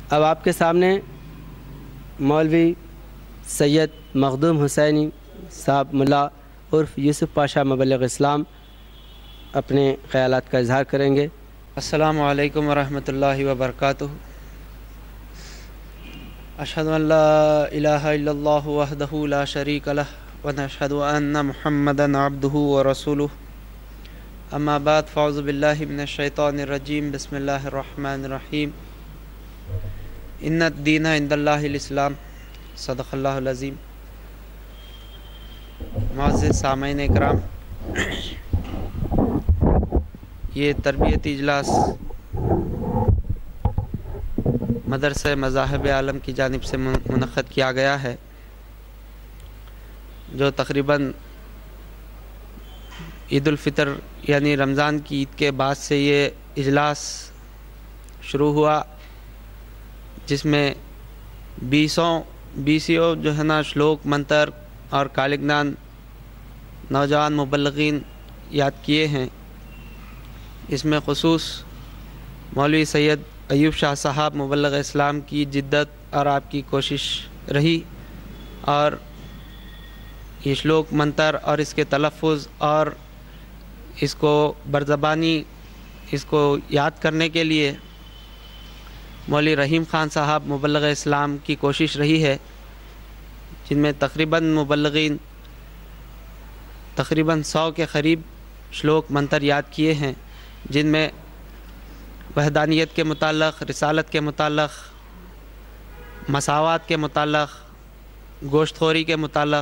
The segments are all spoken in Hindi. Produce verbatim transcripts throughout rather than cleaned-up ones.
अब आपके सामने मौलवी सैयद मखदूम हुसैनी साहब मुल्ला उर्फ यूसुफ पाशा मुबल्लिग़ इस्लाम अपने ख़यालात का इजहार करेंगे। अस्सलामु अलैकुम वरहमतुल्लाहि वबरकातुहू। अशहदु अन ला इलाहा इल्लल्लाहु वहदहु ला शरीका लह व नशहदु अन्ना मुहम्मदन अब्दुहु व रसूलुहु। अम्मा बाद फ़अऊज़ु बिल्लाहि मिनश शैतानिर रजीम। बिस्मिल्लाहिर रहमानिर रहीम। इन्नद दीना इंदल्लाहिल इस्लाम। सदक़ल्लाहुल अज़ीम। मुअज़्ज़िज़ सामईन इकराम, ये तरबियती इजलास मदरसा मज़ाहिब आलम की जानिब से मुनक़्क़द किया गया है, जो तक़रीबन ईद उल फ़ितर यानी रमज़ान की ईद के बाद से ये इजलास शुरू हुआ, जिसमें बीसों बीसियों जो है ना श्लोक मंतर और कालिगनान नौजवान मुबल्लिग़ीन याद किए हैं। इसमें ख़ुसूस मौलवी सैयद अयूब शाह साहब मुबल्लिग़ इस्लाम की जिद्दत और आपकी कोशिश रही, और ये श्लोक मंतर और इसके तलफ़्फ़ुज़ और इसको बरज़बानी इसको याद करने के लिए मौलवी रहीम ख़ान साहब मुबल्लिग़ इस्लाम की कोशिश रही है, जिनमें तक़रीबन मुबल्लिग़ीन तक़रीबन सौ के क़रीब श्लोक मंतर याद किए हैं, जिनमें वहदानियत के मुताल्लिक़, रिसालत के मुताल्लिक़, मसावात के मुताल्लिक़, गोश्तखोरी के मुताल्लिक़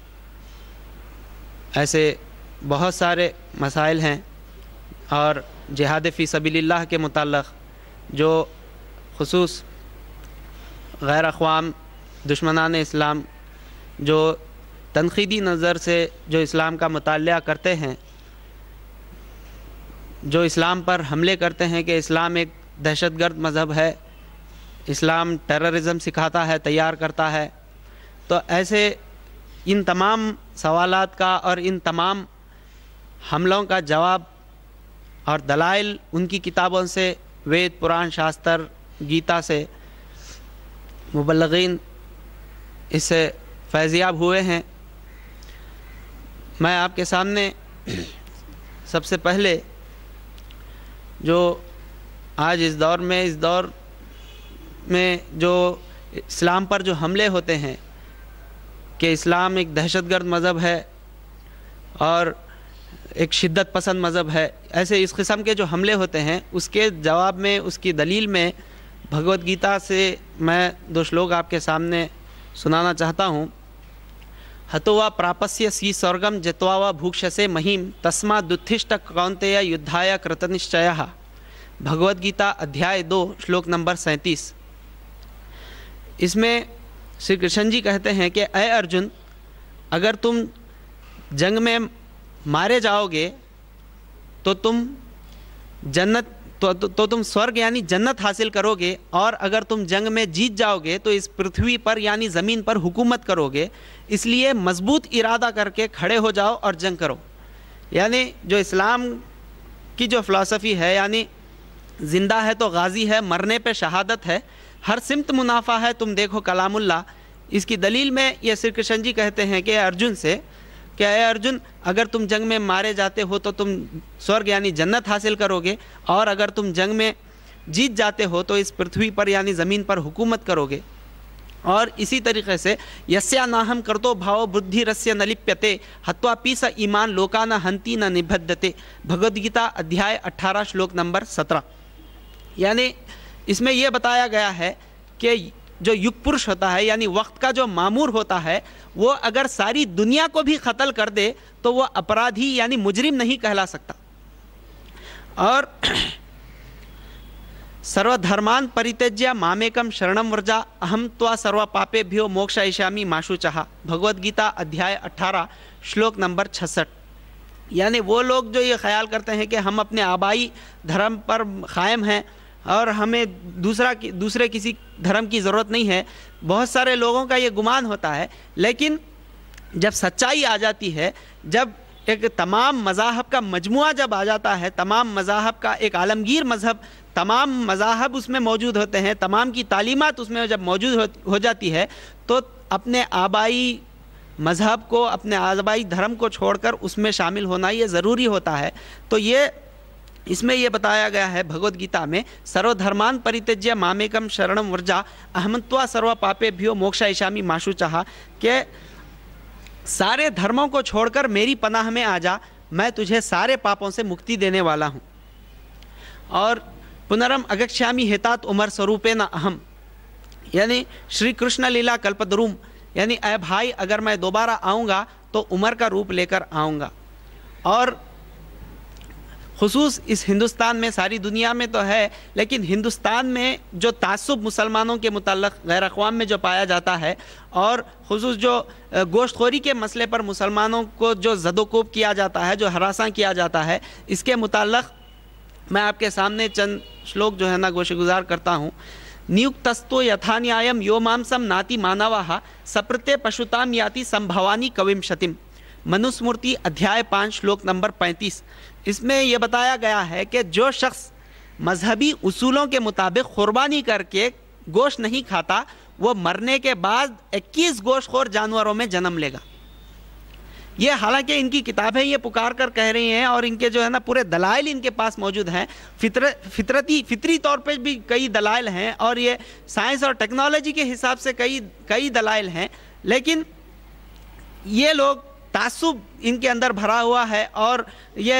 ऐसे बहुत सारे मसाइल हैं, और जिहाद फ़ी सबीलिल्लाह के मुताल्लिक़ जो ख़ुसूस गैर अक़वाम दुश्मनान इस्लाम जो तनक़ीदी नज़र से जो इस्लाम का मुतालिया करते हैं, जो इस्लाम पर हमले करते हैं कि इस्लाम एक दहशतगर्द मज़हब है, इस्लाम टेररिज़म सिखाता है, तैयार करता है, तो ऐसे इन तमाम सवालात का और इन तमाम हमलों का जवाब और दलाइल उनकी किताबों से, वेद, पुराण, शास्त्र, गीता से मुबल्लिग़ीन इससे फैज़याब हुए हैं। मैं आपके सामने सबसे पहले जो आज इस दौर में इस दौर में जो इस्लाम पर जो हमले होते हैं कि इस्लाम एक दहशतगर्द मज़हब है और एक शिद्दत पसंद मज़हब है, ऐसे इस किस्म के जो हमले होते हैं, उसके जवाब में, उसकी दलील में भगवत गीता से मैं दो श्लोक आपके सामने सुनाना चाहता हूँ। हतोवा प्रापस्य सी स्वर्गम जत्वा वा भूक्षसे महिम तस्मा दुत्थिष्ठ कौन्तेय युद्धाय कृतनिश्चयः। भगवत गीता अध्याय दो श्लोक नंबर सैंतीस। इसमें श्री कृष्ण जी कहते हैं कि अय अर्जुन, अगर तुम जंग में मारे जाओगे तो तुम जन्नत तो, तो, तो तुम स्वर्ग यानी जन्नत हासिल करोगे, और अगर तुम जंग में जीत जाओगे तो इस पृथ्वी पर यानी ज़मीन पर हुकूमत करोगे। इसलिए मजबूत इरादा करके खड़े हो जाओ और जंग करो। यानी जो इस्लाम की जो फ़िलासफ़ी है, यानी ज़िंदा है तो गाज़ी है, मरने पे शहादत है, हर सिमत मुनाफा है, तुम देखो कलामुल्लाह। इसकी दलील में ये श्री कृष्ण जी कहते हैं कि अर्जुन से क्या है, अर्जुन अगर तुम जंग में मारे जाते हो तो तुम स्वर्ग यानी जन्नत हासिल करोगे, और अगर तुम जंग में जीत जाते हो तो इस पृथ्वी पर यानी ज़मीन पर हुकूमत करोगे। और इसी तरीक़े से यस्या नाहम करतो भाव बुद्धि रस्य न लिप्यते हत्वा पीस ईमान लोका न हंती न निबद्धते। भगवद गीता अध्याय अट्ठारह श्लोक नंबर सत्रह। यानी इसमें यह बताया गया है कि जो युग पुरुष होता है यानी वक्त का जो मामूर होता है, वो अगर सारी दुनिया को भी कत्ल कर दे तो वो अपराधी यानी मुजरिम नहीं कहला सकता। और सर्वधर्मान परित्यज्य मामेकम शरणम व्रजा अहम त्वा सर्व पापेभ्यो मोक्षयिष्यामि मा शुचः। भगवद गीता अध्याय अट्ठारह श्लोक नंबर छसठ। यानी वो लोग जो ये ख्याल करते हैं कि हम अपने आबाई धर्म पर कायम हैं और हमें दूसरा की दूसरे किसी धर्म की ज़रूरत नहीं है, बहुत सारे लोगों का ये गुमान होता है। लेकिन जब सच्चाई आ जाती है, जब एक तमाम मज़ाहब का मजमुआ जब आ जाता है, तमाम मज़ाहब का एक आलमगीर मज़हब तमाम मज़ाहब उसमें मौजूद होते हैं, तमाम की तालीमात उसमें जब मौजूद हो, हो जाती है तो अपने आबाई मज़हब को, अपने आबाई धर्म को छोड़कर उसमें शामिल होना ये ज़रूरी होता है। तो ये इसमें ये बताया गया है भगवद गीता में, सर्वधर्मान परित्यज्य मामेकम शरणम व्रजा अहमत्वा सर्व पापेभ्यो मोक्षयिष्यामि मा शुचः, के सारे धर्मों को छोड़कर मेरी पनाह में आ जा, मैं तुझे सारे पापों से मुक्ति देने वाला हूँ। और पुनरम अगक्ष्यामि हेतात उमर स्वरूपेण अहम, यानी श्री कृष्ण लीला कल्पद्रुम, यानी ऐ भाई अगर मैं दोबारा आऊँगा तो उमर का रूप लेकर आऊँगा। और खुसूस इस हिंदुस्तान में, सारी दुनिया में तो है, लेकिन हिंदुस्तान में जो तासुब मुसलमानों के मुताल्लिक़ गैर अक़वाम में जो पाया जाता है, और खुसूस जो गोश्तखोरी के मसले पर मुसलमानों को जो ज़दोकोब किया जाता है, जो हरासा किया जाता है, इसके मुताल्लिक़ मैं आपके सामने चंद श्लोक जो है ना गोशगुजार करता हूँ। नियुक्तस्तो यथा न्यायम यो मांसम नाति मानवाः सप्रत्ये पशुताम याति संभवानी कविंशतिम, मनुस्मृति अध्याय पाँच श्लोक नंबर पैंतीस। इसमें यह बताया गया है कि जो शख्स मजहबी उसूलों के मुताबिक कुर्बानी करके गोश्त नहीं खाता, वो मरने के बाद इक्कीस गोश्तखोर जानवरों में जन्म लेगा। ये हालांकि इनकी किताबें ये पुकार कर कह रही हैं और इनके जो है ना पूरे दलाइल इनके पास मौजूद हैं, फितर फितरती फितरी तौर पे भी कई दलाइल हैं, और ये साइंस और टेक्नोलॉजी के हिसाब से कई कई दलाइल हैं, लेकिन ये लोग तासुब इनके अंदर भरा हुआ है, और ये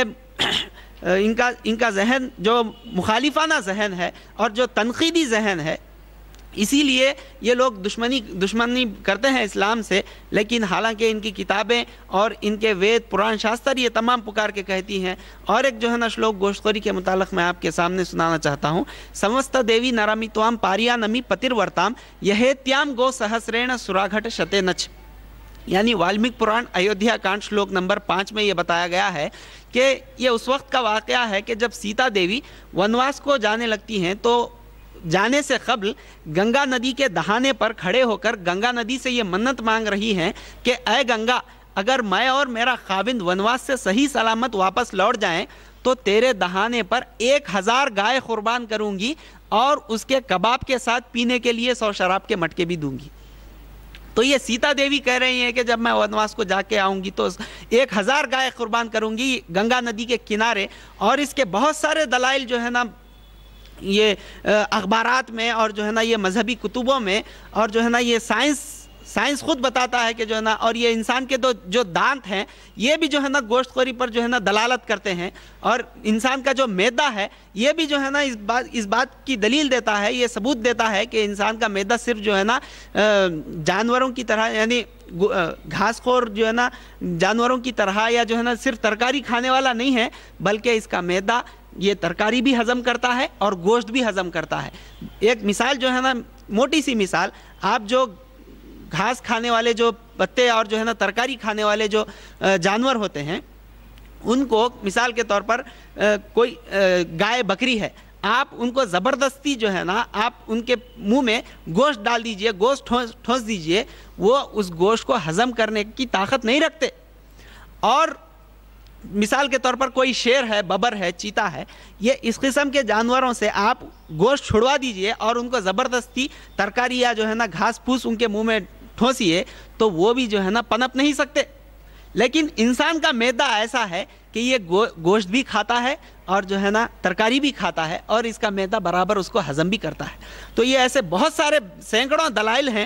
इनका इनका जहन जो मुखालिफाना जहन है और जो तनकीदी जहन है, इसीलिए ये लोग दुश्मनी दुश्मनी करते हैं इस्लाम से। लेकिन हालांकि इनकी किताबें और इनके वेद पुराण शास्त्र ये तमाम पुकार के कहती हैं। और एक जो है ना श्लोक गोश्तखोरी के मुतालिक मैं आपके सामने सुनाना चाहता हूँ। समस्त देवी नरमी त्वाम पारिया नमी पतिर्वर्ताम यहेत्याम गो सहस्रेण सुराघट शते नच, यानी वाल्मीकि पुराण अयोध्या कांड श्लोक नंबर पाँच में ये बताया गया है कि ये उस वक्त का वाक़या है कि जब सीता देवी वनवास को जाने लगती हैं, तो जाने से कबल गंगा नदी के दहाने पर खड़े होकर गंगा नदी से ये मन्नत मांग रही हैं कि ऐ गंगा, अगर मैं और मेरा खाविंद वनवास से सही सलामत वापस लौट जाएं तो तेरे दहाने पर एक हज़ार गाय कुर्बान करूंगी और उसके कबाब के साथ पीने के लिए सौ शराब के मटके भी दूंगी। तो ये सीता देवी कह रही हैं कि जब मैं वनवास को जाके आऊँगी तो एक हज़ार गाय कुर्बान करूँगी गंगा नदी के किनारे। और इसके बहुत सारे दलाइल जो है ना ये अखबारात में और जो है ना ये मजहबी कुतुबों में, और जो है ना ये साइंस साइंस खुद बताता है कि जो है ना, और ये इंसान के दो जो दांत हैं ये भी जो है ना गोश्तखोरी पर जो है ना दलालत करते हैं, और इंसान का जो मैदा है ये भी जो है ना इस बात इस बात की दलील देता है, ये सबूत देता है कि इंसान का मैदा सिर्फ जो है ना जानवरों की तरह, यानी घासखोर जो है ना जानवरों की तरह, या जो है ना सिर्फ तरकारी खाने वाला नहीं है, बल्कि इसका मैदा ये तरकारी भी हज़म करता है और गोश्त भी हज़म करता है। एक मिसाल जो है ना, मोटी सी मिसाल, आप जो घास खाने वाले जो पत्ते और जो है ना तरकारी खाने वाले जो जानवर होते हैं, उनको मिसाल के तौर पर कोई गाय बकरी है, आप उनको ज़बरदस्ती जो है ना आप उनके मुंह में गोश्त डाल दीजिए, गोश्त ठोस ठोस दीजिए, वो उस गोश्त को हज़म करने की ताकत नहीं रखते। और मिसाल के तौर पर कोई शेर है, बबर है, चीता है, ये इस किस्म के जानवरों से आप गोश्त छुड़वा दीजिए और उनको ज़बरदस्ती तरकारी या जो है ना घास फूस उनके मुंह में ठोसिए, तो वो भी जो है ना पनप नहीं सकते। लेकिन इंसान का मैदा ऐसा है कि ये गो, गोश्त भी खाता है और जो है ना तरकारी भी खाता है, और इसका मैदा बराबर उसको हज़म भी करता है। तो ये ऐसे बहुत सारे सैकड़ों दलाइल हैं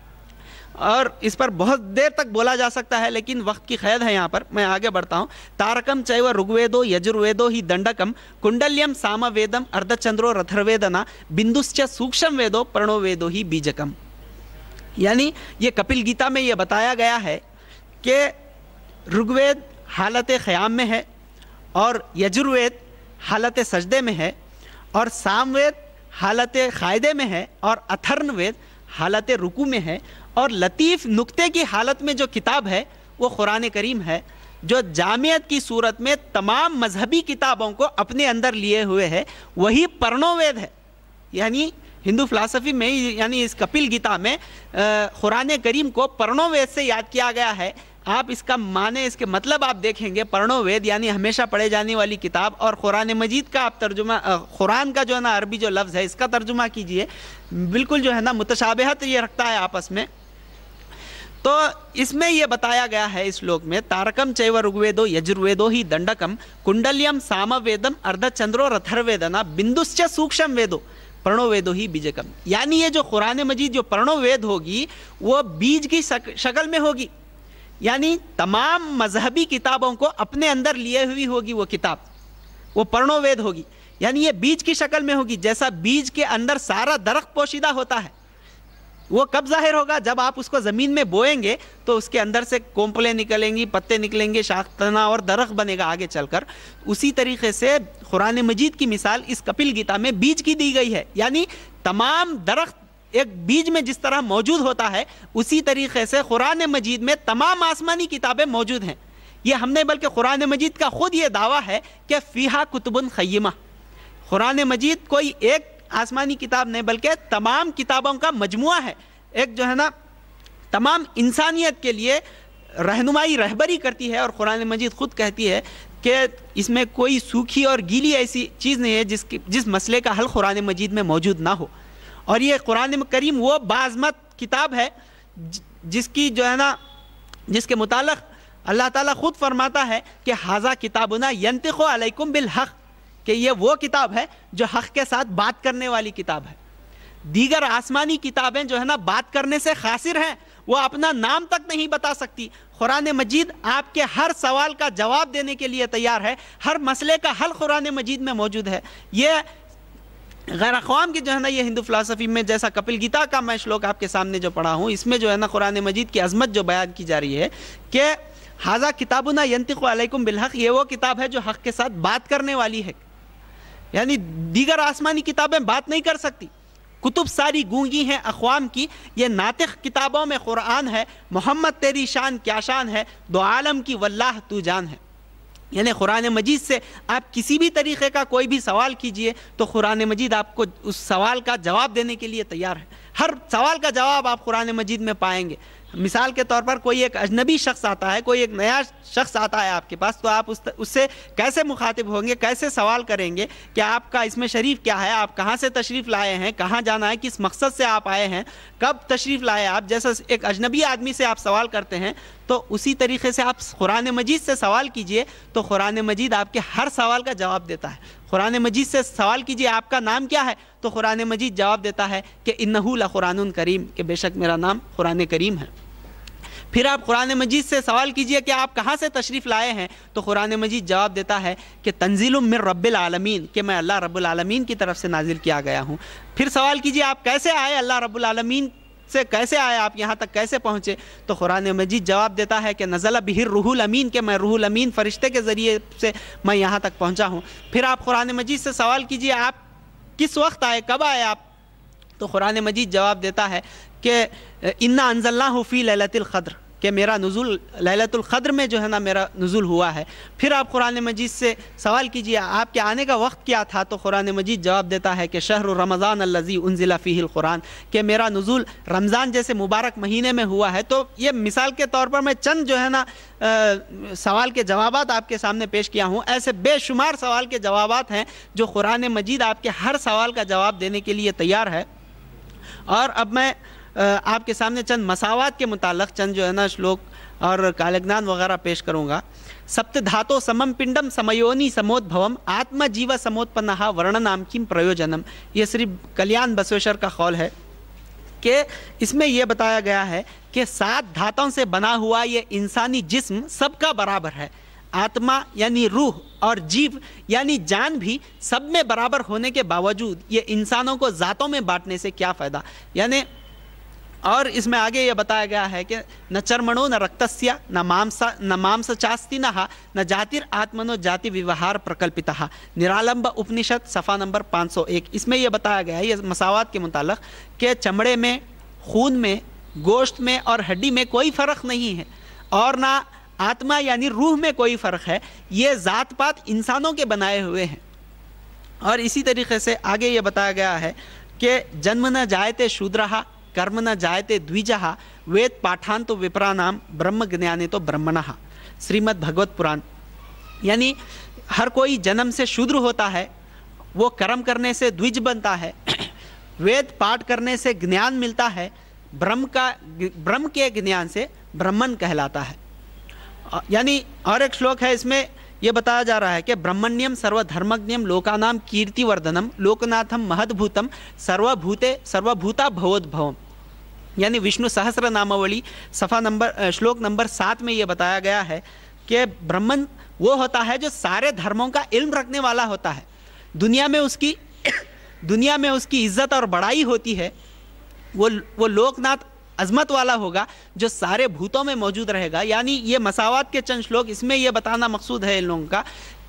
और इस पर बहुत देर तक बोला जा सकता है, लेकिन वक्त की क़ैद है। यहाँ पर मैं आगे बढ़ता हूँ। तारकम चैव ऋग्वेदो यजुर्वेदो ही दंडकम कुंडल्यम सामवेदम अर्धचंद्रो रथर्वेदना बिंदुश्च सूक्ष्म वेदो प्रणो वेदो ही बीजकम, यानी ये कपिल गीता में ये बताया गया है कि ऋग्वेद हालत क़याम में है, और यजुर्वेद हालत सजदे में है, और सामवेद हालत क़ायदे में है, और अथर्ववेद हालत रुकू में है, और लतीफ़ नुक्ते की हालत में जो किताब है वो कुरान करीम है, जो जामियत की सूरत में तमाम मजहबी किताबों को अपने अंदर लिए हुए है, वही पर्णोवेद है। यानी हिंदू फ़िलासफ़ी में, यानी इस कपिल गीता में कुरान करीम को पर्णोवेद से याद किया गया है। आप इसका माने, इसके मतलब आप देखेंगे पढ़ो वेद यानी हमेशा पढ़े जाने वाली किताब, और कुरान मजीद का आप तर्जुमा, कुरान का जो है ना अरबी जो लफ्ज़ है इसका तर्जुमा कीजिए, बिल्कुल जो है ना मुतशाबिहत ये रखता है आपस में। तो इसमें यह बताया गया है इस श्लोक में, तारकम चैव ऋग्वेदो यजुर्वेदो ही दंडकम कुंडल्यम सामवेदम अर्धचंद्रो रथर्वेदना बिंदुश्च सूक्ष्म वेदो प्रणो वेदो ही बीजकम। यानी ये जो कुरान मजीद जो प्रणो वेद होगी वो बीज की शक्ल में होगी, यानी तमाम मजहबी किताबों को अपने अंदर लिए हुई होगी वो किताब, वो प्रणो वेद होगी। यानी ये बीज की शक्ल में होगी, जैसा बीज के अंदर सारा दरख्त पोशीदा होता है। वो कब जाहिर होगा? जब आप उसको ज़मीन में बोएंगे तो उसके अंदर से कोंपलें निकलेंगी, पत्ते निकलेंगे, शाख तना और दरख्त बनेगा आगे चलकर। उसी तरीके से कुरान मजीद की मिसाल इस कपिल गीता में बीज की दी गई है, यानी तमाम दरख्त एक बीज में जिस तरह मौजूद होता है उसी तरीके से कुरान मजीद में तमाम आसमानी किताबें मौजूद हैं। ये हमने बल्कि कुरान मजीद का खुद ये दावा है कि फ़ीहा कुतुबुन ख़य्यमा, कुरान मजीद कोई एक आसमानी किताब नहीं बल्कि तमाम किताबों का मजमुआ है, एक जो है ना तमाम इंसानियत के लिए रहनुमाई रहबरी करती है। और कुरान मजीद खुद कहती है कि इसमें कोई सूखी और गीली ऐसी चीज़ नहीं है जिसकी जिस मसले का हल कुरान मजीद में मौजूद ना हो। और ये कुरान करीम वो बाज़मत किताब है जिसकी जो है ना जिसके मुताल्लिक़ अल्लाह ताला खुद फरमाता है कि हाजा किताबुना यंतिक़ु अलैकुम बिल हक़, कि ये वो किताब है जो हक़ के साथ बात करने वाली किताब है। दीगर आसमानी किताबें जो है ना बात करने से खासिर हैं, वो अपना नाम तक नहीं बता सकती। कुरान मजीद आपके हर सवाल का जवाब देने के लिए तैयार है, हर मसले का हल कुरान मजीद में मौजूद है। ये गैर अक़वाम की जो है ना ये हिंदू फ़िलासफ़ी में, जैसा कपिल गीता का मैं श्लोक आपके सामने जो पढ़ा हूँ, इसमें जो है ना कुरान मजीद की अज़मत जो बयान की जा रही है कि हाजा किताबुना यंतिक़ु अलैकुम बिल हक़, ये वो किताब है जो हक़ के साथ बात करने वाली है। यानी दीगर आसमानी किताबें बात नहीं कर सकती, कुतुब सारी गूंगी हैं अक़वाम की, ये नातिक़ किताबों में कुरान है। मोहम्मद तेरी शान क्या शान है, दो आलम की वल्लाह तू जान है। यानी कुरान मजीद से आप किसी भी तरीक़े का कोई भी सवाल कीजिए तो कुरान मजीद आपको उस सवाल का जवाब देने के लिए तैयार है। हर सवाल का जवाब आप कुरान मजीद में पाएंगे। मिसाल के तौर पर कोई एक अजनबी शख्स आता है, कोई एक नया शख्स आता है आपके पास, तो आप उस उससे कैसे मुखातिब होंगे, कैसे सवाल करेंगे कि आपका इसमें शरीफ क्या है, आप कहाँ से तशरीफ़ लाए हैं, कहाँ जाना है, किस मकसद से आप आए हैं, कब तशरीफ़ लाए आप, जैसा एक अजनबी आदमी से आप सवाल करते हैं तो उसी तरीके से आप कुरान मजीद से सवाल कीजिए तो कुरान मजीद आपके हर सवाल का जवाब देता है। कुरान मजीद से सवाल कीजिए आपका नाम क्या है तो कुरान मजीद जवाब देता है कि इन्नहु लकुरानुन करीम, कि बेशक मेरा नाम कुरान करीम है। फिर आप कुरान मजीद से सवाल कीजिए कि आप कहाँ से तशरीफ़ लाए हैं तो कुरान मजीद जवाब देता है कि तंज़ीलुम मिर रब्बिल आलमीन, कि मैं अल्लाह रब्बुल आलमीन की तरफ से नाजिल किया गया हूँ। फिर सवाल कीजिए आप कैसे आए, अल्लाह रब्बुल आलमीन से कैसे आए, आप यहाँ तक कैसे पहुँचे, तो कुरान मजीद जवाब देता है कि नज़ल बिहिर रूहुल अमीन, के मैं रूहुल अमीन फ़रिश्ते के ज़रिए से मैं यहाँ तक पहुँचा हूँ। फिर आप कुरान मजीद से सवाल कीजिए आप किस वक्त आए, कब आए आप, तो कुरान मजीद जवाब देता है कि इन्ना अंज़लनाहु फ़ी लैलतिल क़द्र, कि मेरा नुज़ुल लैलतुल क़द्र में जो है ना मेरा नुज़ुल हुआ है। फिर आप कुरान मजीद से सवाल कीजिए आपके आने का वक्त क्या था, तो कुरान मजीद जवाब देता है कि शहर रमज़ान अल्लज़ी उन्ज़िला फ़ीहिल कुरान, कि मेरा नुज़ुल रमज़ान जैसे मुबारक महीने में हुआ है। तो ये मिसाल के तौर पर मैं चंद जो है ना आ, सवाल के जवाबात आपके सामने पेश किया हूँ। ऐसे बेशुमार सवाल के जवाबात हैं जो कुरान मजीद आपके हर सवाल का जवाब देने के लिए तैयार है। और अब मैं आपके सामने चंद मसावात के मुताल्लिक़ चंद जो है ना श्लोक और कालज्ञान वगैरह पेश करूँगा। सप्त धातो समम पिंडम समयोनि समोद्भवम आत्मा जीव समोत्पन्नः वर्णनाम किम प्रयोजनम। ये सिर्फ कल्याण बसवेश्वर का कौल है कि इसमें यह बताया गया है कि सात धातों से बना हुआ ये इंसानी जिस्म सबका बराबर है। आत्मा यानी रूह और जीव यानी जान भी सब में बराबर होने के बावजूद ये इंसानों को ज़ातों में बांटने से क्या फ़ायदा। यानी और इसमें आगे ये बताया गया है कि न चर्मणो न रक्तस्य न मांसा न मांस चास्ति न न जातिर आत्मनो जाति व्यवहार प्रकल्पितः। निरालंब उपनिषद सफ़ा नंबर पाँच सौ एक। इसमें यह बताया गया है ये मसावात के मुताल्लिक़ कि चमड़े में, खून में, गोश्त में और हड्डी में कोई फ़र्क नहीं है और ना आत्मा यानी रूह में कोई फ़र्क है। ये ज़ात पात इंसानों के बनाए हुए हैं। और इसी तरीके से आगे ये बताया गया है कि जन्म न जायते शूद्रहा कर्म न जायते द्विजः वेद पाठान तो विप्रानाम ब्रह्म ज्ञाने तो ब्रह्मणः। श्रीमद् भगवत पुराण। यानी हर कोई जन्म से शूद्र होता है, वो कर्म करने से द्विज बनता है, वेद पाठ करने से ज्ञान मिलता है, ब्रह्म का ब्रह्म के ज्ञान से ब्राह्मण कहलाता है। यानी और एक श्लोक है, इसमें यह बताया जा रहा है कि ब्रह्मण्यम सर्वधर्मज्ञम लोकानाम कीर्तिवर्धनम लोकनाथम महद्भूतम सर्वभूते सर्वभूता भवोद्भवम। यानी विष्णु सहस्र नामावली सफ़ा नंबर श्लोक नंबर सात में यह बताया गया है कि ब्राह्मण वो होता है जो सारे धर्मों का इल्म रखने वाला होता है। दुनिया में उसकी दुनिया में उसकी इज्जत और बड़ाई होती है। वो वो लोकनाथ अजमत वाला होगा जो सारे भूतों में मौजूद रहेगा। यानी ये मसावात के चंद श्लोक, इसमें यह बताना मकसूद है इन लोगों का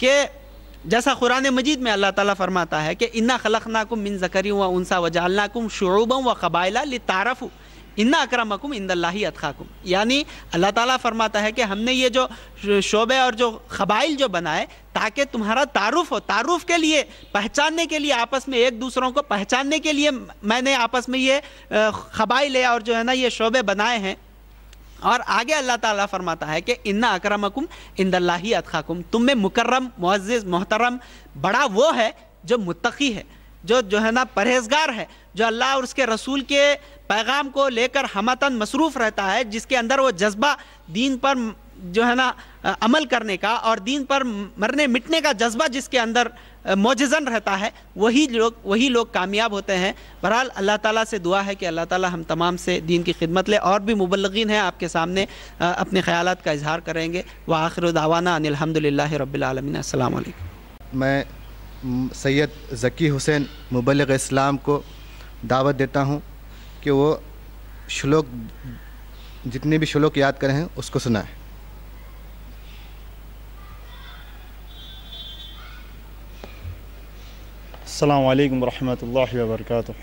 कि जैसा कुरान मजीद में अल्लाह ताला फरमाता है कि इन्ना खलक़नाकुम मिन ज़करिन व उन्सा व जअलनाकुम शुऊबन व क़बाइला लितारफ़ू इन्ना अक्रमकुम इंदल्लाहि अतक़ाकुम। यानी अल्लाह ताला फरमाता है कि हमने ये जो शोबे और जो क़बाइल जो बनाए ताकि तुम्हारा तारुफ हो, तारुफ के लिए, पहचानने के लिए, आपस में एक दूसरों को पहचानने के लिए मैंने आपस में ये क़बाइल और जो है ना ये शोबे बनाए हैं। और आगे अल्लाह ताला फरमाता है कि इन्ना अक्रमकुम इंदल्लाहि अतक़ाकुम, तुम में मुकर्रम मुअज़्ज़िज़ मोहतरम बड़ा वो है जो मुत्तक़ी है, जो जो है ना परहेजगार है, जो अल्लाह और उसके रसूल के पैगाम को लेकर हमतन मसरूफ़ रहता है, जिसके अंदर वो जज्बा दीन पर जो है ना अमल करने का और दीन पर मरने मिटने का जज्बा जिसके अंदर मौजज़न रहता है, वही लोग वही लोग कामयाब होते हैं। बहरहाल अल्लाह ताला से दुआ है कि अल्लाह ताला हम तमाम से दीन की खिदमत ले। और भी मुबल्लिगीन हैं आपके सामने अपने ख़यालात का इजहार करेंगे। व आखिर दावाना अनिल हम्दुलिल्लाहि रब्बिल आलमीन। अस्सलामु अलैकुम। मैं सैयद ज़की हुसैन मुबल्लिग इस्लाम को दावत देता हूँ कि वो श्लोक जितने भी श्लोक याद करे हैं उसको सुनाएं। अस्सलामु अलैकुम रहमतुल्लाहि व बरकातुहू।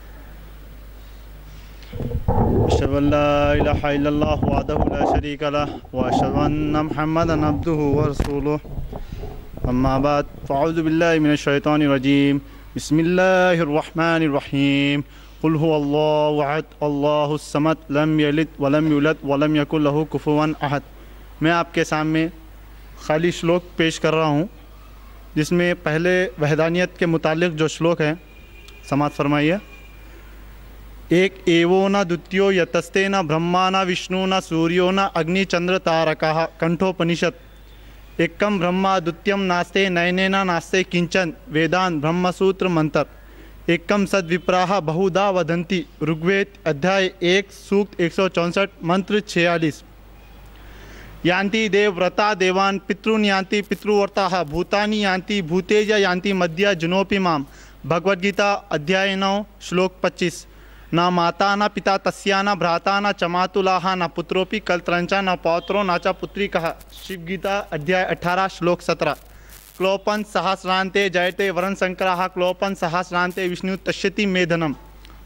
अशहदु अन ला इलाहा इल्लल्लाह वहदहु ला शरीका लहु व अशहदु अन्ना मुहम्मदन अब्दुहु व रसूलुहु। अम्मा बाद फ़अऊज़ु बिल्लाहि मिनश शैतानिर रजीम। बिस्मिल्लाहिर रहमानिर रहीम। कुल हुवल्लाहु अहद अल्लाहुस समद लम यलिद व लम यूलद व लम यकुल लहु कुफुवन अहद। मैं आपके सामने खाली श्लोक पेश कर रहा हूँ, जिसमें पहले वहदानियत के मुतालिक जो श्लोक हैं समात फरमाइए। एक एवो न द्वितीयो यतस्ते न ब्रह्मा न विष्णु न सूर्यो न अग्नि चंद्र तारकाः कंठोपनिषद। एकम ब्रह्मा द्वितीयम नास्ते नयनेन नास्ते किंचन वेदान ब्रह्मसूत्र मंत्र। एकम सद विप्राह बहुधा वदंती ऋग्वेद अध्याय एक सूक्त एक सौ चौंसठ मंत्र छियालीस। यान्ति देवव्रता देवान् पितॄन् यान्ति पितृव्रताः भूतानि यान्ति भूतेज यान्ति मध्य जुनोपि माम। भगवद्गीता अध्याय नौ श्लोक पच्चीस। न माता न पिता तस्या न भ्राता न च मातुलाः न पुत्रोपि कलत्रंचा न पौत्रो न च पुत्रिकः। शिवगीता अध्याय अठारह श्लोक सत्रह। क्लोपन सहस्रांते जयते वरण शंकराः क्लोपन सहस्रांते विष्णु तस्यति मेधनम।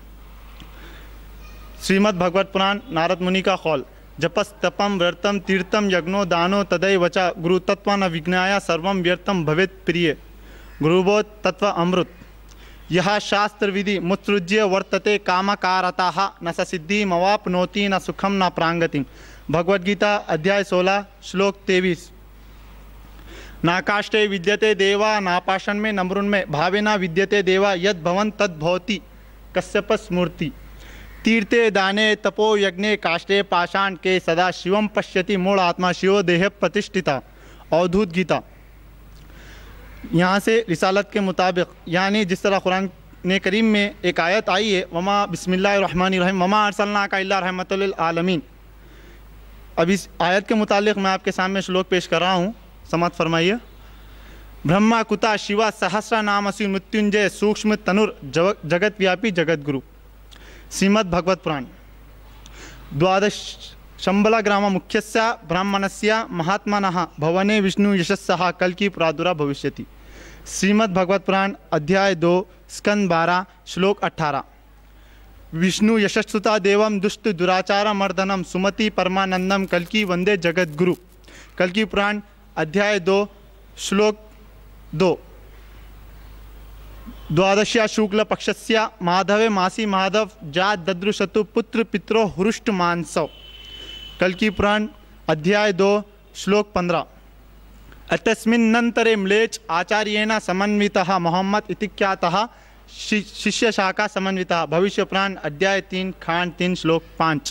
श्रीमद् भगवत पुराण नारद मुनि का कौल। जपस तपम व्रतम तीर्थम यज्ञो दानो तदैव च गुरु तत्व न विज्ञाया सर्वम व्यर्थम भवेत् प्रिय। गुरुबोध तत्व अमृत। यह शास्त्र विधि मुत्सृज्य वर्तते कामकारताः न स सिद्धि मवाप्नोति न सुखम न प्रांगति। भगवद्गीता अध्याय सोलह श्लोक तेईस। नाकाष्ठे विद्यते देवा नापाषण में नमृन में भावेना विद्यते देवा यद भवन तद भवति कश्यप स्मृति। तीर्थे दाने तपो यज्ञे काष्ठे पाषाण के सदा शिवम पश्यति मूढ़ आत्मा शिवो देह प्रतिष्ठिता। अवधूत गीता। यहाँ से रिसालत के मुताबिक यानी जिस तरह कुरान ने करीम में एक आयत आई है, वमा बिस्मिल्लाहिर रहमानिर रहीम वमा अरसलनाका इल्ला रहमतल लिल आलमीन। अब इस आयत के मुतालिक मैं आपके सामने श्लोक पेश कर रहा हूँ, समात फरमाइए। ब्रह्मा कुता शिवा सहस्र नामसि मृत्युंजय सूक्ष्म तनुर जगत व्यापी जगत गुरु। श्रीमद् भगवत पुराण। द्वादश शंबला ग्राम मुख्यस्य ब्राह्मणस्य महात्मनः भवने विष्णु यशस्सः कल्कि प्रादुर्भावः भविष्यति। श्रीमद् भगवत पुराण अध्याय दो स्कंद बारह श्लोक अठारह। विष्णु यशस्सुता देवम दुष्ट दुराचार मर्दनम सुमति परमानंदम कल्कि वंदे जगत गुरु। कल्कि पुराण अध्याय दो श्लोक दो। द्वादश्या शुक्लपक्षस्य माधवे मासी माधव जात ददृशतु पुत्र पित्रो हृष्ट मानसव। कल्कि पुराण अध्याय दो श्लोक पंद्रह। अतस्मिन्नन्तरे म्लेच्छ आचार्येण समन्वितः मोहम्मद इति ख्यातः शिष्य शाखा समन्वितः। भविष्य पुराण अध्याय तीन खांड तीन श्लोक पाँच।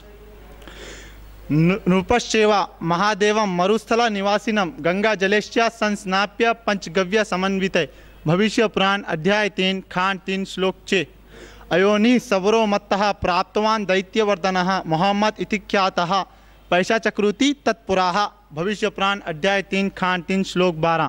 नृपश्चैव महादेवं मरुस्थल निवासिनं गंगा जलेश्च संस्नाप्य पंचगव्य समन्विते। भविष्य पुराण अध्याय तीन खांड तीन श्लोक छः। अयोनि सवरो मत्तः प्राप्तवान दैत्यवर्धनः मोहम्मद इति ख्यातः पैशाचक्रुति तत्पुराः। भविष्य पुराण अध्याय तीन खांड तीन श्लोक बारह।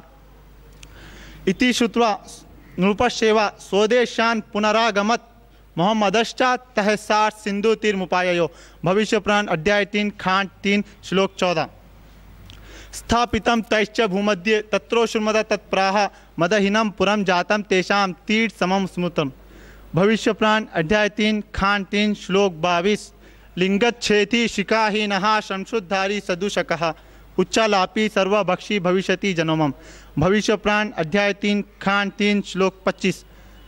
इति श्रुत्वा नृपश्चैव स्वदेशान् पुनरागमत् मोहम्मदश्च तहसार सिंधु तीर्मुपाययो। भविष्य पुराण अध्याय तीन खांड तीन श्लोक चौदह। स्थापितं तैश्च भूमध्ये तत्रोषुर्मद तत्प्राह मदहीनं पुरं जातं तेषां तीर्थ समं स्मृतम्। भविष्य पुराण अध्याय तीन खांड तीन श्लोक बाईस। लिंगच्छेति शिखाहीनः शंशुद्धारी सदुशकः उच्चालापी सर्वभक्षी भविष्यति जनोमम। भविष्य पुराण अध्याय तीन खांड तीन श्लोक पच्चीस।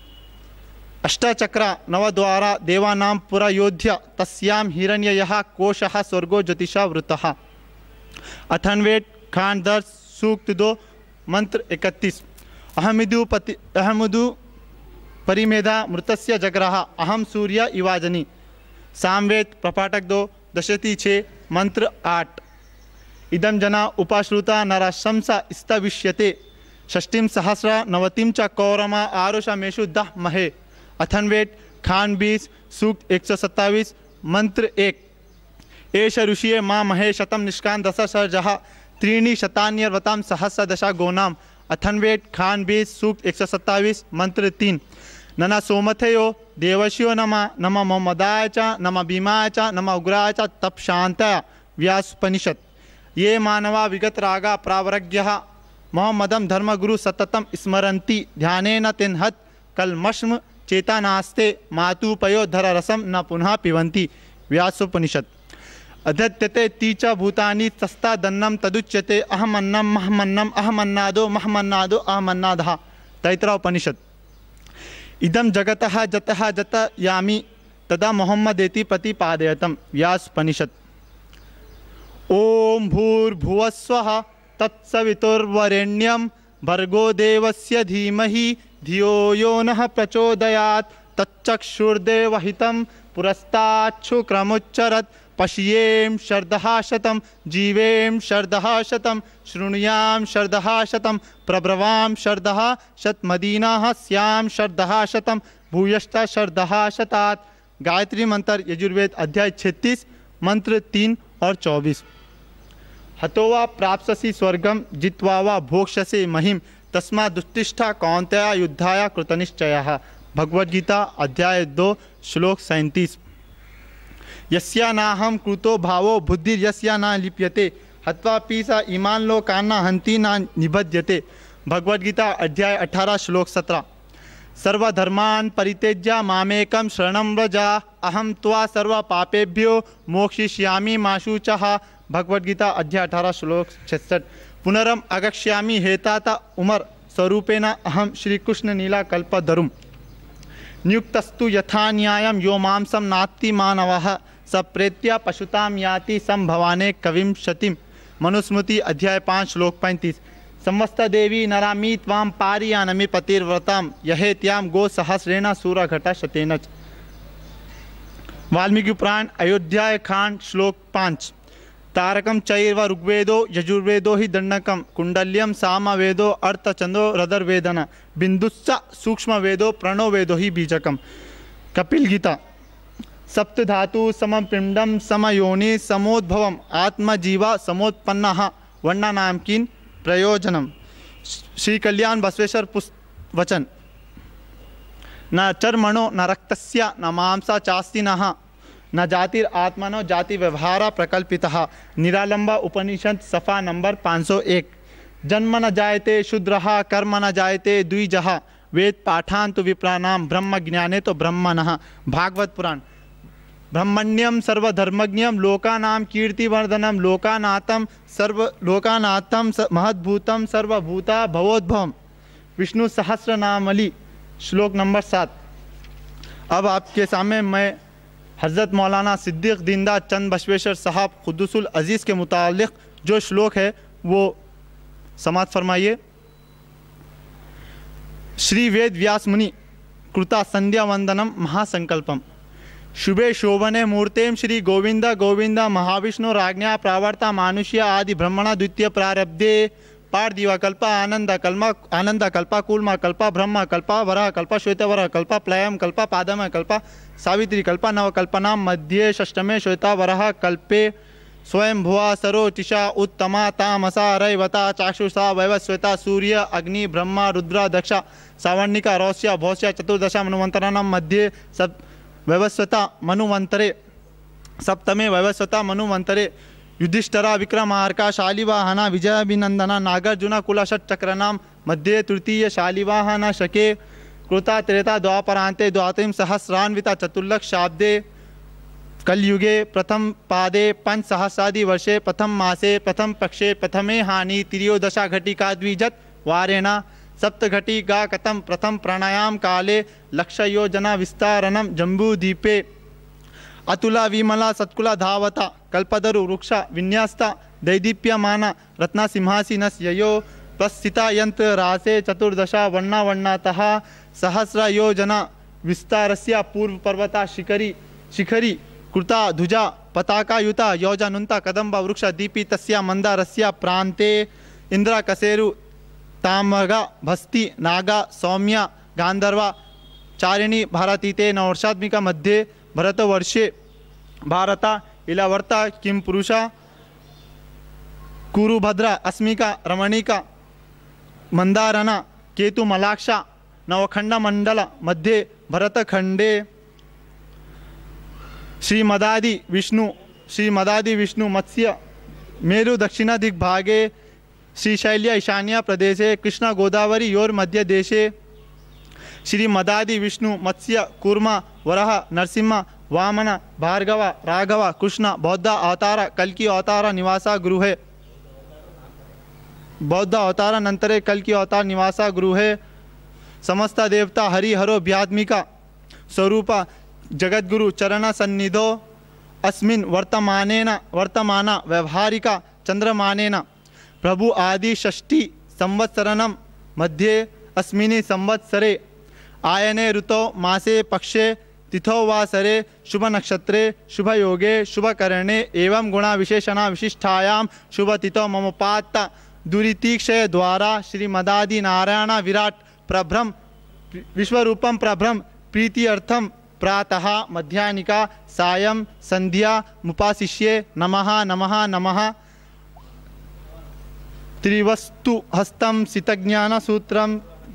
अष्टचक्र नवद्वारा देवानां पुरयोध्य तस्यां हिरण्ययः कोशः स्वर्गो ज्योतिषा वृतः। अथर्ववेद खांड दस सूक्त दो मंत्र इकतीस। अहमिदु पति अहमदु परिमेधा मृतस्य जग्रह अहम सूर्य इवाजनी। सामवेद प्रपाठक दो दशति छे मंत्र आठ। इदम जना उपाश्रुता नरा शंसा स्तविष्यते षष्टिम सहस्र नवतिम च कौरमा आरुषमेषु दह महे। अथर्ववेद खांड बीस सूक्त एक सौ सत्ताईस मंत्र एक। एष ऋषिये माँ महे शतम निष्कान दश सर्जः त्रीणि शतान्यर्वताम सहस्र दशा गोनाम। अथर्ववेद खांड बीस सूक्त एक सौ सत्ताईस मंत्र तीन। नना सोमथयो देवश्यो नमः नमः मोहम्मदाय च नमः भीमाय च नमः उग्राय च तप शांताय। व्यासोपनिषद। ये मानवा विगत रागा प्रावरज्ञः मोहम्मदं धर्मगुरु सततं स्मरन्ति ध्यानेन तिन्हत कल्मषम चेतानास्ते मातुपयो धररसम न पुनः पिबन्ति। व्यासोपनिषद। अध्यत्यते ती च भूतानि तस्तादन्नं तदुच्यते अहमन्नं महमन्नम अहमन्नादो महमन्नादो अहमन्नादः। तैत्रोपनिषद। इदं जगतः जतः जत यामि तदा मोहम्मदेति प्रतिपादयतम्। व्यासोपनिषद। ओम भूर्भुवस्वः तत्सवितुर्वरेण्यं भर्गो देवस्य धीमहि धियो यो नः प्रचोदयात् तच्चक्षुर्देवहितं पुरस्ताच्छुक्रमुच्चरत्। पश्येम शरदः शतं जीवेम शरदः शतं शृणुयाम शरदः शतं प्रब्रवाम शरदः शतमदीनाः स्याम शरदः शतं भूयश्च शरदः शतात्। गायत्री मंत्र यजुर्वेद अध्याय छत्तीस मंत्र तीन और चौबीस। हतो वा प्राप्स्यसि स्वर्गम जित्वा वा भोक्ष्यसि महिम तस्मात् दुष्टिष्ठा कौन्तेय युद्धाय कृतनिश्चयः। भगवद गीता अध्याय दो श्लोक सैंतीस। यस्या नाहं कृतो भावो बुद्धि यस्या न लिप्यते हत्वापि स इमान लोकान् हन्ति न निबध्यते। भगवद गीता अध्याय अठारह श्लोक सत्रह। सर्वधर्मान् परित्यज्य मामेकं शरणं व्रज अहं त्वा सर्व पापेभ्यो मोक्षयिष्यामि मा शुचः। भगवद गीता अध्याय अठारह श्लोक छियासठ। पुनरम अगक्ष्यामि हेतात उमर स्वरूपेण अहम श्रीकृष्ण नीला कल्पधरुम। नियुक्तस्तु यथा न्यायं यो मांसं नात्ति मानवः स प्रेत्य पशुतां याति संभवाने कविं शतिम। मनुस्मृति अध्याय पाँच श्लोक पैंतीस। समस्त देवी नरामी त्वां पारियानमि पतिर्व्रतां यहेत्यां गो सहस्रेण सूरघटा शतेन। वाल्मीकि पुराण अयोध्या खांड श्लोक पाँच। तारकम चैव ऋग्वेदो यजुर्वेदो हि दंडकम कुंडल्यम सामवेदो अर्थचंदो रदर्वेदन बिंदुस्स सूक्ष्मवेदो प्रणोवेदो हि बीजकम। कपिल गीता। सप्त धातु समम पिंडम समयोनि समोद्भवम आत्मजीवा समोत्पन्नः वर्णनाम किन प्रयोजनम। श्री कल्याण बसवेश्वर पुस्तक वचन। न चर्मणो न रक्तस्य न मांसा चास्ति नः न जातिर आत्मनो जाति व्यवहार प्रकल्पितः। निरालंबा उपनिषद सफा नंबर पाँच सौ एक। जन्म न जायते शूद्रः कर्म न जायते द्विजः वेद पाठान्तु विप्राणाम ब्रह्म ज्ञाने तो ब्रह्मणः। भागवत पुराण। ब्रह्मण्यम सर्वधर्मज्ञम लोकानां कीर्तिवर्धनम लोकानाथम सर्व लोकानाथम महद्भूतम सर्वभूता भवोद्भवम। विष्णु सहस्रनामली श्लोक नंबर सात। अब आपके सामने मैं हज़रत मौलाना सिद्दीक़ दीनदयाल चंद बसवेश्वर साहब खुद्दुसुल अज़ीज़ के मुतालिक जो श्लोक है वो समाप्त फरमाइए। श्री वेद व्यास मुनि कृता संध्या वंदनम महासंकल्पम शुभे शोभने मूर्तेम श्री गोविंद गोविंद महाविष्णु राज्ञा प्रावर्ता मानुष्य आदि ब्रह्मणा द्वितीय प्रारब्धे पार्थिव कल्प आनंद कल्म आनंद कल्प कूर्म कल्प ब्रह्म कल्प वरह कल्प श्वेतवर कल्प प्लयम कल्प पादम कल्प सावित्री कल्प नवकल्पना मध्ये षष्टमे श्वेतावरः कल्पे स्वयं भुवा सरोचिषा उत्तमा तामसा रैवता चाक्षुषा वैवस्वता सूर्य अग्नि ब्रह्मा रुद्र दक्ष सावर्णिका रौस्य भौस्य चतुर्दशा मनुवंतराणां मध्ये सब वैवस्वता मनुवंतरे सप्तमे वैवस्वता मनुवंतरे युधिष्ठिरा विक्रमार्का शालिवाहना विजयाभिनंदना नागार्जुना कुलषट्चक्रनां मध्ये तृतीय शालिवाहना शके कृता त्रेता द्वापरान्ते द्वात्रिं सहस्रान्विता चतुर्लक्षाब्दे कलयुगे प्रथम पादे पंचसहस्रादि वर्षे प्रथम मासे प्रथम पक्षे प्रथमे हानि त्रयोदशा घटिका द्विजत वारेण सप्तघटिका कथम प्रथम प्राणायाम काले लक्षयोजना विस्तारणम जम्बूद्वीपे अतुला विमला सत्कुला धावता कल्पतरु वृक्ष विन्यास्ता दैदीप्यमाना रत्नसिंहासनस्य प्रस्थिता यंत्र रासे चतुर्दशा वर्णा वर्णातः सहस्रयोजना विस्तारस्य पूर्व पर्वता शिखरी शिखरी कृता ध्वजा पताकायुता योजनुंता कदंब वृक्ष दीपितस्य मंदारस्य प्रान्ते इंद्र कसेरु तामगा भस्ति नागा सौम्या गांधर्वा चारिणी भारतीते नवर्षात्मिक मध्ये भरतवर्षे भारता इलावर्ता किं पुरुषा कुरुभद्रा अस्मिका रमणिका मंदारना केतुमलाक्षा नवखंड मंडल मध्ये भरतखंडे श्रीमदादि विष्णु श्रीमदादि विष्णु मत्स्य मेरु दक्षिण दिग्भागे श्रीशैल्य ईशान्य प्रदेशे कृष्ण गोदावरी योर मध्य देशे श्रीमदादि विष्णु मत्स्य कूर्म वरह नरसिंह वामन भार्गव राघव कृष्ण बौद्ध अवतार कल्कि अवतार निवासा गृहे बौद्ध अवतार नंतरे कल्कि अवतार निवासा गृहे समस्त देवता हरिहरो व्यात्मिका स्वरूप जगद्गुरु चरण सन्निधो अस्मिन् वर्तमानेन वर्तमान व्यवहारिका चंद्रमानेन प्रभु आदि षष्ठी संवत्सरनम मध्ये अस्मिन् संवत्सरे आयने ऋतो मासे पक्षे तिथो वासरे शुभ नक्षत्रे शुभ योगे शुभ करणे एवं गुणा विशेषणा विशिष्टायां शुभ तिथो ममोपात्त दुरितीक्षय द्वारा श्रीमदादि नारायण विराट प्रभ्रम विश्वरूपम प्रभ्रम प्रीति अर्थम प्रातः मध्यानिका सायं संध्या मुपाशिष्ये नमः नमः नमः त्रिवस्तु हस्तं सितज्ञान सूत्रम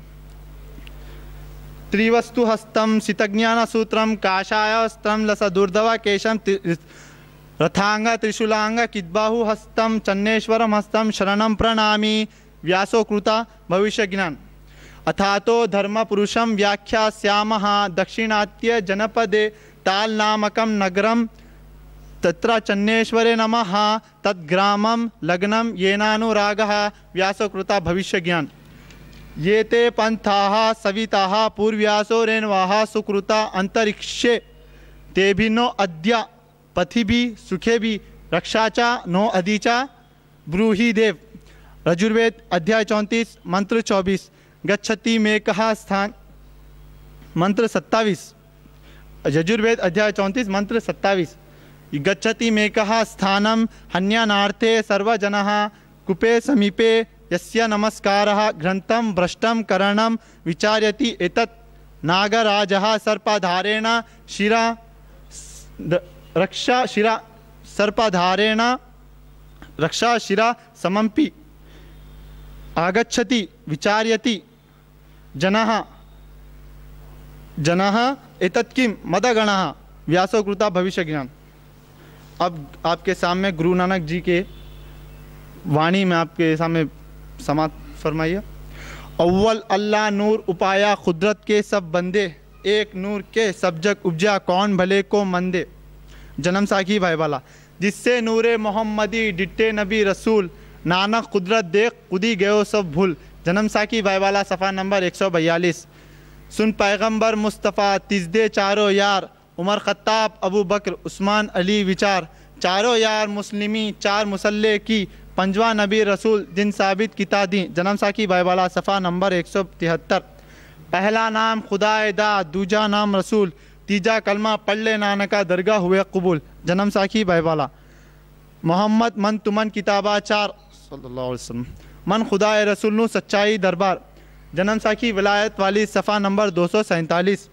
त्रिवस्तु हस्तं सितज्ञान सूत्रम काषायस्त्रम लसदुर्धव केशम रथांग त्रिशूलांग किद्बाहु हस्तं चन्नेश्वरम हस्तं शरणं प्रणामि व्यासो कृता भविष्य ज्ञान अथातो धर्म पुरुषम व्याख्यास्यामः दक्षिणात्य जनपदे ताल नामकं नगरम तत्र चन्नेश्वरे नमः तद्ग्रामं लग्नं येनानुरागः व्यासो कृता भविष्य ज्ञान ये ते पंथाः सविताः पूर्व्यासो रेण्वाः सुकृता अंतरिक्षे तेभिनो अद्य पथिभि सुखेभि रक्षाचा नो अधिचा ब्रूहि देव। यजुर्वेद अध्याय चौंतीस मंत्र चौबीस गच्छति में कहा स्थान मंत्र सत्तावीस यजुर्वेद अध्याय चौंतीस मंत्र सत्तावीस गच्छति में कहा स्थानम हन्यानार्थे सर्वजनः कुपे समीपे यस्य नमस्कारः ग्रंथम भ्रष्टम करणम विचार्यति एतत् नागराजः सर्पाधारेण शिरा रक्षा शिरा सर्पाधारेण रक्षा शिरा समंपि आगच्छति विचार्यति जनः जनः एतत् किं मदगणः व्यासो कृता भविष्य ज्ञान। अब आपके सामने गुरु नानक जी के वाणी में आपके सामने समाप्त फरमाइए। अव्वल अल्लाह नूर उपाया खुदरत के सब बंदे एक नूर के सब जग उपजा कौन भले को मंदे। जन्म साखी भाई वाला जिससे नूरे मोहम्मदी डिट्टे नबी रसूल नानक कुदरत देख कुदी गयो सब भूल। जन्म साखी भाई वाला सफ़ा नंबर एक सौ बयालीस। सुन पैगंबर मुस्तफ़ा तिजदे चारो यार, उमर ख़त्ताब अबू बकर उस्मान अली विचार, चारों यार मुस्लिमी चार मुसल्ले की, पंजवा नबी रसूल दिन साबित किता दी। जन्म साखी बाईवाला सफ़ा नंबर एक सौ तिहत्तर। पहला नाम खुदाए दा, दूजा नाम रसूल, तीजा कलमा पढ़ ले नानका दरगाह हुए कबूल। जन्म साखी बाईवाला। मोहम्मद मन तुमन किताबा चार सल्लल्लाहु अलैहि वसल्लम, मन खुदाए रसूल नु सच्चाई दरबार। जन्म साखी विलायत वाली सफ़ा नंबर दो सौ सैंतालीस।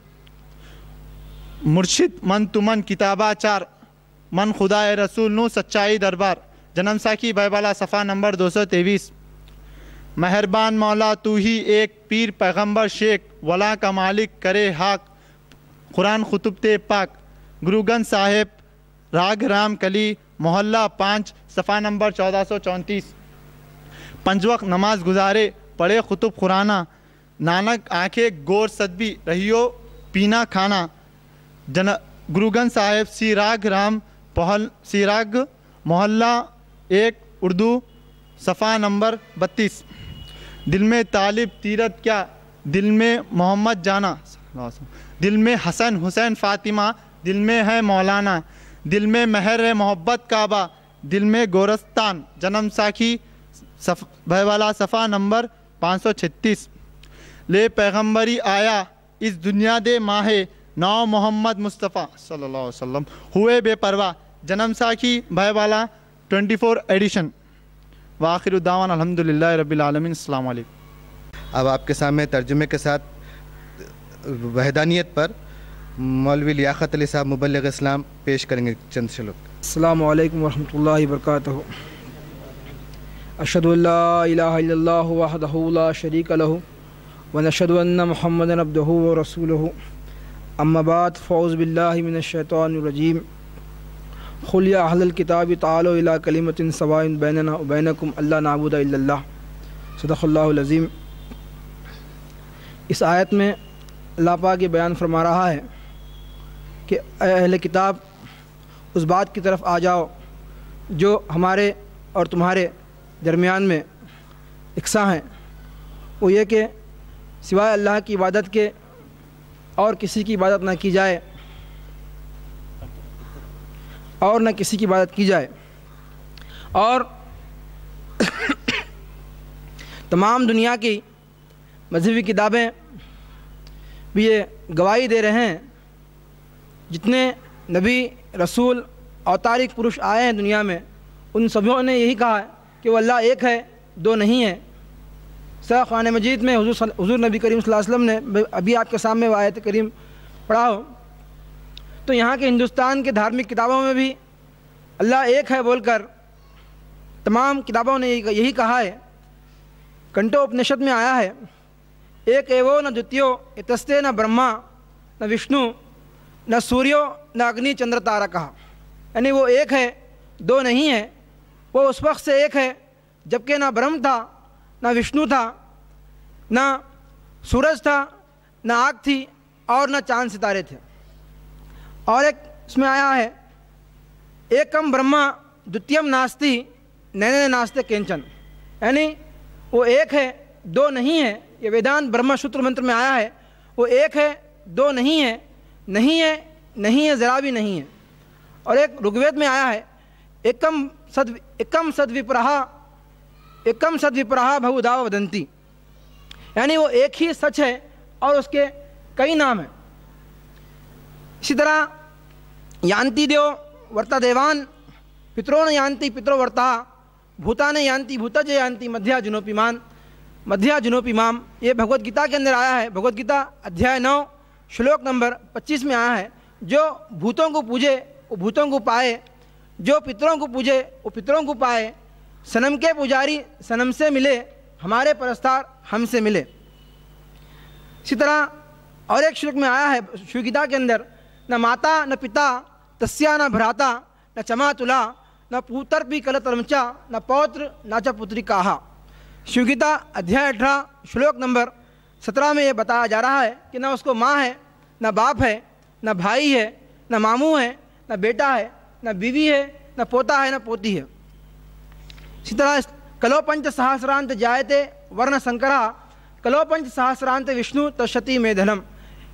मुर्शिद मन तुमन किताबा चार, मन खुदाए रसूल नु सच्चाई दरबार। जन्म साखी बाईवाला सफ़ा नंबर दो सौ तेईस। मेहरबान मौला तू ही एक, पीर पैगंबर शेख, वला का मालिक करे हाक, कुरान खुतुबते पाक। गुरुगंज साहेब राग राम कली मोहल्ला पाँच सफ़ा नंबर चौदह सौ चौंतीस। पंजवक नमाज गुजारे पढ़े खुतुब खुराना, नानक आंखें गोर सदबी रहियो पीना खाना। जन गुरुगंज साहेब सिराग राम पहल सिराग मोहल्ला एक उर्दू सफ़ा नंबर बत्तीस। दिल में तालिब तीरथ क्या, दिल में मोहम्मद जाना, दिल में हसन हुसैन फ़ातिमा, दिल में है मौलाना, दिल में महर है मोहब्बत काबा, दिल में गोरस्तान। जन्म साखी सफ वाला सफ़ा नंबर पाँच सौ छत्तीस। ले पैगंबरी आया इस दुनिया दे माहे, नौ मोहम्मद मुस्तफ़ा सल्लल्लाहु अलैहि वसल्लम हुए बेपरवाह। जन्म साखी वाला चौबीस एडिशन। वाखिर दावान अल्हम्दुलिल्लाह रब्बिल आलमीन। अस्सलाम वालेकुम। अब आपके सामने तर्जुमे के साथ वहदानियत पर मौलवी लियाकत अली साहब मुबल्लिग इस्लाम पेश करेंगे चंद शलोक। अस्सलामु अलैकुम वरहमतुल्लाहि वबरकातुहू। अशहदु अल्ला इलाहा इल्लल्लाहु वहदहू ला शरीका लहू व नशहदु अन्ना मुहम्मदन अब्दुहू व रसूलुहू। अम्मा बाद फ़ऊज़ु बिल्लाहि मिनश शैतानिर रजीम। क़ुल या अहलल किताबि ताअलू इला कलिमतिन सवाइन बैनना व बैनकुम अल्ला नअबुदा इल्लल्लाह। सदक़ल्लाहुल अज़ीम। इस आयत में अल्लाह पाक ये बयान फरमा रहा है कि अहले किताब उस बात की तरफ आ जाओ जो हमारे और तुम्हारे दरमियान में इकसा हैं। वो ये कि सिवाय अल्लाह की इबादत के और किसी की इबादत ना की जाए और न किसी की इबादत की जाए, और तमाम दुनिया की मजहबी किताबें भी ये गवाही दे रहे हैं, जितने नबी रसूल अवतारिक पुरुष आए हैं दुनिया में, उन सभी ने यही कहा है कि वो अल्लाह एक है, दो नहीं है। सूरह कुरान मजीद में हुजूर हुजूर नबी करीम सल्लल्लाहु अलैहि वसल्लम ने अभी आपके सामने वो आयत करीम पढ़ा हो, तो यहाँ के हिंदुस्तान के धार्मिक किताबों में भी अल्लाह एक है बोलकर तमाम किताबों ने यही कहा है। कंठोपनिषद में आया है, एक एवो न द्वितीयो इतस्ते न ब्रह्मा न विष्णु न सूर्यो न अग्नि चंद्र तारा कहा। यानी वो एक है, दो नहीं है। वो उस वक्त से एक है जबकि ना ब्रह्म था, ना विष्णु था, ना सूरज था, ना आग थी और ना चांद सितारे थे। और एक इसमें आया है, एकम ब्रह्मा द्वितीयम नास्ति नैने नास्ते केंचन। यानी वो एक है, दो नहीं है। ये वेदांत ब्रह्मा सूत्र मंत्र में आया है, वो एक है, दो नहीं है, नहीं है, नहीं है, ज़रा भी नहीं है। और एक ऋग्वेद में आया है, एकम सद एकम सद्विप्रहा एकम सद्विप्रहा बहुधा वदंती। यानी वो एक ही सच है और उसके कई नाम हैं। इसी तरह यान्ति देव वर्ता देवान पितरो न यान्ति पितरो वर्ता भूतान यान्ति भूतज यान्ति मध्या जुनोपिमान मध्या जुनोपिमाम। ये भगवत गीता के अंदर आया है। भगवत गीता अध्याय नौ श्लोक नंबर पच्चीस में आया है, जो भूतों को पूजे वो भूतों को पाए, जो पितरों को पूजे वो पितरों को पाए, सनम के पुजारी सनम से मिले, हमारे परस्तार हमसे मिले। इसी तरह और एक श्लोक में आया है शिव गीता के अंदर, न माता न पिता तस्या न भ्राता न चमा तुला न पुत्र भी कल तरमचा न पौत्र न च पुत्री काहा। शिव गीता अध्याय अठारह श्लोक नंबर सत्रह में ये बताया जा रहा है कि न उसको माँ है, न बाप है, न भाई है, न मामू है, न बेटा है, न बीवी है, न पोता है, न पोती है। इसी तरह कलो पंच सहस्रांत जायते वर्ण संकरा कलो पंच सहस्रांत विष्णु तशति में धनम।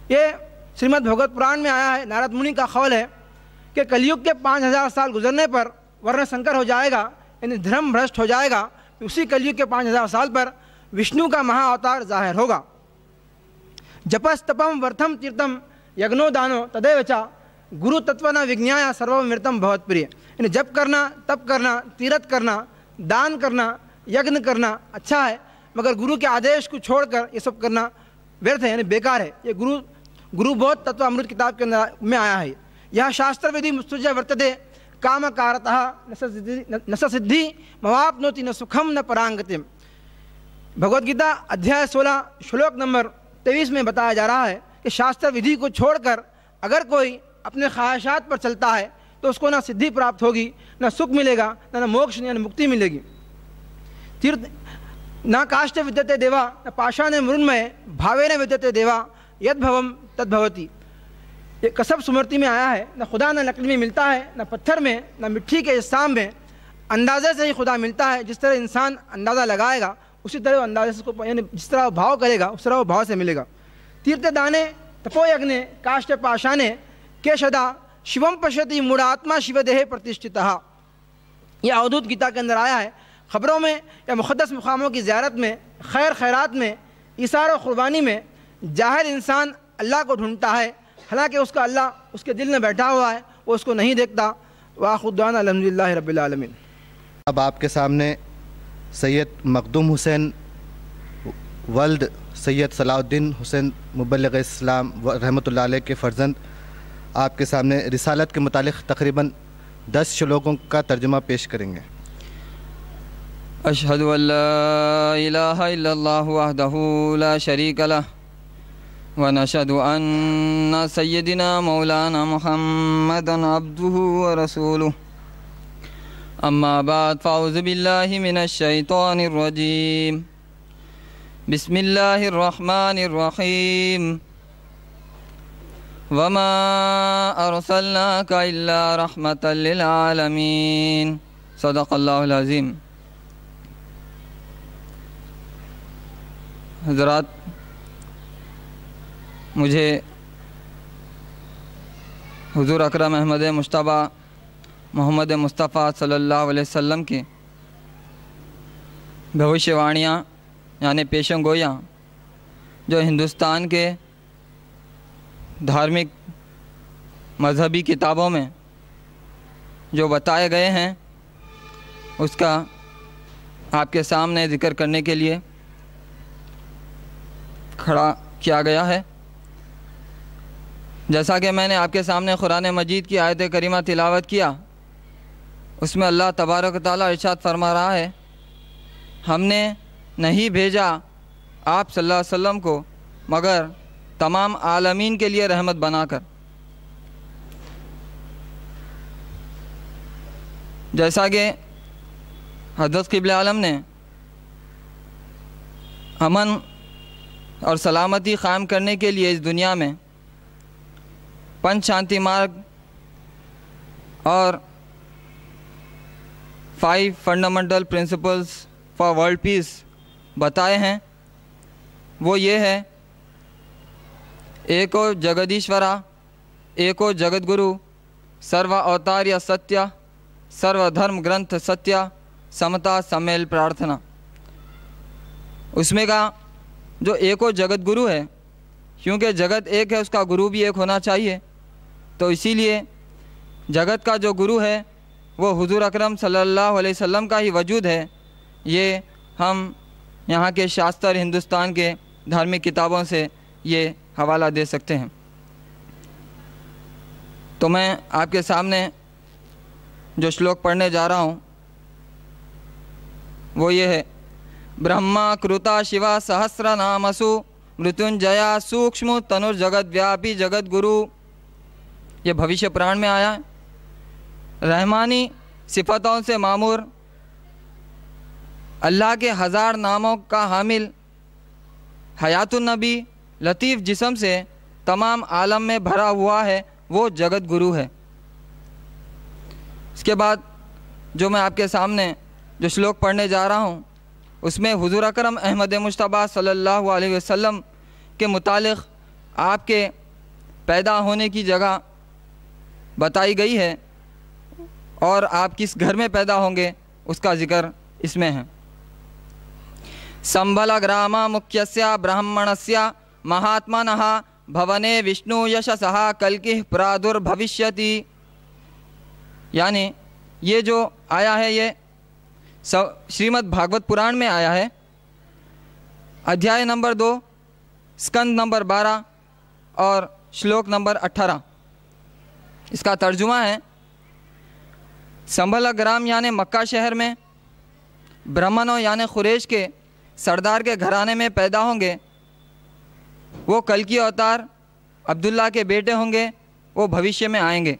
ये श्रीमद् भगवत पुराण में आया है, नारद मुनि का कौल है कि कलयुग के पाँच हज़ार साल गुजरने पर वर्ण संकर हो जाएगा, यानी धर्म भ्रष्ट हो जाएगा। उसी कलयुग के पाँच हज़ार साल पर विष्णु का महाअवतार जाहिर होगा। जपस तपम वर्थम तीर्थम यज्ञो दानो तदेव च गुरु तत्व न विज्ञाया सर्वमृतम बहुत प्रिय। यानी जप करना, तप करना, तीर्थ करना, दान करना, यज्ञ करना अच्छा है, मगर गुरु के आदेश को छोड़कर ये सब करना व्यर्थ है, यानी बेकार है। ये गुरु गुरु बोध तत्व अमृत किताब के अंदर में आया है। यह शास्त्र विधि मुस्तुज वर्तते काम कारतः न स सिद्धि मवाप्नोति न सुखम न परांगतिम। भगवत गीता अध्याय सोलह श्लोक नंबर तेईस में बताया जा रहा है कि शास्त्र विधि को छोड़कर अगर कोई अपने ख्वाहिशात पर चलता है तो उसको ना सिद्धि प्राप्त होगी, ना सुख मिलेगा, ना मोक्ष यानी मुक्ति मिलेगी। तीर्थ न काष्ठ विद्यते देवा न पाषाण मृण्मय भावे न विद्यते देवा यद भवम तद भवति। ये कसब स्मृति में आया है, न खुदा न लकड़ी में मिलता है, न पत्थर में, न मिट्टी के इस्साम में। अंदाजे से ही खुदा मिलता है। जिस तरह इंसान अंदाज़ा लगाएगा उसी तरह अंदाजे से उसको, यानी जिस तरह वो भाव करेगा उस तरह वो भाव से मिलेगा। तीर्थ दाने तपोयज्ञे काष्ठ पाषाणे केशदा शिवम पश्यति मूढ़ात्मा शिवदेहे प्रतिष्ठितः। यह अवधूत गीता के अंदर आया है। ख़बरों में या मुक़द्दस मुक़ामों की ज़ियारत में, खैर खैरात में, इसार और क़ुरबानी में जाहिर इंसान अल्लाह को ढूंढता है, हालांकि उसका अल्लाह उसके दिल में बैठा हुआ है, वो उसको नहीं देखता। वाखुद्दाना अल्हम्दुलिल्लाहि रब्बिल आलमीन। अब आपके सामने सैयद मखदूम हुसैन वल्द सैयद सलाउद्दीन हुसैन मुबल्लिग इस्लाम रहमतुल्लाह अलैह के फ़र्जंद आपके सामने रिसालत के मुतालिक तकरीबन दस श्लोकों का तर्जुमा पेश करेंगे। अशहदु अल्ला इलाहा इल्लल्लाहु वहदहु ला शरीक लह व नशहदु अन्ना सय्यदिना मौलाना मुहम्मदन अब्दुहु व रसूलुहु। अम्मा बाद फ़अऊज़ु बिल्लाहि मिनश शैतानिर रजीम। बिस्मिल्लाहिर रहमानिर रहीम। वमा अरसलनाका इल्ला रहमतल लिल आलमीन। सदक़ल्लाहुल अज़ीम। हज़रात, मुझे हुज़ूर अकरम अहमद मुश्तबा मोहम्मद मुस्तफ़ा सल्लल्लाहु अलैहि वसल्लम की भविष्यवाणियाँ यानी पेशन गोयाँ जो हिंदुस्तान के धार्मिक मजहबी किताबों में जो बताए गए हैं उसका आपके सामने ज़िक्र करने के लिए खड़ा किया गया है। जैसा कि मैंने आपके सामने कुरान मजीद की आयत करीमा तिलावत किया, उसमें अल्लाह तबारक व तआला इरशाद फरमा रहा है, हमने नहीं भेजा आप सल्लल्लाहु अलैहि वसल्लम को मगर तमाम आलमीन के लिए रहमत बनाकर। जैसा कि हज़रत क़िबले आलम ने अमन और सलामती क़ायम करने के लिए इस दुनिया में पंच शांति मार्ग और five fundamental principles for world peace बताए हैं, वो ये है, एको जगदीश्वरा एको जगद्गुरु सर्व अवतार्य सत्य सर्वधर्म ग्रंथ सत्य समता सम्मेल प्रार्थना। उसमें का जो एको जगत गुरु है, क्योंकि जगत एक है उसका गुरु भी एक होना चाहिए, तो इसीलिए जगत का जो गुरु है वो हुज़ूर अकरम सल्लल्लाहु अलैहि वसल्लम का ही वजूद है। ये हम यहाँ के शास्त्र हिंदुस्तान के धार्मिक किताबों से ये हवाला दे सकते हैं। तो मैं आपके सामने जो श्लोक पढ़ने जा रहा हूँ वो ये है, ब्रह्मा कृता शिवा सहस्र नामसु मृत्युंजया सूक्ष्म तनुर्जगत व्यापी जगत गुरु। ये भविष्य पुराण में आया है। रहमानी सिफतों से मामूर, अल्लाह के हज़ार नामों का हामिल, हयातुन नबी लतीफ़ जिस्म से तमाम आलम में भरा हुआ है, वो जगत गुरु है। इसके बाद जो मैं आपके सामने जो श्लोक पढ़ने जा रहा हूँ उसमें हुज़ूर अकरम अहमद मुश्तबा सल्लल्लाहु अलैहि वसल्लम के मुतालिक़ आपके पैदा होने की जगह बताई गई है और आप किस घर में पैदा होंगे उसका जिक्र इसमें है। संबल ग्राम मुख्यस्य ब्राह्मणस्य महात्मनः भवने विष्णु यशसः कल्किः प्रादुर्भविष्यति। यानी ये जो आया है ये श्रीमद् भागवत पुराण में आया है, अध्याय नंबर दो, स्कंद नंबर बारह और श्लोक नंबर अट्ठारह। इसका तर्जुमा है, संभल ग्राम यानी मक्का शहर में ब्राह्मणों यानी खुरेश के सरदार के घराने में पैदा होंगे। वो कल की अवतार अब्दुल्ला के बेटे होंगे, वो भविष्य में आएंगे।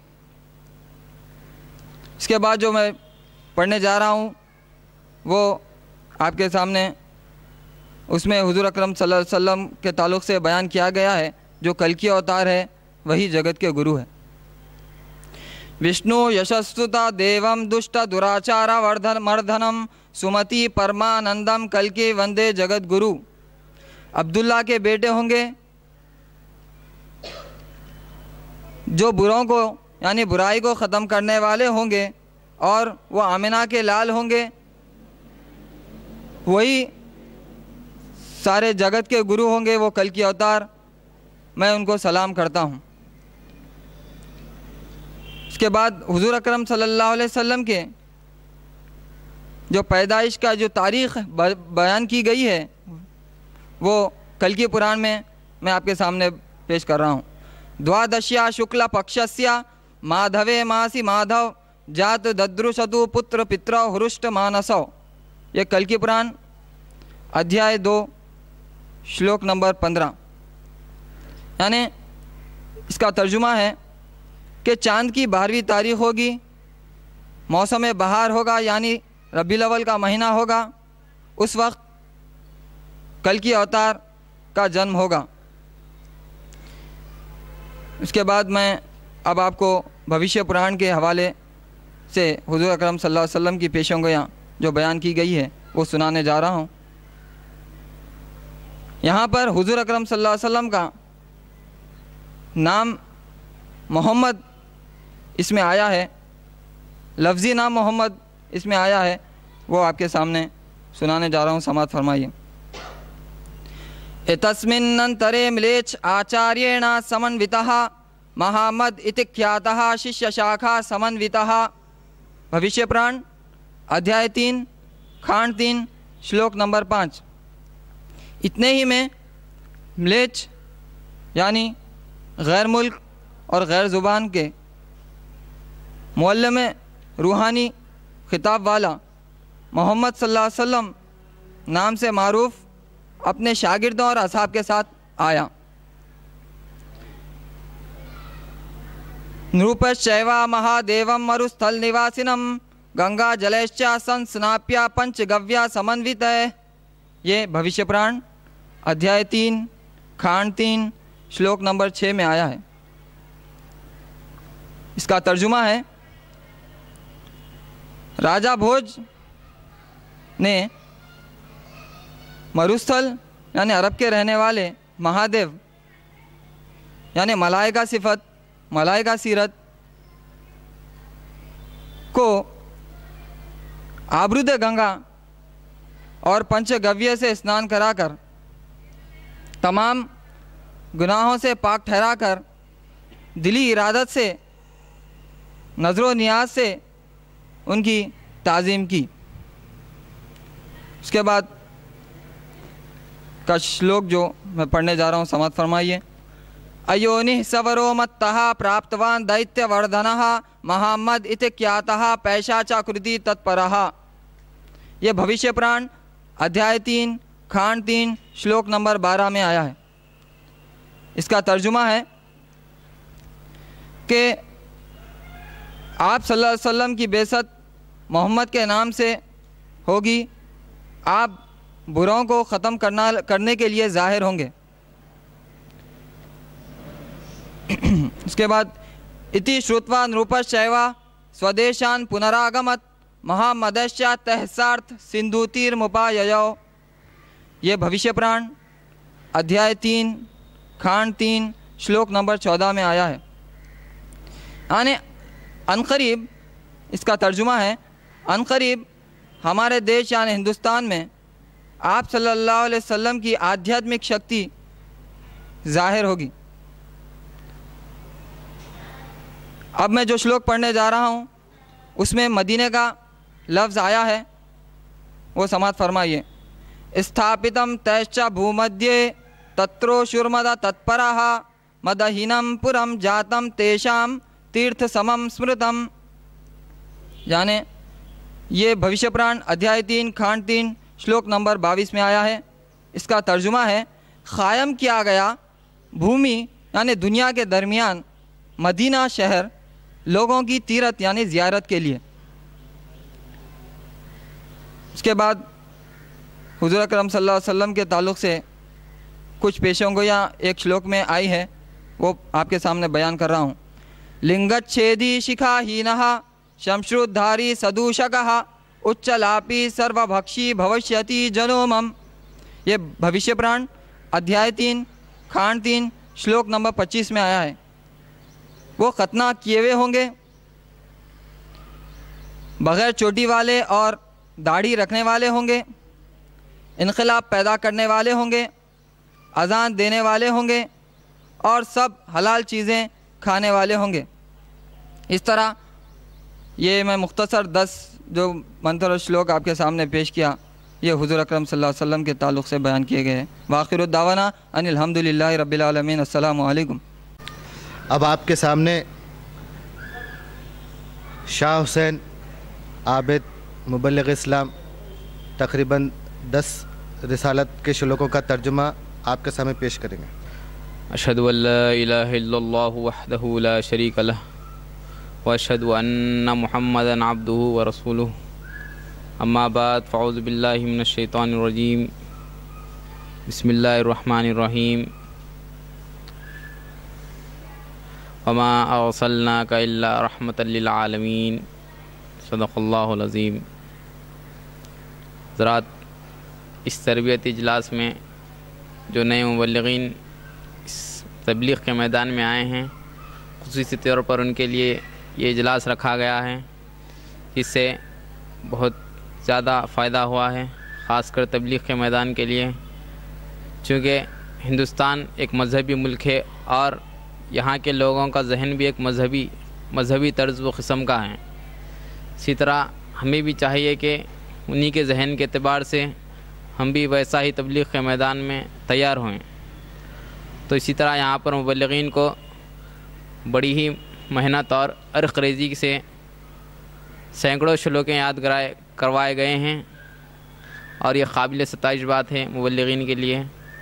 इसके बाद जो मैं पढ़ने जा रहा हूँ वो आपके सामने उसमें हुजूर अकरम सल्लल्लाहु अलैहि वसल्लम के ताल्लुक़ से बयान किया गया है। जो कल की अवतार है वही जगत के गुरु है। विष्णु यशस्तुता देवम दुष्ट दुराचार वर्धन मर्धनम सुमति परमानंदम कल के वंदे जगत गुरु। अब्दुल्ला के बेटे होंगे जो बुरों को यानी बुराई को ख़त्म करने वाले होंगे और वो आमिना के लाल होंगे। वही सारे जगत के गुरु होंगे, वो कल की अवतार। मैं उनको सलाम करता हूँ। इसके बाद हुजूर अकरम सल्लल्लाहु अलैहि वसल्लम के जो पैदाइश का जो तारीख़ बयान की गई है वो कल की पुराण में मैं आपके सामने पेश कर रहा हूँ। द्वादश्या शुक्ल पक्षस्य माधवे मासी माधव जात दद्रुशतु पुत्र पित्र हृष्ट मानसौ। ये कल की पुराण अध्याय दो श्लोक नंबर पंद्रह। यानी इसका तर्जुमा है कि चाँद की बारहवीं तारीख होगी, मौसम बहार होगा यानी रबीउल अव्वल का महीना होगा, उस वक्त कल की अवतार का जन्म होगा। इसके बाद मैं अब आपको भविष्य पुराण के हवाले से हुजूर अकरम सल्लल्लाहु अलैहि वसल्लम की पेशंगोयाँ जो बयान की गई है वो सुनाने जा रहा हूँ। यहाँ पर हुजूर अकरम सल्लल्लाहु अलैहि वसल्लम का नाम मोहम्मद इसमें आया है, लफ्ज़ी नाम मोहम्मद इसमें आया है, वो आपके सामने सुनाने जा रहा हूँ। समात फरमाइए। एतस्मिन्नन्तरे म्लेच्छ आचार्येण समन्वितः महामद इति ख्यातः शिष्य शाखा समन्वितः। भविष्य पुराण अध्याय तीन खांड तीन श्लोक नंबर पाँच। इतने ही में म्लेच्छ यानी गैर मुल्क और गैर ज़ुबान के मुअल्लिम रूहानी खिताब वाला मोहम्मद सल्लल्लाहु अलैहि वसल्लम नाम से मारूफ अपने शागिर्दों और असहाब के साथ आया। नृपश्चैवा महादेवम मरुस्थल निवासिनम गंगा जलैश्च संस्नाप्या पंचगव्या समन्वित है। ये भविष्य पुराण अध्याय तीन खांड तीन श्लोक नंबर छः में आया है। इसका तर्जुमा है, राजा भोज ने मरुस्थल यानी अरब के रहने वाले महादेव यानी मलाइका सिफत मलाइका सीरत को आबरूद गंगा और पंचगव्य से स्नान कराकर तमाम गुनाहों से पाक ठहराकर दिली इरादत से नज़रो नियाज से उनकी ताज़ीम की। उसके बाद का श्लोक जो मैं पढ़ने जा रहा हूँ समात फरमाइए। अयोनि सवरो मत्तः प्राप्तवान दैत्यवर्धनः महामद इति ख्यातः पैशाचाकृति तत्परः। ये भविष्य पुराण अध्याय तीन खांड तीन श्लोक नंबर बारह में आया है। इसका तर्जुमा है कि आप सल्लल्लाहु अलैहि वसल्लम की बेइज्जत मोहम्मद के नाम से होगी। आप बुरों को ख़त्म करना करने के लिए ज़ाहिर होंगे। उसके बाद इति श्रुत्वा नृपश्चैवा स्वदेशान पुनरागमत महामदश्च तहसार्थ सिंधुतीर्मुपाययो। ये भविष्य पुराण अध्याय तीन खांड तीन श्लोक नंबर चौदह में आया है। यानी अनकरीब, इसका तर्जुमा है अनकरीब हमारे देश यानी हिंदुस्तान में आप सल्लल्लाहु अलैहि वसल्लम की आध्यात्मिक शक्ति जाहिर होगी। अब मैं जो श्लोक पढ़ने जा रहा हूँ उसमें मदीने का लफ्ज़ आया है, वो समात फरमाइए। स्थापितम तैश्च भूमध्ये तत्रो शुर्मदा तत्पराः मदहीनम पुरम जातम तेषाम तीर्थ समम स्मृतम। यानी ये भविष्य पुराण अध्याय तीन खांड तीन श्लोक नंबर बाईस में आया है। इसका तर्जुमा है क़ायम किया गया भूमि यानी दुनिया के दरमियान मदीना शहर लोगों की तीरथ यानी ज़ियारत के लिए। उसके बाद हुज़ूर अकरम सल्लल्लाहु अलैहि वसल्लम के ताल्लुक़ से कुछ पेशेंगोयाँ एक श्लोक में आई है, वो आपके सामने बयान कर रहा हूँ। लिंगच्छेदी शिखाहीनः शमश्रुद्धारी सदूषकः उच्चलापी सर्वभक्षी भविष्यति जनो मम। ये भविष्य पुराण अध्याय तीन खांड तीन श्लोक नंबर पच्चीस में आया है। वो खतना किए हुए होंगे, बग़ैर चोटी वाले और दाढ़ी रखने वाले होंगे, इनक़िलाब पैदा करने वाले होंगे, अज़ान देने वाले होंगे और सब हलाल चीज़ें खाने वाले होंगे। इस तरह ये मैं मुख्तसर दस जो मंत्र और श्लोक आपके सामने पेश किया, ये हुज़ूर अकरम सल्लल्लाहु अलैहि वसल्लम के ताल्लुक़ से बयान किए गए हैं। वाखिरु दावाना अनिल हम्दुलिल्लाहि रब्बिल आलमीन। अस्सलामु अलैकुम। अब आपके सामने शाह हुसैन आबिद मुबल्लिग़ इस्लाम तकरीबन दस रिसालत के श्लोकों का तर्जुमा आपके सामने पेश करेंगे। अशहदु अल्ला इलाहा इल्लल्लाहु वहदहु ला शरीका लह व अशहदु अन्ना मुहम्मदन अब्दुहु व रसूलुहु अम्मा बाद फ़अऊज़ु बिल्लाहि मिनश शैतानिर रजीम बिस्मिल्लाहिर रहमानिर रहीम वमा अरसलनाका इल्ला रहमतल लिल आलमीन सदक़ल्लाहुल अज़ीम। ज़रात इस तरबियती इजलास में जो नए मुबल्लिगीन इस तबलीग के मैदान में आए हैं, ख़ुसूसी तौर पर उनके लिए ये इजलास रखा गया है, इससे बहुत ज़्यादा फ़ायदा हुआ है, ख़ासकर तबलीग के मैदान के लिए, चूँकि हिंदुस्तान एक मज़हबी मुल्क है और यहाँ के लोगों का जहन भी एक मज़हबी मज़हबी तर्ज़ व क़िस्म का है। इसी तरह हमें भी चाहिए कि उन्हीं के जहन के एतबार से हम भी वैसा ही तबलीग के मैदान में तैयार हों। तो इसी तरह यहाँ पर मुबल्लिगीन को बड़ी ही मेहनत और अर्क़ रेज़ी से सैकड़ों श्लोकें याद कराए करवाए गए हैं और ये काबिल सताइश बात है मुबल्लिगीन के लिए।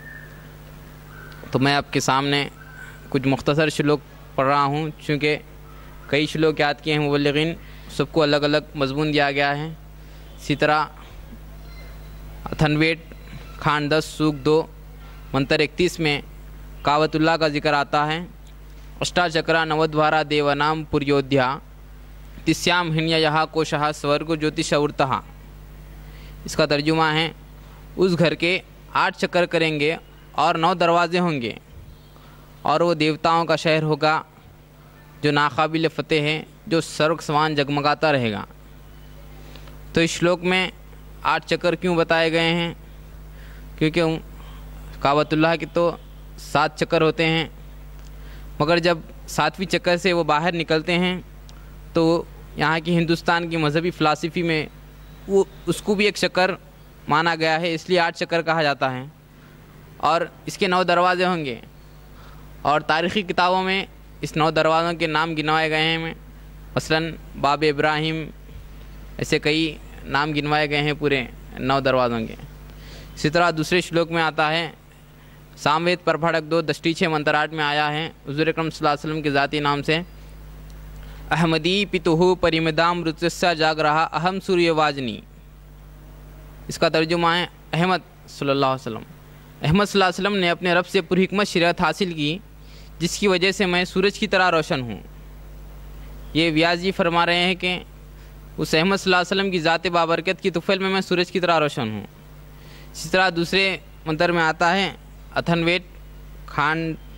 तो मैं आपके सामने कुछ मुख्तसर श्लोक पढ़ रहा हूँ, चूँकि कई श्लोक याद किए हैं मुबल्लिगीन, सबको अलग अलग मजमून दिया गया है। इसी तरह अथनवेट खान दस सूख दो मंत्र इकतीस में कावतुल्लाह का जिक्र आता है। अष्टाचक्रा नवद्वारा देवनाम पुर्योध्या तिस्याम हिन्या यहाँ कोशहा स्वर्ग ज्योतिषवृतः। इसका तर्जुमा है उस घर के आठ चक्कर करेंगे और नौ दरवाज़े होंगे और वो देवताओं का शहर होगा जो नाकाबिल फ़तेह है, जो सर्व समान जगमगाता रहेगा। तो इस श्लोक में आठ चक्कर क्यों बताए गए हैं? क्योंकि काबतुल्लाह के तो सात चक्कर होते हैं, मगर जब सातवीं चक्कर से वो बाहर निकलते हैं तो यहाँ की हिंदुस्तान की मज़हबी फ़िलासफ़ी में वो उसको भी एक चक्कर माना गया है, इसलिए आठ चक्कर कहा जाता है। और इसके नौ दरवाज़े होंगे और तारीख़ी किताबों में इस नौ दरवाज़ों के नाम गिनवाए गए हैं। मसलन बाब इब्राहिम, ऐसे कई नाम गिनवाए गए हैं पूरे नौ दरवाज़ों के। इसी तरह दूसरे श्लोक में आता है सामवेद परफड़क दो दष्टी छः मंत्र आठ में आया है हुज़ूर अकरम सल्लल्लाहु अलैहि वसल्लम के ज़ाती नाम से अहमदी पितुहु परिमदाम रुतस्सा जाग रहा अहम सूर्यवाजनी। इसका तर्जुमा है अहमद सल्लल्लाहु अलैहि वसल्लम अहमद सल्लल्लाहु अलैहि वसल्लम ने अपने रब से पुरहिकमत शरीयत हासिल की जिसकी वजह से मैं सूरज की तरह रोशन हूँ। ये व्यास जी फरमा रहे हैं कि उस अहमद सल्लल्लाहु अलैहि वसल्लम की ज़ात बाबरकत की तुफ़ैल में मैं सूरज की तरह रोशन हूँ। इसी तरह दूसरे मंत्र में आता है अथनवेट खान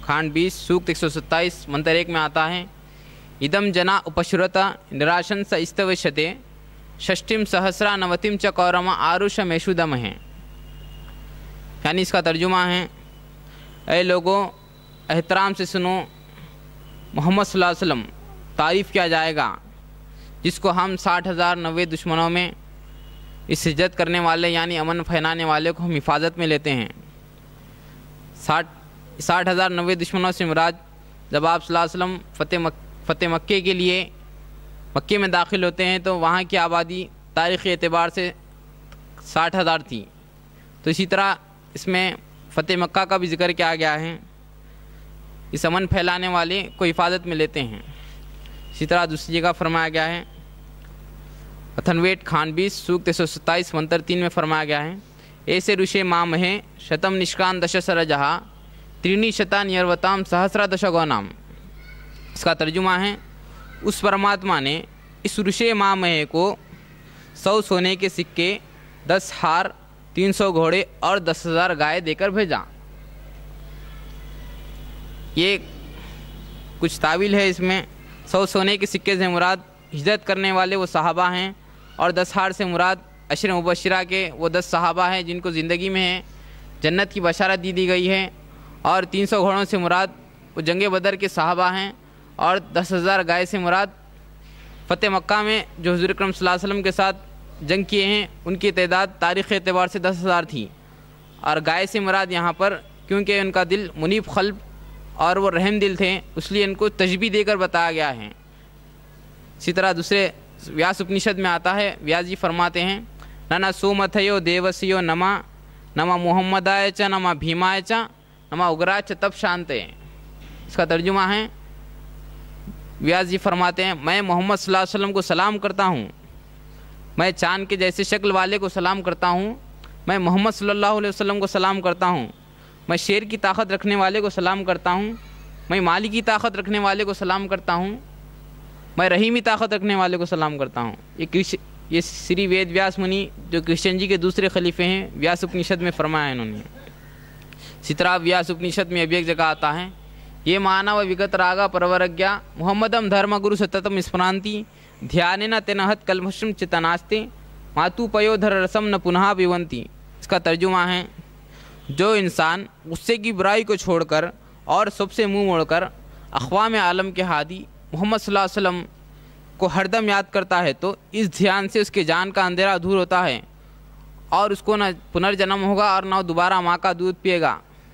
खांड बीस सूक्त एक सौ सत्ताईस मंत्र एक में आता है, इदम जना उपश्रुता निराशन स इस्तवश्यते षष्टिम सहस्रा नवतिम च कौरमा आरुष मेशुदम है। यानी इसका तर्जुमा है, ऐ लोगों एहतराम से सुनो, मोहम्मद सल्लल्लाहु अलैहि वसल्लम तारीफ़ किया जाएगा जिसको हम साठ हज़ार नब्बे दुश्मनों में इस हिज्जत करने वाले यानी अमन फैलाने वाले को हम हिफाजत में लेते हैं। साठ साठ हज़ार नब्बे दुश्मनों से मुराद जब आप सल्लल्लाहु अलैहि वसल्लम फ़तेह मक फ़तेह मक्के के लिए मक्के में दाखिल होते हैं तो वहाँ की आबादी तारीख़ी एतबार से साठ हज़ार थी। तो इसी तरह इसमें फ़तेह मक्का का भी जिक्र किया गया है, इस अमन फैलाने वाले को हिफाजत में लेते हैं। इसी तरह दूसरी जगह फरमाया गया है, अथनवेट खान बीस सूक्त एक सौ सत्ताईस मंत्र तीन में फरमाया गया है, ऐसे ऋषे माम है शतम निष्कान दश सर जहा त्रीणी शता नियर्वताम सहस्रा दश गौनाम। इसका तर्जुमा है, उस परमात्मा ने इस ऋषे मामहे को सौ सोने के सिक्के, दस हार, तीन सौ घोड़े और दस हज़ार गाय देकर भेजा। ये कुछ तावील है इसमें। सौ सोने के सिक्के से मुराद हिजरत करने वाले वो सहाबा हैं और दस हार से मुराद अशर मुबशरा के वो दस सहाबा हैं जिनको ज़िंदगी में है जन्नत की बशारत दी दी गई है, और तीन सौ घोड़ों से मुराद वो जंग बदर के सहाबा हैं, और दस हज़ार गाय से मुराद फ़तेह मक्का में जो हुज़ूर अकरम सल्लल्लाहु अलैहि वसल्लम के साथ जंग किए हैं उनकी तादाद तारीख़ एतबार से दस हज़ार थी। और गाय से मुराद यहाँ पर क्योंकि उनका दिल मुनीब क़ल्ब और वो रहम दिल थे इसलिए इनको तशबीह देकर बताया गया है। इसी तरह दूसरे व्यास उपनिषद में आता है, व्यास जी फरमाते हैं, नना सोमथयो देवसियो नमा नमा मोहम्मदाय च नमा भीमाय च नमा उग्रा च तब शांत। इसका तर्जुमा है, व्यास जी फरमाते हैं, मैं मोहम्मद सल्लल्लाहु अलैहि वसल्लम को सलाम करता हूँ, मैं चाँद के जैसे शक्ल वाले को सलाम करता हूँ, मैं मोहम्मद सल्लल्लाहु अलैहि वसल्लम को सलाम करता हूँ, मैं शेर की ताकत रखने वाले को सलाम करता हूँ, मैं माली की ताकत रखने वाले को सलाम करता हूँ, मैं रहीमी ताकत रखने वाले को सलाम करता हूँ। ये कृष्ण ये श्री वेद व्यास मुनि जो कृष्ण जी के दूसरे खलीफे हैं व्यास उपनिषद में फरमाया इन्होंने। इसी तरह व्यास उपनिषद में अभी एक जगह आता है, ये मानव विगत रागा परवरज्ञा मोहम्मदम धर्म गुरु सततम स्मरांति ध्यान न तेनहत कलमशम चितनास्ते मातु पयोधर रसम न पुनः पिबंती। इसका तर्जुमा है, जो इंसान गुस्से की बुराई को छोड़कर और सबसे मुंह मोड़कर अक़वाम आलम के हादी मोहम्मद सल्लल्लाहु अलैहि वसल्लम को हरदम याद करता है तो इस ध्यान से उसके जान का अंधेरा दूर होता है और उसको न पुनर्जन्म होगा और न दोबारा माँ का दूध पिएगा।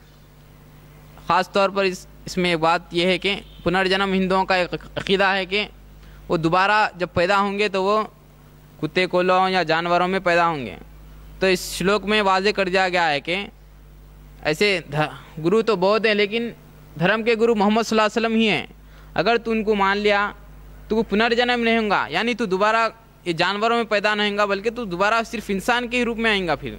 ख़ास तौर पर इस इसमें एक बात यह है कि पुनर्जन्म हिंदुओं का एक अक़ीदा है कि वो दोबारा जब पैदा होंगे तो वो कुत्ते कोलों या जानवरों में पैदा होंगे। तो इस श्लोक में वाज़े कर दिया गया है कि ऐसे गुरु तो बहुत हैं लेकिन धर्म के गुरु मोहम्मद सल्लल्लाहु अलैहि वसल्लम ही हैं। अगर तू उनको मान लिया तो वो पुनर्जन्म नहीं होगा, यानी तू दोबारा ये जानवरों में पैदा नहीं होगा बल्कि तू दोबारा सिर्फ इंसान के ही रूप में आएगा। फिर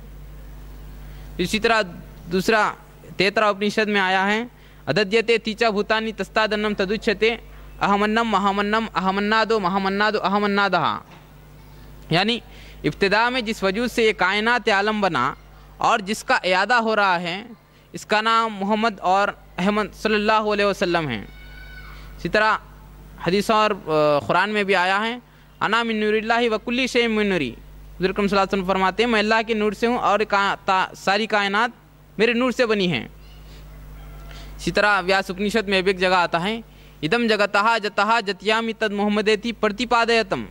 इसी तरह दूसरा तेतरा उपनिषद में आया है, अदद्यते तीचा भूतानी तस्तादन्नम तदुच्यते अहमन्नम महामन्नम अहमन्नादो महामन्नादो अहमन्नादहा। यानी इब्तिदा में जिस वजूद से ये कायनात आलम बना और जिसका इयादा हो रहा है इसका नाम मोहम्मद और अहमद सल्लल्लाहु अलैहि वसल्लम है। इसी तरह हदीस और कुरान में भी आया है, अना मिन नूरिल्लाहि व कुल्ली शै मिन नूरी। हुज़ूर अकरम सल्लल्लाहु अलैहि वसल्लम फरमाते हैं, मैं अल्लाह के नूर से हूँ और का, सारी कायनात मेरे नूर से बनी है। इसी तरह व्यास उपनिषद में भी एक जगह आता है, इदम जगतहा जतहा जतियामी तद मोहम्मदेति प्रतिपादयतम।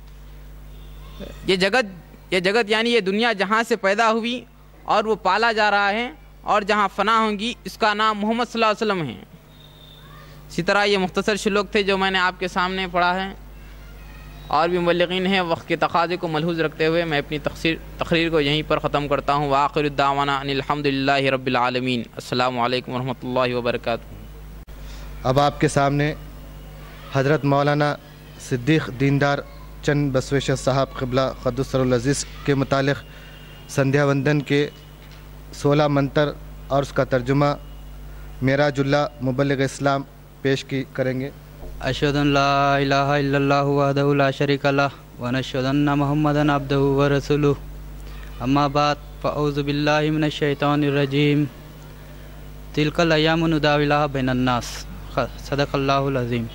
ये जगत ये जगत यानी ये दुनिया जहाँ से पैदा हुई और वो पाला जा रहा है और जहाँ फ़ना होंगी इसका नाम मोहम्मद सल्लल्लाहु अलैहि वसल्लम है। इसी तरह ये मुख्तसर श्लोक थे जो मैंने आपके सामने पढ़ा है। और भी मुबल्लिगीन हैं, वक्त के तकाज़े को मलहूज़ रखते हुए मैं अपनी तक़सीर तक़रीर को यहीं पर ख़त्म करता हूँ। व आखिरु दावाना अनिल हम्दुलिल्लाहि रब्बिल आलमीन। अस्सलामु अलैकुम व रहमतुल्लाहि व बरकातुहू। अब आपके सामने हज़रत मौलाना सिद्दीक़ दीनदार चंद बसवेश्वर साहब क़िबला क़द्दस सिर्रुल अज़ीज़ के मुतालिक़ संध्या वंदन के सोलह मंत्र और उसका तर्जुमा मेराजुल्लाह मुबल्लिग़ इस्लाम पेश की करेंगे। अशहदु अन ला इलाहा इल्लल्लाहु वहदहु ला शरीका लह व नशहदु अन्ना मुहम्मदन अब्दुहु व रसूलुहु। अम्मा बाद फ़अऊज़ु बिल्लाहि मिनश शैतानिर रजीम। तिलकल अय्यामु नुदाविलहा बैनन्नास। सदक़ल्लाहुल अज़ीम।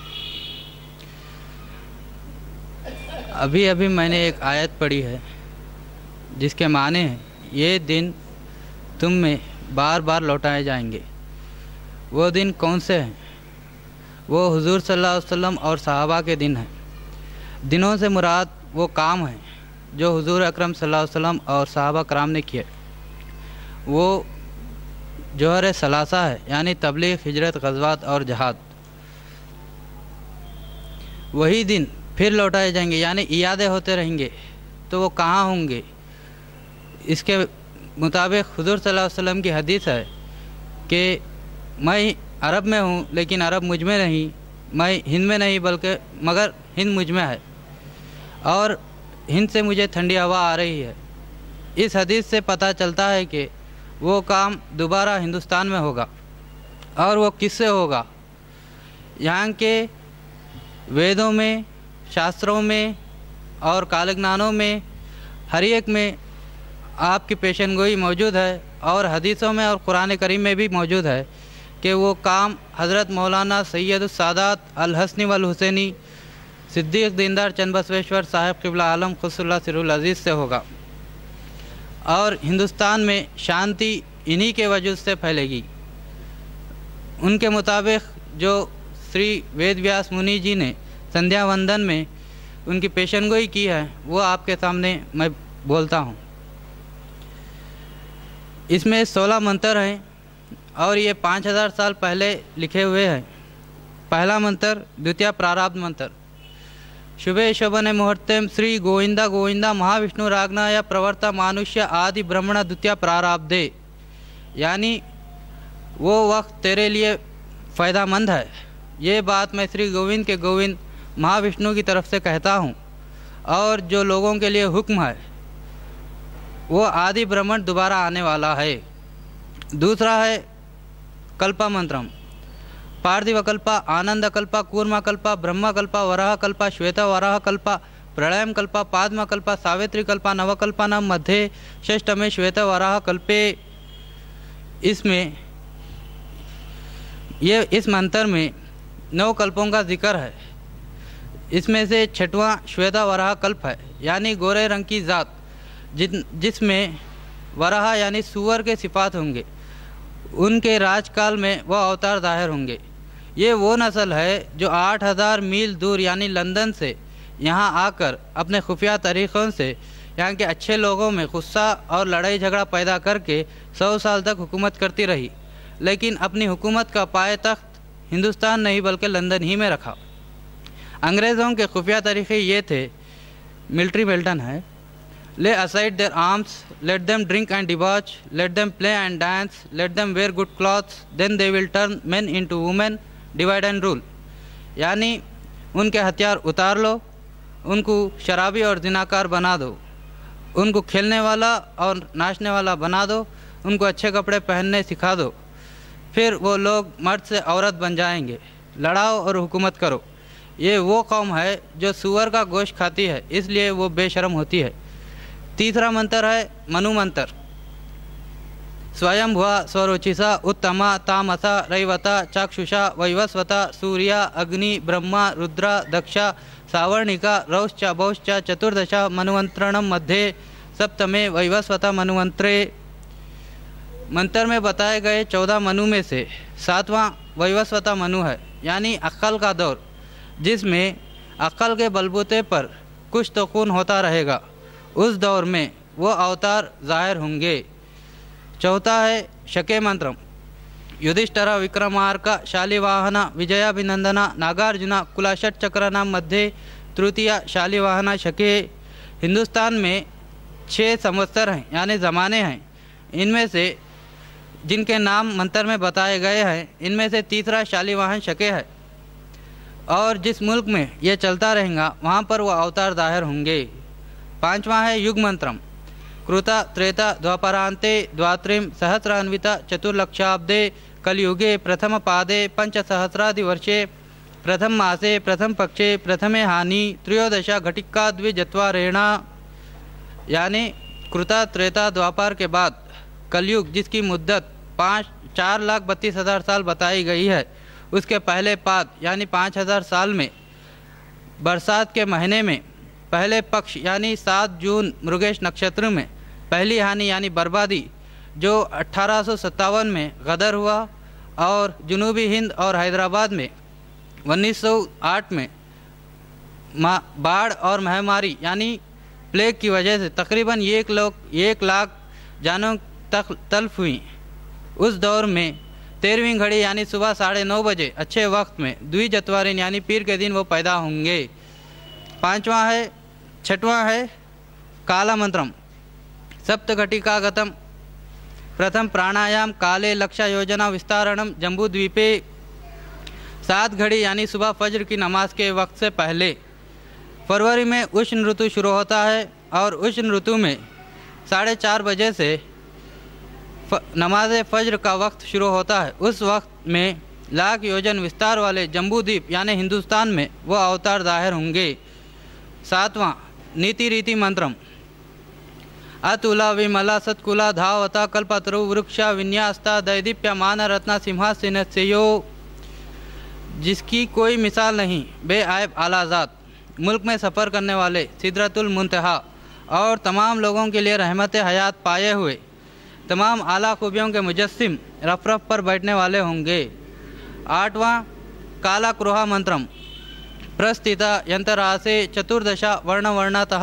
अभी अभी मैंने एक आयत पढ़ी है जिसके माने हैं ये दिन तुम में बार बार लौटाए जाएंगे। वो दिन कौन से हैं? वो हुजूर सल्लल्लाहु अलैहि वसल्लम और सहाबा के दिन हैं। दिनों से मुराद वो काम है जो हुजूर अकरम सल्लल्लाहु अलैहि वसल्लम और सहाबा कराम ने किए। वो जोहर सलासा है, यानी तबलीग, हिजरत, गज़वात और जहाद। वही दिन फिर लौटाए जाएंगे, यानी इयादे होते रहेंगे। तो वो कहाँ होंगे? इसके मुताबिक हुजूर सल्लल्लाहु अलैहि वसल्लम की हदीस है कि मैं अरब में हूँ लेकिन अरब मुझ में नहीं, मैं हिंद में नहीं बल्कि मगर हिंद मुझ में है, और हिंद से मुझे ठंडी हवा आ रही है। इस हदीस से पता चलता है कि वो काम दोबारा हिंदुस्तान में होगा। और वो किससे होगा? यहाँ के वेदों में, शास्त्रों में और कालज्ञानों में हर एक में आपकी पेशनगोई मौजूद है, और हदीसों में और कुरान करीम में भी मौजूद है कि वो काम हज़रत मौलाना सैयद सादात अल हसनी वल हुसैनी सिद्दीक़ दीनदार चंद बसवेश्वर साहिब क़िबला आलम खुस्सुल्लाह सिरुल अज़ीज़ से होगा। और हिंदुस्तान में शांति इन्हीं के वजूद से फैलेगी। उनके मुताबिक जो श्री वेद व्यास मुनि जी ने संध्या वंदन में उनकी पेशनगोई की है वो आपके सामने मैं बोलता हूँ। इसमें सोलह मंत्र हैं और ये पाँच हज़ार साल पहले लिखे हुए हैं। पहला मंत्र द्वितीय प्रारब्ध मंत्र। शुभे शोभने मुहूर्तेम श्री गोविंदा गोविंदा महाविष्णु रागनाय प्रवर्ता मानुष्य आदि ब्रह्मण द्वितीय प्रारब्धे, यानी वो वक्त तेरे लिए फ़ायदामंद है। ये बात मैं श्री गोविंद के गोविंद महाविष्णु की तरफ से कहता हूँ, और जो लोगों के लिए हुक्म है वो आदि ब्रह्मण दोबारा आने वाला है। दूसरा है कल्पा मंत्रम। पार्थिव कल्पा, आनंद कल्पा, कूर्मा कल्पा, ब्रह्म कल्पा, वराह कल्पा, श्वेत वराह कल्पा, प्रलयम कल्पा, पाद्म कल्पा, सावित्री कल्पा, नवकल्पानां मध्ये षष्ठमे श्वेत वराह कल्पे। इसमें ये इस मंत्र में नौ कल्पों का जिक्र है। इसमें से छठवां श्वेत वराह कल्प है, यानी गोरे रंग की ज़ात, जिन जिसमें वराह यानी सुअर के सिफात होंगे। उनके राजकाल में वह अवतार जाहिर होंगे। ये वो नस्ल है जो आठ हज़ार मील दूर यानी लंदन से यहाँ आकर अपने खुफिया तरीक़ों से यहाँ के अच्छे लोगों में गुस्सा और लड़ाई झगड़ा पैदा करके सौ साल तक हुकूमत करती रही, लेकिन अपनी हुकूमत का पाए तख्त हिंदुस्तान नहीं बल्कि लंदन ही में रखा। अंग्रेज़ों के खुफिया तरीक़े ये थे, मिलिट्री मिल्टन है, lay aside their arms, let them drink and debauch, let them play and dance, let them wear good clothes, then they will turn men into women, divide and rule। यानी उनके हथियार उतार लो, उनको शराबी और जिनाकार बना दो, उनको खेलने वाला और नाचने वाला बना दो, उनको अच्छे कपड़े पहनने सिखा दो, फिर वो लोग मर्द से औरत बन जाएंगे। लड़ाओ और हुकूमत करो। ये वो कौम है जो सुअर का गोश्त खाती है, इसलिए वो बेशरम होती है। तीसरा मंत्र है मनु मंत्र। स्वयं भुआ स्वरोचिसा उत्तमा तामसा रैवता चाक्षुषा वैवस्वता सूर्या अग्नि ब्रह्मा रुद्रा दक्षा सावर्णिका रौश्च बौश्च चतुर्दशा मनुमंत्रणम मध्ये सप्तमे वैवस्वता मनुमंत्रे। मंत्र में बताए गए चौदह मनु में से सातवां वैवस्वता मनु है, यानी अक्ल का दौर, जिसमें अक्ल के बलबूते पर कुछ तो खून होता रहेगा। उस दौर में वो अवतार जाहिर होंगे। चौथा है शके मंत्रम। युधिष्ठिर विक्रमार्क शालिवाहन विजयाभिनंदना नागार्जुना कुलाशट चक्रना मध्य तृतीय शालिवाहन शके। हिंदुस्तान में छः संवत्सर हैं यानी ज़माने हैं। इनमें से जिनके नाम मंत्र में बताए गए हैं, इनमें से तीसरा शालिवाहन शके है, और जिस मुल्क में ये चलता रहेगा वहाँ पर वो अवतार जाहिर होंगे। पांचवा है युग मंत्रम। कृता त्रेता द्वापरांते द्वात्रिम सहस्रान्विता चतुर्लक्षाब्दे कलयुगे प्रथम पादे पंचसहस्रादि वर्षे प्रथम मासे प्रथम पक्षे प्रथमे हानि त्रयोदशा घटिका द्विजत्वारेणा। यानी कृता त्रेता द्वापर के बाद कलयुग, जिसकी मुद्दत पाँच चार लाख बत्तीस हज़ार साल बताई गई है। उसके पहले पाद यानी पाँच हज़ार साल में बरसात के महीने में पहले पक्ष यानी सात जून मृगेश नक्षत्र में पहली हानि यानी बर्बादी जो अट्ठारह सौ सत्तावन में गदर हुआ, और जनूबी हिंद और हैदराबाद में उन्नीस सौ आठ में बाढ़ और महामारी यानी प्लेग की वजह से तकरीबन एक लोग एक लाख जानों तक तल्फ हुई। उस दौर में तेरहवीं घड़ी यानी सुबह साढ़े नौ बजे अच्छे वक्त में द्विजत्वारिन यानी पीर के दिन वो पैदा होंगे। पांचवा है छठवां है काला मंत्रम सप्तघटिका गतम प्रथम प्राणायाम काले लक्षा योजना विस्तारणम जम्बूद्वीपे सात घड़ी यानी सुबह फजर की नमाज के वक्त से पहले। फरवरी में उष्ण ऋतु शुरू होता है और उष्ण ऋतु में साढ़े चार बजे से नमाज फजर का वक्त शुरू होता है। उस वक्त में लाख योजन विस्तार वाले जम्बूद्वीप यानी हिंदुस्तान में वो अवतार जाहिर होंगे। सातवां नीति रीति मंत्रम अतुला विमला सत्कुला धावता कल्पतरु वृक्षा विन्यास्ता दैदीप्य मान रत्ना सिंहासनस्यो, जिसकी कोई मिसाल नहीं, बेआयब आलाजात, मुल्क में सफ़र करने वाले सिदरतुल मुंतहा और तमाम लोगों के लिए रहमत हयात पाए हुए तमाम आला खूबियों के मुजस्सिम रफ रफ पर बैठने वाले होंगे। आठवां काला क्रोहा मंत्रम प्रस्थिता यंतरासे चतुर्दशा वर्ण वर्णतः,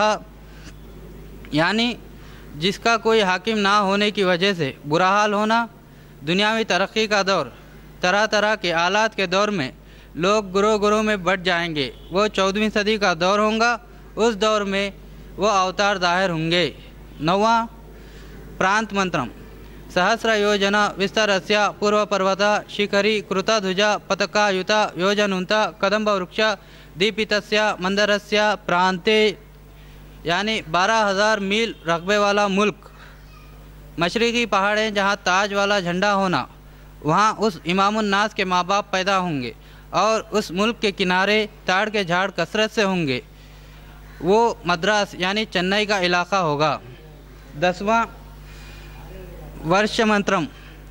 यानी जिसका कोई हाकिम ना होने की वजह से बुरा हाल होना, दुनियावी तरक्की का दौर, तरह तरह के आलात के दौर में लोग गुरों गुरों में बढ़ जाएंगे, वो चौदहवीं सदी का दौर होगा। उस दौर में वो अवतार जाहिर होंगे। नौवां प्रांत मंत्रम सहस्र योजना विस्तारस्य पूर्व पर्वता शिखरी कृताध्वजा पतका युता योजनुंता कदम्ब वृक्ष दीपितस्य मंदरस्य प्रांते, यानी बारह हज़ार मील रकबे वाला मुल्क, मशरक़ी पहाड़ें जहाँ ताज वाला झंडा होना, वहाँ उस इमामुन नास के माँ बाप पैदा होंगे और उस मुल्क के किनारे ताड़ के झाड़ कसरत से होंगे। वो मद्रास यानी चेन्नई का इलाका होगा। दसवां वर्ष मंत्रम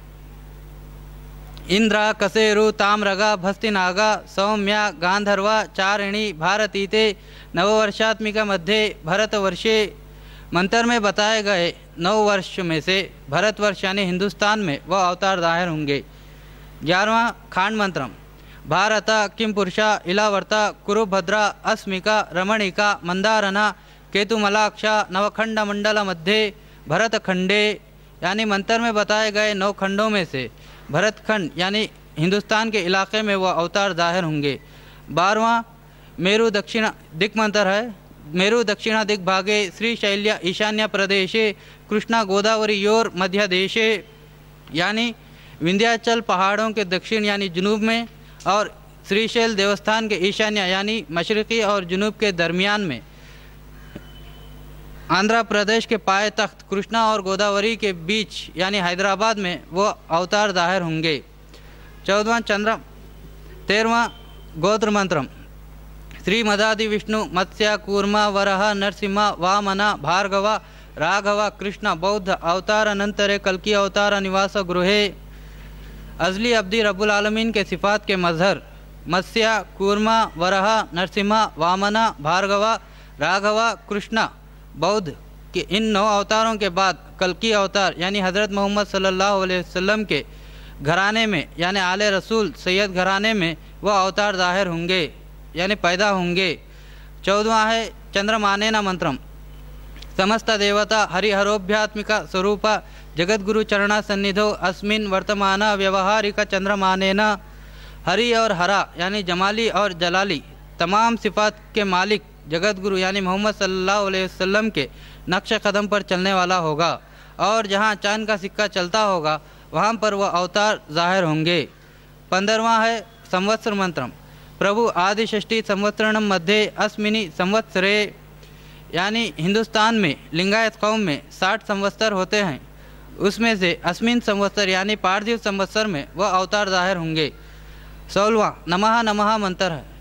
इंद्रा कसेरु ताम्रगा भस्तिनागा सौम्या गांधर्वा चारिणी भारतीते नववर्षात्मिक मध्य भरतवर्षे। मंत्र में बताए गए नौ वर्ष में से भरतवर्ष यानी हिंदुस्तान में वह अवतार जाहिर होंगे। ग्यारहवां खांड मंत्रम भारत किम पुरुषा इलावर्ता कुरुभद्रा अस्मिका रमणिका मंदारना केतुमलाक्षा नवखंड मंडल मध्य भरतखंडे, यानी मंत्र में बताए गए नौ खंडों में से भरतखंड यानी हिंदुस्तान के इलाके में वह अवतार जाहिर होंगे। बारहवां मेरु दक्षिण दिक् मंत्र है। मेरु दक्षिण दिग् भागे श्रीशैल्य ईशान्य प्रदेशे कृष्णा गोदावरी योर मध्य देशे, यानी विंध्याचल पहाड़ों के दक्षिण यानी जुनूब में और श्रीशैल देवस्थान के ईशान्य यानी मशरक़ी और जुनूब के दरमियान में, आंध्र प्रदेश के पाए तख्त कृष्णा और गोदावरी के बीच यानी हैदराबाद में वो अवतार जाहिर होंगे। चौदहवां चंद्र तेरहवां गोत्र मंत्रम श्री मदादि विष्णु मत्स्य कूर्मा वरह नरसिंह वामना भार्गवा राघव कृष्ण बौद्ध अवतार अनंतरे कल्कि अवतार निवास गृहे। अजली अब्दी रब्बुल आलमीन के सिफात के मजहर मत्स्य कूर्मा वरह नरसिंह वामना भार्गवा राघव कृष्ण बौद्ध के इन नौ अवतारों के बाद कल्कि अवतार यानी हज़रत मोहम्मद सल्लल्लाहु अलैहि वसल्लम के घराने में यानी आले रसूल सैयद घराने में वह अवतार जाहिर होंगे यानी पैदा होंगे। चौदहवां है चंद्रमानेन मंत्रम समस्त देवता हरिहरोभ्यात्मिका स्वरूप जगद्गुरु चरणा सन्निधो अस्मिन वर्तमान व्यवहारिक चंद्रमानेन। हरि और हरा यानी जमाली और जलाली तमाम सिफात के मालिक जगतगुरु यानी मोहम्मद सल्लल्लाहु अलैहि वसल्लम के नक्श कदम पर चलने वाला होगा और जहाँ चांद का सिक्का चलता होगा वहाँ पर वह अवतार जाहिर होंगे। पंद्रहवां है संवत्सर मंत्रम प्रभु आदि षष्ठी संवत्सरणम मध्य अस्मिनी संवत्सरे, यानी हिंदुस्तान में लिंगायत कौम में साठ संवत्सर होते हैं, उसमें से अस्मिन संवत्सर यानी पार्थिव संवत्सर में वह अवतार जाहिर होंगे। सोलवां नमः नमः मंत्र है।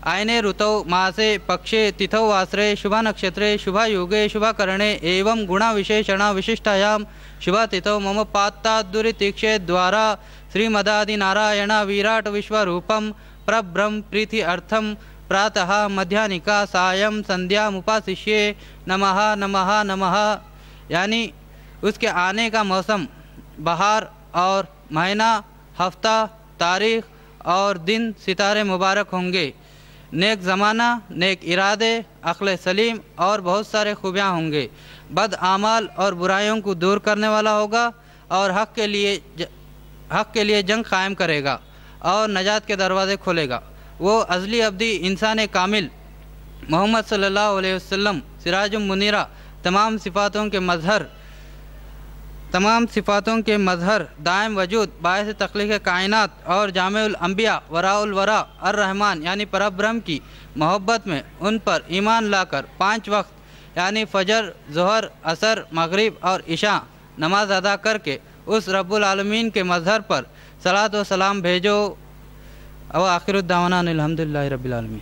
आयने ऋतौ मासे पक्षे तिथौ वासरे शुभ नक्षत्रे शुभ युगे शुभ करणे एवं गुण विशेषण विशिष्टायां शुभ तिथौ मम पात्तादुरितीक्षे द्वारा श्रीमदादि नारायण विराट विश्वरूपम परब्रह्म प्रीति अर्थम प्रातः मध्यानिका सायं संध्यामुपासिष्ये नमः नमः नमः। यानी उसके आने का मौसम, बहार और महीना, हफ्ता, तारीख और दिन सितारे मुबारक होंगे। नेक ज़माना, नेक इरादे, अक्ल सलीम और बहुत सारे खूबियाँ होंगे। बद आमाल और बुराइयों को दूर करने वाला होगा और हक़ के लिए ज, हक़ के लिए जंग कायम करेगा और नजात के दरवाज़े खोलेगा। वो अज़ली अब्दी इंसान कामिल मोहम्मद सल्लल्लाहु अलैहि वसल्लम सिराजुम मुनीरा, तमाम सिफ़ातों के मज़हर तमाम सिफ़ातों के मज़हर दायम वजूद, बायस तख्लीक़ कायनात और जामिउल अंबिया वराउल वरा अर्रहमान यानी परब्रह्म की मोहब्बत में उन पर ईमान लाकर पाँच वक्त यानी फ़जर, ज़ोहर, असर, मगरिब और इशा नमाज अदा करके उस रब्बुल आलमीन के मज़हर पर सलात व सलाम भेजो। और आखिरुद्दावाना अल्हम्दुलिल्लाहि रब्बिल आलमीन।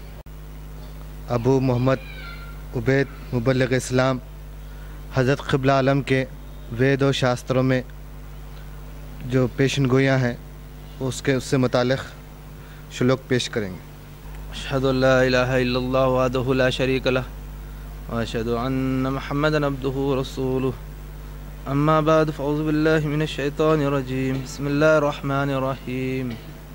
अबू मोहम्मद उबैद मुबल्लिग़ इस्लाम हज़रत क़िबला आलम के वेद और शास्त्रों में जो पेशन गोयाँ हैं उसके उससे मुतालिक़ श्लोक पेश करेंगे। अशहदु अल्ला इलाहा इल्लल्लाहु वहदहु ला शरीक लह व अशहदु अन्ना मुहम्मदन अब्दुहु व रसूलुहु अम्मा बाद फ़अऊज़ु बिल्लाहि मिनश शैतानिर रजीम बिस्मिल्लाहिर रहमानिर रहीम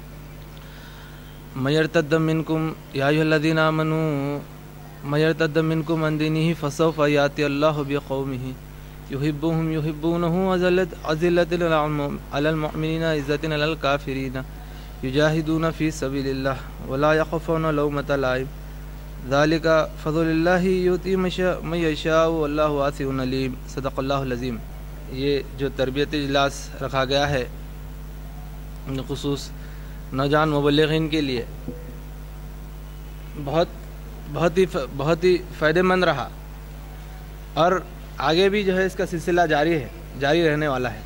मयर्तद्द मिनकुम या अय्युहल्लज़ीना आमनू मयर्तद्द मिनकुम अन दीनिही फसौफ़ याति अल्लाहु बिक़ौमिही युहिब्बुहुम युहिब्बूनहु अज़िल्लतिन अलल मुअमिनीना इज़्ज़तिन अलल काफ़िरीना युजाहिदूना फ़ी सबीलिल्लाह वला यख़फ़ूना लौमता लाइम ज़ालिका फ़ज़लुल्लाहि युती मन यशाअ वल्लाहु वासिउन अलीम। सदक़ल्लाहुल अज़ीम। ये जो तरबियत इजलास रखा गया है ख़ुसूस नौजवान मुबल्लिग़ीन के लिए बहुत बहुत ही बहुत ही फ़ायदेमंद रहा और आगे भी जो है इसका सिलसिला जारी है जारी रहने वाला है।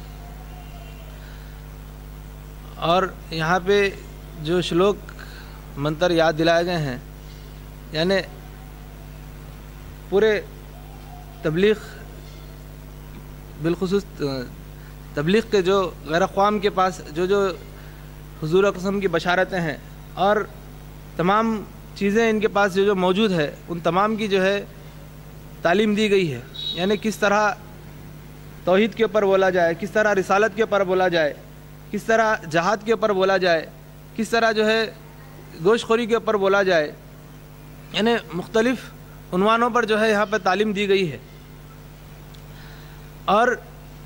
और यहाँ पे जो श्लोक मंत्र याद दिलाए गए हैं यानी पूरे तबलीग बिलखुसूस तबलीग के जो गैर अक़वाम के पास जो जो हुजूर कसम की बशारतें हैं और तमाम चीज़ें इनके पास जो जो मौजूद है उन तमाम की जो है तालीम दी गई है। यानी किस तरह तौहीद के ऊपर बोला जाए, किस तरह रिसालत के ऊपर बोला जाए, किस तरह जहाद के ऊपर बोला जाए, किस तरह जो है गोश्तखोरी के ऊपर बोला जाए, यानी मुख्तलिफ़ उन्वानों पर जो है यहाँ पर तालीम दी गई है। और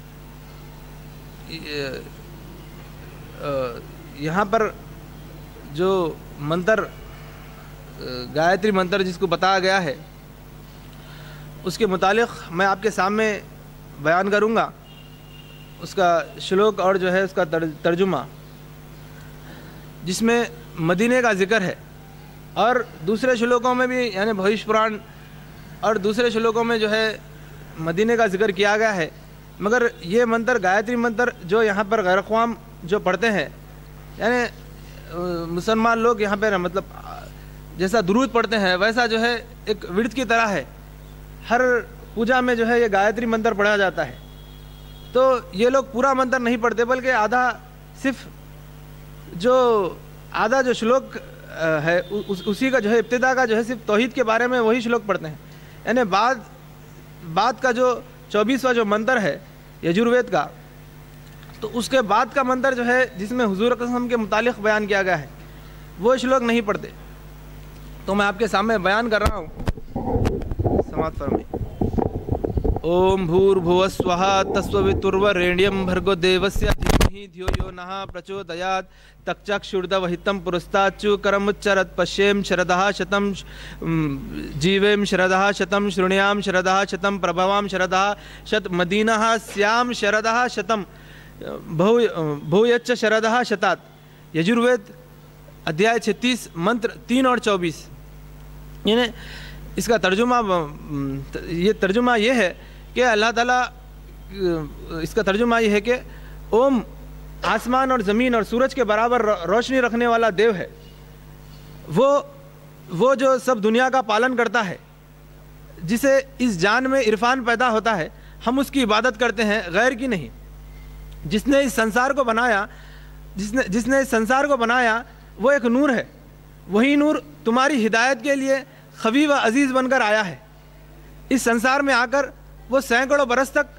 यहाँ पर जो मंत्र गायत्री मंत्र जिसको बताया गया है उसके मुतालिक मैं आपके सामने बयान करूँगा उसका श्लोक और जो है उसका तर्जुमा, जिसमें मदीने का ज़िक्र है और दूसरे श्लोकों में भी यानी भविष्य पुराण और दूसरे श्लोकों में जो है मदीने का ज़िक्र किया गया है। मगर ये मंत्र गायत्री मंत्र जो यहाँ पर गैर अक़वाम जो पढ़ते हैं यानी मुसलमान लोग यहाँ पे मतलब जैसा दुरूद पढ़ते हैं वैसा जो है एक विर्द की तरह है। हर पूजा में जो है ये गायत्री मंत्र पढ़ा जाता है। तो ये लोग पूरा मंत्र नहीं पढ़ते बल्कि आधा सिर्फ जो आधा जो श्लोक है उस, उसी का जो है इब्तिदा का जो है सिर्फ तौहीद के बारे में वही श्लोक पढ़ते हैं। यानी बाद बाद का जो चौबीसवां जो मंत्र है यजुर्वेद का, तो उसके बाद का मंत्र जो है जिसमें हुजूर कसम के मुतालिक बयान किया गया है वो श्लोक नहीं पढ़ते। तो मैं आपके सामने बयान कर रहा हूँ, समाप्त फरमाइए। ओम भूर्भुवस्वः तस्सवितुर्वरेण्यं भर्गो देवस्य धीमहि धियो यो नः प्रचोदयात् तच्चक्षुर्दवहितं पुरस्ताच्चु करमुच्चरत् पश्येम शरदः शतं जीवेम शरदः शतं शृणुयाम शरदः शतं प्रभवाम शरदः शत मदीनः स्याम शरदः शतं भू भूयच्च शरदः शतात्। यजुर्वेद अध्याय छत्तीस मंत्र तीन और चौबीस। यानी इसका तर्जुमा ये तर्जुमा ये है कि अल्लाह ताला इसका तर्जुमा ये है कि ओम आसमान और ज़मीन और सूरज के बराबर रोशनी रखने वाला देव है। वो वो जो सब दुनिया का पालन करता है, जिसे इस जान में इरफान पैदा होता है, हम उसकी इबादत करते हैं, गैर की नहीं। जिसने इस संसार को बनाया जिसने जिसने इस संसार को बनाया वो एक नूर है। वही नूर तुम्हारी हिदायत के लिए खबी व अजीज़ बनकर आया है। इस संसार में आकर वो सैकड़ों बरस तक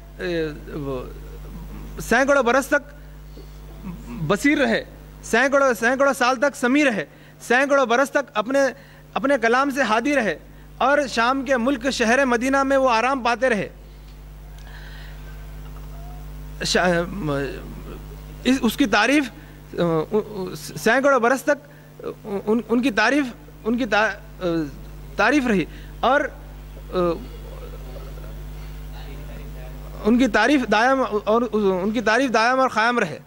सैकड़ों बरस तक बसीर रहे, सैकड़ों सैकड़ों साल तक समी रहे, सैकड़ों बरस तक अपने अपने कलाम से हादी रहे और शाम के मुल्क शहर मदीना में वो आराम पाते रहे। इस उसकी तारीफ सैकड़ों बरस तक उन, उनकी तारीफ उनकी ता, तारीफ रही और उनकी तारीफ दायम और उनकी तारीफ दायम और क़ायम रहे।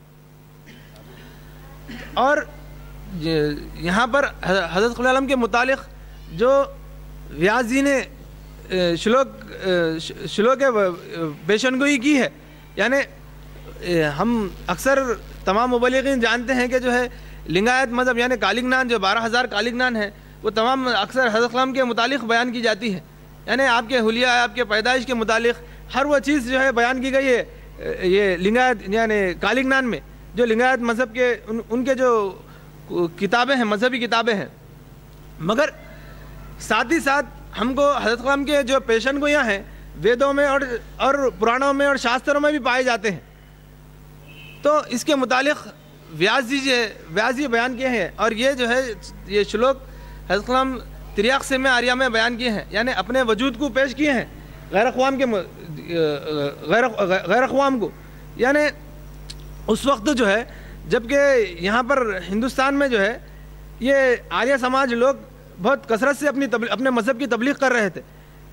और यहाँ पर हज़रत ख़ुदा आलम के मुतालिक जो व्यास जी ने श्लोक श्लोक पेशनगोई की है, यानी हम अक्सर तमाम मुबल्लिगीन जानते हैं कि जो है लिंगायत मज़हब यानी कालिगनान जो बारह हज़ार कालिगनान है वो तमाम अक्सर हज़रत ख़ुदा के मुतालिक बयान की जाती है। यानी आपके हुलिया आपके पैदाइश के मुतालिक हर वो चीज़ जो है बयान की गई है ये लिंगायत यानी कालिगनान में, जो लिंगायत मज़हब के उन, उनके जो किताबें हैं, मजहबी किताबें हैं। मगर साथ ही साथ हमको हज़रत ख़ुदा के जो पेशन गोयाँ हैं वेदों में और और पुराणों में और शास्त्रों में भी पाए जाते हैं। तो इसके मुतालिक व्यास जी जो व्यास जी बयान किए हैं और ये जो है ये श्लोक हज़रत ख़ुदा तिरयाक से में आर्या में बयान किए हैं, यानी अपने वजूद को पेश किए हैं गैर अक़वाम के गैर गैर अक़वाम को। यानी उस वक्त जो है जबकि यहाँ पर हिंदुस्तान में जो है ये आर्य समाज लोग बहुत कसरत से अपनी अपने मज़हब की तबलीग कर रहे थे,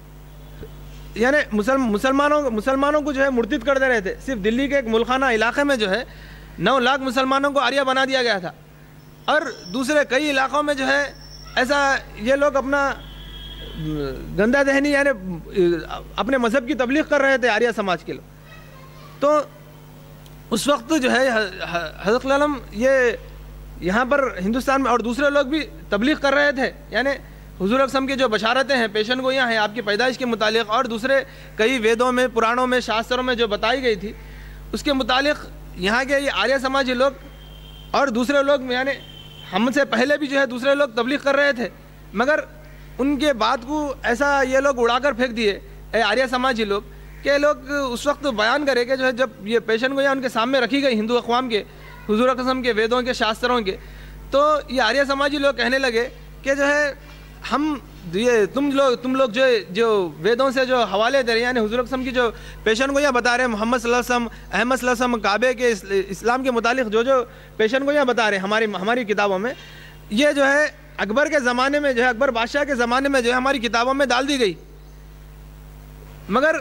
यानी मुसल मुसलमानों मुसलमानों को जो है मुर्तिद कर दे रहे थे। सिर्फ दिल्ली के एक मुल्खाना इलाके में जो है नौ लाख मुसलमानों को आर्या बना दिया गया था और दूसरे कई इलाक़ों में जो है ऐसा ये लोग अपना गंदा दहनी यानी अपने मज़हब की तबलीग कर रहे थे आर्य समाज के लोग। तो उस वक्त जो है हज़रत ख़ुदा आलम ये यहाँ पर हिंदुस्तान में और दूसरे लोग भी तबलीग कर रहे थे, यानी हुज़ूर अक़सम की जो बशारतें हैं पेशन गोइयाँ हैं आपकी पैदाइश के मुतालिक और दूसरे कई वेदों में पुराणों में शास्त्रों में जो बताई गई थी उसके मुतालिक यहाँ के ये आर्य समाजी लोग और दूसरे लोग यानी हमसे पहले भी जो है दूसरे लोग तबलीग कर रहे थे, मगर उनके बात को ऐसा ये लोग उड़ाकर फेंक दिए आर्य समाजी लोग के लोग उस वक्त बयान करे कि जो है जब ये पेशन गोइयाँ उनके सामने रखी गई हिंदू अक़वाम के हुज़ूर अक़सम के वेदों के शास्त्रों के, तो ये आर्य समाजी लोग कहने लगे कि जो है हम ये तुम लोग तुम लोग जो जो वेदों से जो हवाले दे रहे हैं यानी हुज़ूर अक़सम की जो पेशन गोइयाँ बता रहे हैं मोहम्मद सल्लल्लाहु अलैहि वसल्लम अहमद सल्लल्लाहु अलैहि वसल्लम काबे के इस्लाम के मुतालिक जो जो पेशन गोइयाँ बता रहे हैं हमारी हमारी किताबों में, ये जो है अकबर के ज़माने में जो है अकबर बादशाह के ज़माने में जो है हमारी किताबों में डाल दी गई। मगर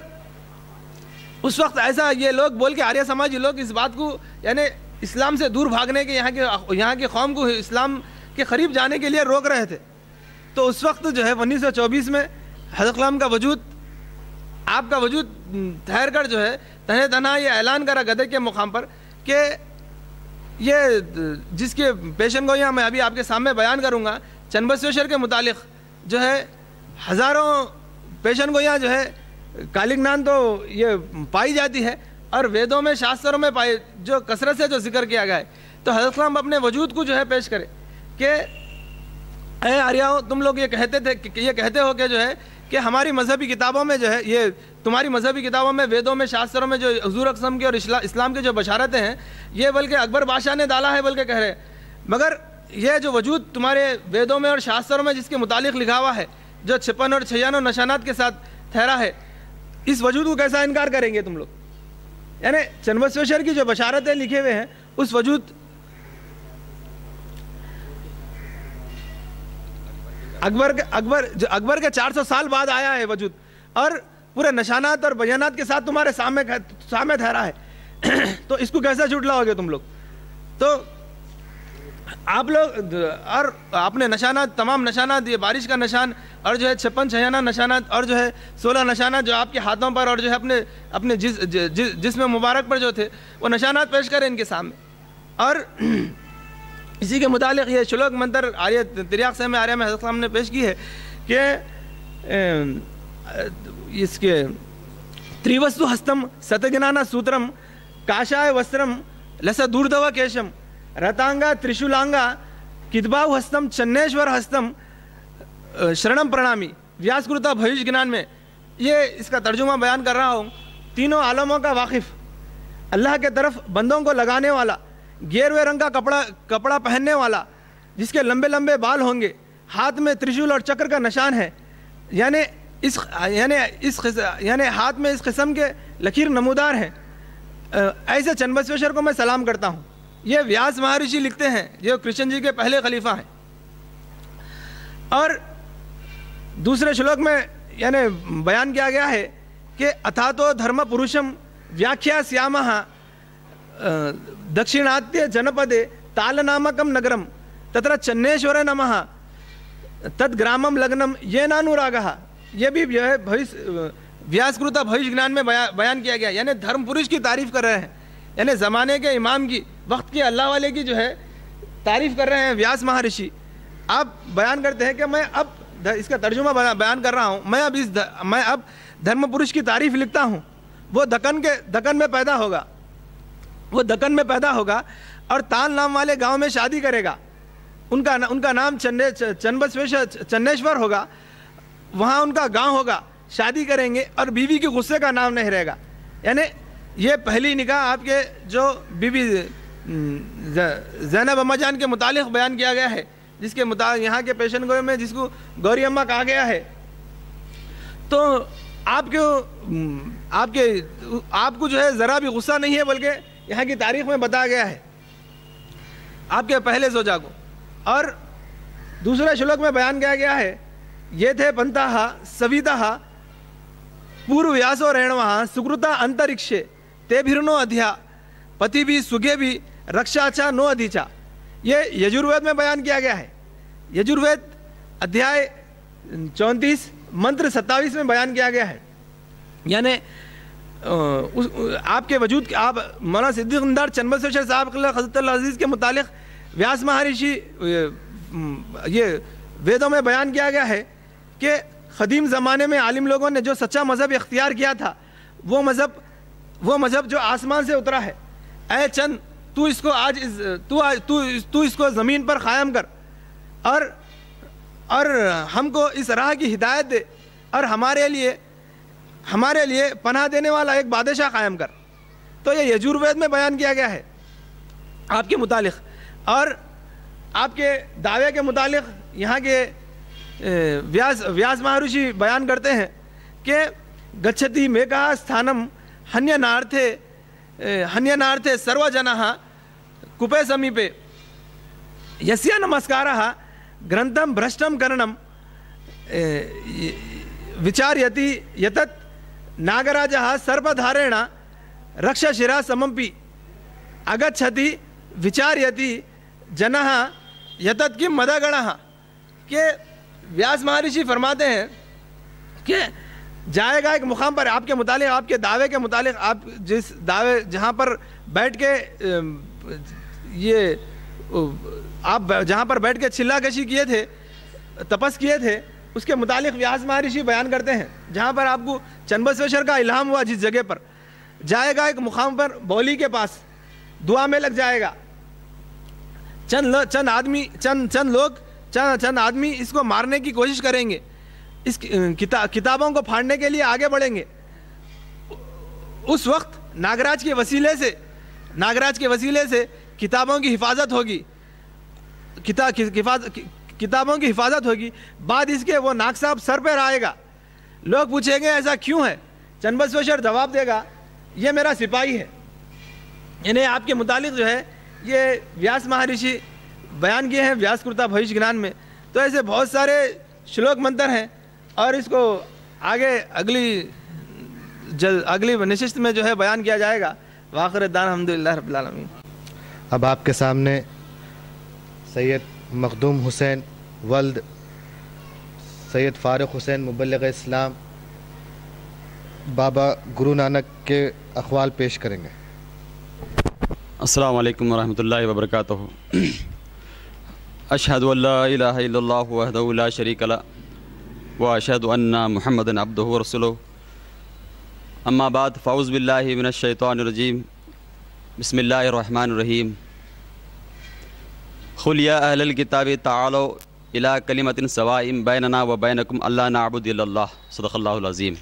उस वक्त ऐसा ये लोग बोल के आर्य समाजी लोग इस बात को यानी इस्लाम से दूर भागने के यहाँ के यहाँ की कौम को इस्लाम के करीब जाने के लिए रोक रहे थे। तो उस वक्त जो है उन्नीस सौ चौबीस में हज़रत ख़ुदा का वजूद आपका वजूद ठहर कर जो है तने तना ये ऐलान करा गदर के मुकाम पर कि ये जिसके पेशन गोइयाँ मैं अभी आपके सामने बयान करूँगा चन्नबसवेश्वर के मुतालिक जो है हज़ारों पेशन गोइयाँ जो है कालिगनान तो ये पाई जाती है और वेदों में शास्त्रों में पाई जो कसरत से जो जिक्र किया गया है। तो हज़रत ख़ुदा अपने वजूद को जो है पेश करे कि अरे आर्याओं तुम लोग ये कहते थे कि ये कहते हो कि जो है कि हमारी मजहबी किताबों में जो है ये तुम्हारी मजहबी किताबों में वेदों में शास्त्रों में जो हुजूर अक़सम के और इस्लाम के जो बशारतें हैं ये बल्कि अकबर बादशाह ने डाला है बल्कि कह रहे, मगर ये जो वजूद तुम्हारे वेदों में और शास्त्रों में जिसके मुतालिक लिखा हुआ है जो छिपन और छियानों नशानात के साथ ठहरा है, इस वजूद को कैसा इनकार करेंगे तुम लोग। यानी चन्नबसवेश्वर की जो बशारतें लिखे हुए हैं उस वजूद अकबर के अकबर जो अकबर के चार सौ साल बाद आया है वजूद और पूरे नशानात और बयानात के साथ तुम्हारे सामने सामने ठहरा है तो इसको कैसे झुटलाओगे तुम लोग। तो आप लोग और आपने नशानात तमाम नशानात ये बारिश का निशान और जो है छप्पन छयाना नशानात और जो है सोलह नशानात जो आपके हाथों पर और जो है अपने अपने जिस जिस जिसमें मुबारक पर जो थे वो नशानात पेश करें इनके सामने। और इसी के मुतालिक ये श्लोक मंत्र आर्य तिरयाक से में आर्य में हज़रत साहब ने पेश की है कि इसके त्रिवस्तु हस्तम सतज्ञाना सूत्रम काशाय वस्त्रम लस दूर्धव केशम रतांगा त्रिशूलांगा किदबाहु हस्तम चन्नेश्वर हस्तम शरणम प्रणामी। व्यासकृता भविष्य ज्ञान में ये इसका तर्जुमा बयान कर रहा हूँ। तीनों आलमों का वाकिफ़, अल्लाह के तरफ बंदों को लगाने वाला, गेरुए रंग का कपड़ा कपड़ा पहनने वाला, जिसके लंबे लंबे बाल होंगे, हाथ में त्रिशूल और चक्र का निशान है, यानी इस यानी इस यानी हाथ में इस किस्म के लकीर नमूदार हैं। ऐसे चन्नबसवेश्वर को मैं सलाम करता हूँ। ये व्यास महर्षि लिखते हैं, जो कृष्ण जी के पहले खलीफा हैं। और दूसरे श्लोक में यानी बयान किया गया है कि अथातो धर्म पुरुषम व्याख्या श्यामः दक्षिणात्य जनपदे ताल नामकम नगरम तत्र चन्नेश्वर नमः तद्ग्रामम लग्नम ये नानुरागः। ये भी जो है भविष्य व्यासकृता भविष्य ज्ञान में बया, बयान किया गया। यानी धर्म पुरुष की तारीफ कर रहे हैं, यानी ज़माने के इमाम की, वक्त के अल्लाह वाले की जो है तारीफ कर रहे हैं व्यास महर्षि। आप बयान करते हैं कि मैं अब इसका तर्जुमा बयान कर रहा हूँ, मैं अब इस द, मैं अब धर्म पुरुष की तारीफ लिखता हूँ। वो दक्कन के दक्कन में पैदा होगा, वो दक्कन में पैदा होगा और ताल नाम वाले गांव में शादी करेगा। उनका उनका नाम चन्ने चन्नबसवेश्वर चन्नेश्वर होगा, वहाँ उनका गांव होगा, शादी करेंगे और बीवी के गुस्से का नाम नहीं रहेगा। यानी ये पहली निकाह आपके जो बीबी ज़ैनब अम्मा जान के मुतालिक बयान किया गया है, जिसके मुताबिक यहाँ के पेशन गोई में जिसको गौरी अम्मा कहा गया है। तो आपके आपके आपको जो है ज़रा भी गुस्सा नहीं है, बल्कि यहाँ की तारीख में बताया गया है आपके पहले जोजा को। और दूसरे श्लोक में बयान किया गया है, ये थे पंथाः सविताः पूर्व व्यासो रेणवः सुकृता अंतरिक्षे ते भिर्नो अध्या पति भी सुगे भी रक्षाचा नो अधिचा। ये यजुर्वेद में बयान किया गया है। यजुर्वेद अध्याय चौंतीस मंत्र सत्ताईस में बयान किया गया है। यानी उस आपके वजूद आप मौलाना सिद्दीक़ चन्नबसवेश्वर साहब हज़रत अज़ीज़ के मुतालिक व्यास महर्षि ये वेदों में बयान किया गया है कि ख़दीम ज़माने में आलिम लोगों ने जो सच्चा मज़हब इख्तियार किया था, वो मज़हब वो मज़हब जो आसमान से उतरा है। ऐ चंद, तू इसको आज इस, तू आज तू तू इसको ज़मीन पर क़ायम कर और और हमको इस राह की हिदायत दे और हमारे लिए हमारे लिए पनाह देने वाला एक बादशाह कायम कर। तो ये यजुर्वेद में बयान किया गया है आपके मुतालिक। और आपके दावे के मुतालिक यहाँ के व्यास व्यास महर्षि बयान करते हैं कि गच्छति मेघा स्थानम हन्यनार्थे हन्यनार्थे सर्वजनः कुपे समीपे यस्य नमस्कारः ग्रंथम भ्रष्टम करणम विचार्यति यतत् नागराजः सर्पधारेण रक्षशिरा समंपि अगच्छति विचार्यति जनः यतत् किम मदगणः। के व्यास महर्षि फरमाते हैं कि जाएगा एक मुकाम पर, आपके मुतालिक आपके दावे के मुतालिक, आप जिस दावे जहाँ पर बैठ के ये आप जहाँ पर बैठ के चिल्लाकशी किए थे, तपस किए थे, उसके मुतालिक व्यास महर्षि बयान करते हैं। जहाँ पर आपको चन्नबसवेश्वर का इल्हाम हुआ, जिस जगह पर जाएगा एक मुकाम पर बौली के पास दुआ में लग जाएगा। चंद चंद आदमी चंद चंद लोग चंद चंद आदमी इसको मारने की कोशिश करेंगे, इस किता, किताबों को फाड़ने के लिए आगे बढ़ेंगे। उस वक्त नागराज के वसीले से नागराज के वसीले से किताबों की हिफाजत होगी, किता, कि, कि, किताबों की हिफाजत होगी। बाद इसके वो नाग साहब सर पर आएगा, लोग पूछेंगे ऐसा क्यों है, चन्नबसवेश्वर जवाब देगा ये मेरा सिपाही है। यानी आपके मुतालिक जो है ये व्यास महर्षि बयान किए हैं व्यासकृता भविष्य ज्ञान में। तो ऐसे बहुत सारे श्लोक मंत्र हैं और इसको आगे अगली जल अगली नशिस्त में जो है बयान किया जाएगा। वाखिर दान अल्हम्दुलिल्लाह रब्बिल आलमीन। अब आपके सामने सैयद मखदूम हुसैन वल्द सैयद फ़ारूक हुसैन मुबल्लिग इस्लाम बाबा गुरु नानक के अक़वाल पेश करेंगे। अस्सलामु अलैकुम वरहमतुल्लाहि वबरकातुहू। अशहदु अल्ला इलाहा इल्लल्लाहु वहदहु ला शरीका लह व अशहदु अन्ना मुहम्मदन अब्दुहु व रसूलुहु अम्मा बाद फ़ाउज़ु बिल्लाहि मिनश शैतानिर रजीम बिस्मिल्लाहिर रहमानिर रहीम क़ुल या अहलल किताबि ताअलू इला कलिमतिन सवाइम बैनना व बैनकुम अल्ला नअबुदु इल्लल्लाह सदक़ल्लाहुल अज़ीम।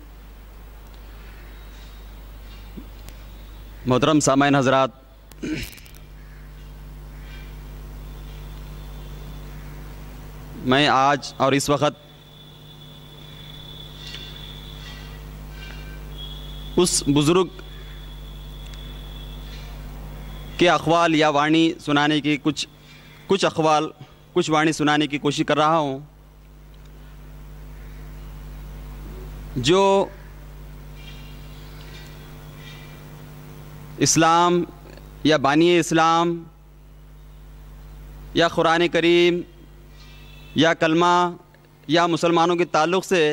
मोहतरम सामाईन हज़रात, मैं आज और इस वक्त उस बुज़ुर्ग के अक़वाल या वाणी सुनाने की कुछ कुछ अक़वाल कुछ वाणी सुनाने की कोशिश कर रहा हूँ, जो इस्लाम या बानी इस्लाम या कुरान करीम या कलमा या मुसलमानों के ताल्लुक़ से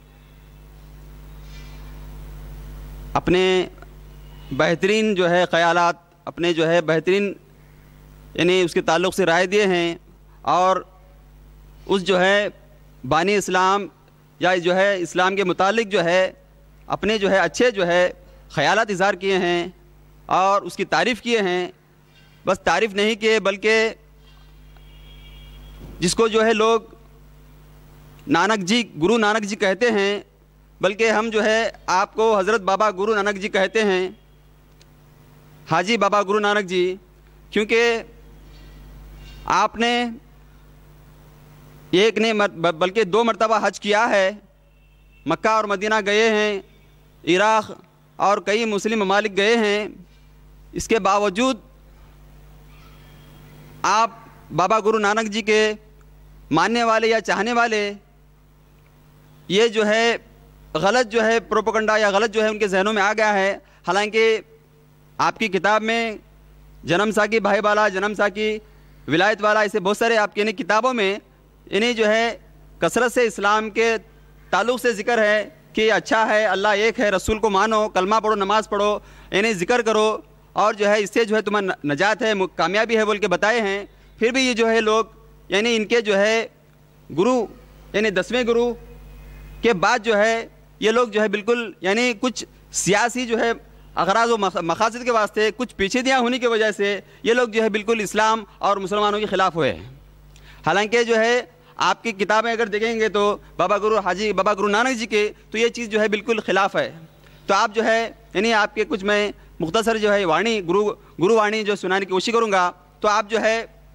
अपने बेहतरीन जो है ख़यालात, अपने जो है बेहतरीन यानी उसके ताल्लुक़ से राय दिए हैं और उस जो है बानी इस्लाम या जो है इस्लाम के मुतालिक जो है अपने जो है अच्छे जो है ख़यालात इज़हार किए हैं और उसकी तारीफ़ किए हैं। बस तारीफ़ नहीं किए बल्कि जिसको जो है लोग नानक जी, गुरु नानक जी कहते हैं, बल्कि हम जो है आपको हज़रत बाबा गुरु नानक जी कहते हैं, हाजी बाबा गुरु नानक जी, क्योंकि आपने एक ने बल्कि दो मरतबा हज किया है, मक्का और मदीना गए हैं, इराक़ और कई मुस्लिम ममालिक गए हैं। इसके बावजूद आप बाबा गुरु नानक जी के मानने वाले या चाहने वाले ये जो है गलत जो है प्रोपेगेंडा या गलत जो है उनके जहनों में आ गया है। हालांकि आपकी किताब में जन्म साकी भाई वाला, जन्म साकी विलायत वाला, ऐसे बहुत सारे आपकी इन्हीं किताबों में इन्हीं जो है कसरत से इस्लाम के ताल्लुक़ से ज़िक्र है कि अच्छा है, अल्लाह एक है, रसूल को मानो, कलमा पढ़ो, नमाज़ पढ़ो, इन्हें ज़िक्र करो और जो है इससे जो है तुम्हें नजात है, कामयाबी है बोल के बताए हैं। फिर भी ये जो है लोग यानी इनके जो है गुरु यानी दसवें गुरु के बाद जो है ये लोग जो है बिल्कुल यानी कुछ सियासी जो है अगराज़ व मकासद के वास्ते कुछ पेचीदियाँ होने की वजह से ये लोग जो है बिल्कुल इस्लाम और मुसलमानों के ख़िलाफ़ हुए हैं। हालांकि जो है आपकी किताबें अगर देखेंगे तो बाबा गुरु हाजी बाबा गुरु नानक जी के, तो ये चीज़ जो है बिल्कुल ख़िलाफ़ है। तो आप जो है यानी आपके कुछ मैं मुख्तसर जो है वाणी गुरु गुरुवाणी जो सुनाने की कोशिश करूँगा। तो आप जो है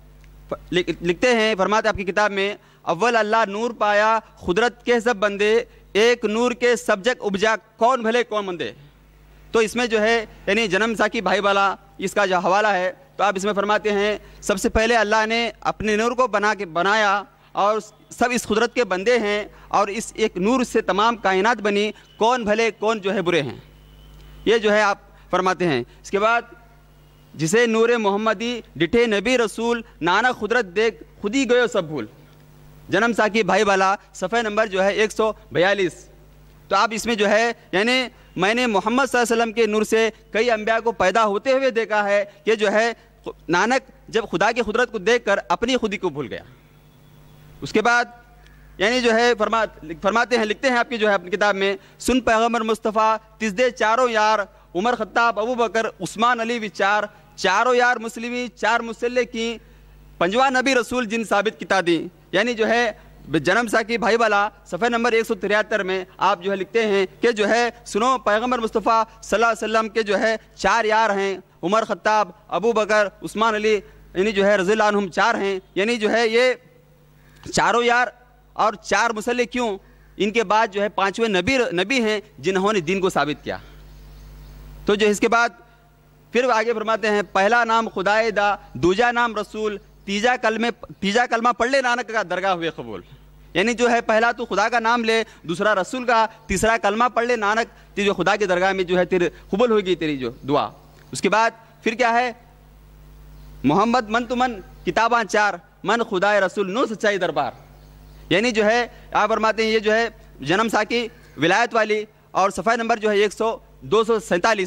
लिखते हैं, फरमाते आपकी किताब में, अव्वल अल्लाह नूर पाया खुदरत के सब बंदे, एक नूर के सब जग उपजा कौन भले कौन मंदे। तो इसमें जो है यानी जन्म साकी भाई वाला इसका जो हवाला है, तो आप इसमें फरमाते हैं सबसे पहले अल्लाह ने अपने नूर को बना के बनाया और सब इस खुदरत के बंदे हैं और इस एक नूर से तमाम कायनात बनी, कौन भले कौन जो है बुरे हैं। ये जो है आप फरमाते हैं। इसके बाद जिसे नूर मोहम्मदी डिठे नबी रसूल, नाना खुदरत देख खुद ही गयो सब भूल। जन्म साकी भाई वाला सफ़े नंबर जो है एक सौ बयालीस। तो आप इसमें जो है यानी मैंने मोहम्मद सल्लल्लाहु अलैहि वसल्लम के नूर से कई अंबिया को पैदा होते हुए देखा है कि जो है नानक जब खुदा की खुदरत को देखकर अपनी खुदी को भूल गया। उसके बाद यानी जो है फरमा फरमाते हैं, लिखते हैं आपकी जो है अपनी किताब में, सुन पैगम्बर मुस्तफ़ा तिजदे चारों यार, उमर खत्ताब अबू बकर उस्मान अली विचार, चारों यार मुस्लिमी चार मुसल्ले की, पंजवा नबी रसूल जिन साबित किता दी। यानी जो है जन्म साकी भाई वाला सफ़े नंबर एक सौ तिहत्तर में आप जो है लिखते हैं कि जो है सुनो पैगम्बर मुस्तफ़ा सल्लल्लाहु अलैहि वसल्लम के जो है चार यार हैं, उमर खत्ताब अबू बकर उस्मान अली यानी जो है रज़ियल्लाहु अन्हुम चार हैं। यानी जो है ये चारों यार और चार मुसल्ले क्यों, इनके बाद जो है पाँचवें नबी नबी हैं जिन्होंने दीन को साबित किया। तो जो इसके बाद फिर आगे फरमाते हैं, पहला नाम खुदाए दा, दूजा नाम रसूल, तीजा कलमे तीजा कलमा पढ़ ले नानक का दरगाह हुए कबूल। यानी जो है पहला तो खुदा का नाम ले, दूसरा रसूल का, तीसरा कलमा पढ़ ले नानक, जो खुदा की दरगाह में जो है तेरे कबूल होगी तेरी जो दुआ। उसके बाद फिर क्या है, मोहम्मद मन तो मन किताबां चार, मन खुदाए रसूल नो सच्चाई दरबार। यानी जो है आप फरमाते हैं ये जो है जन्म साकी विलायत वाली और सफ़ा नंबर जो है एक सौ दो सौ सैंतालीस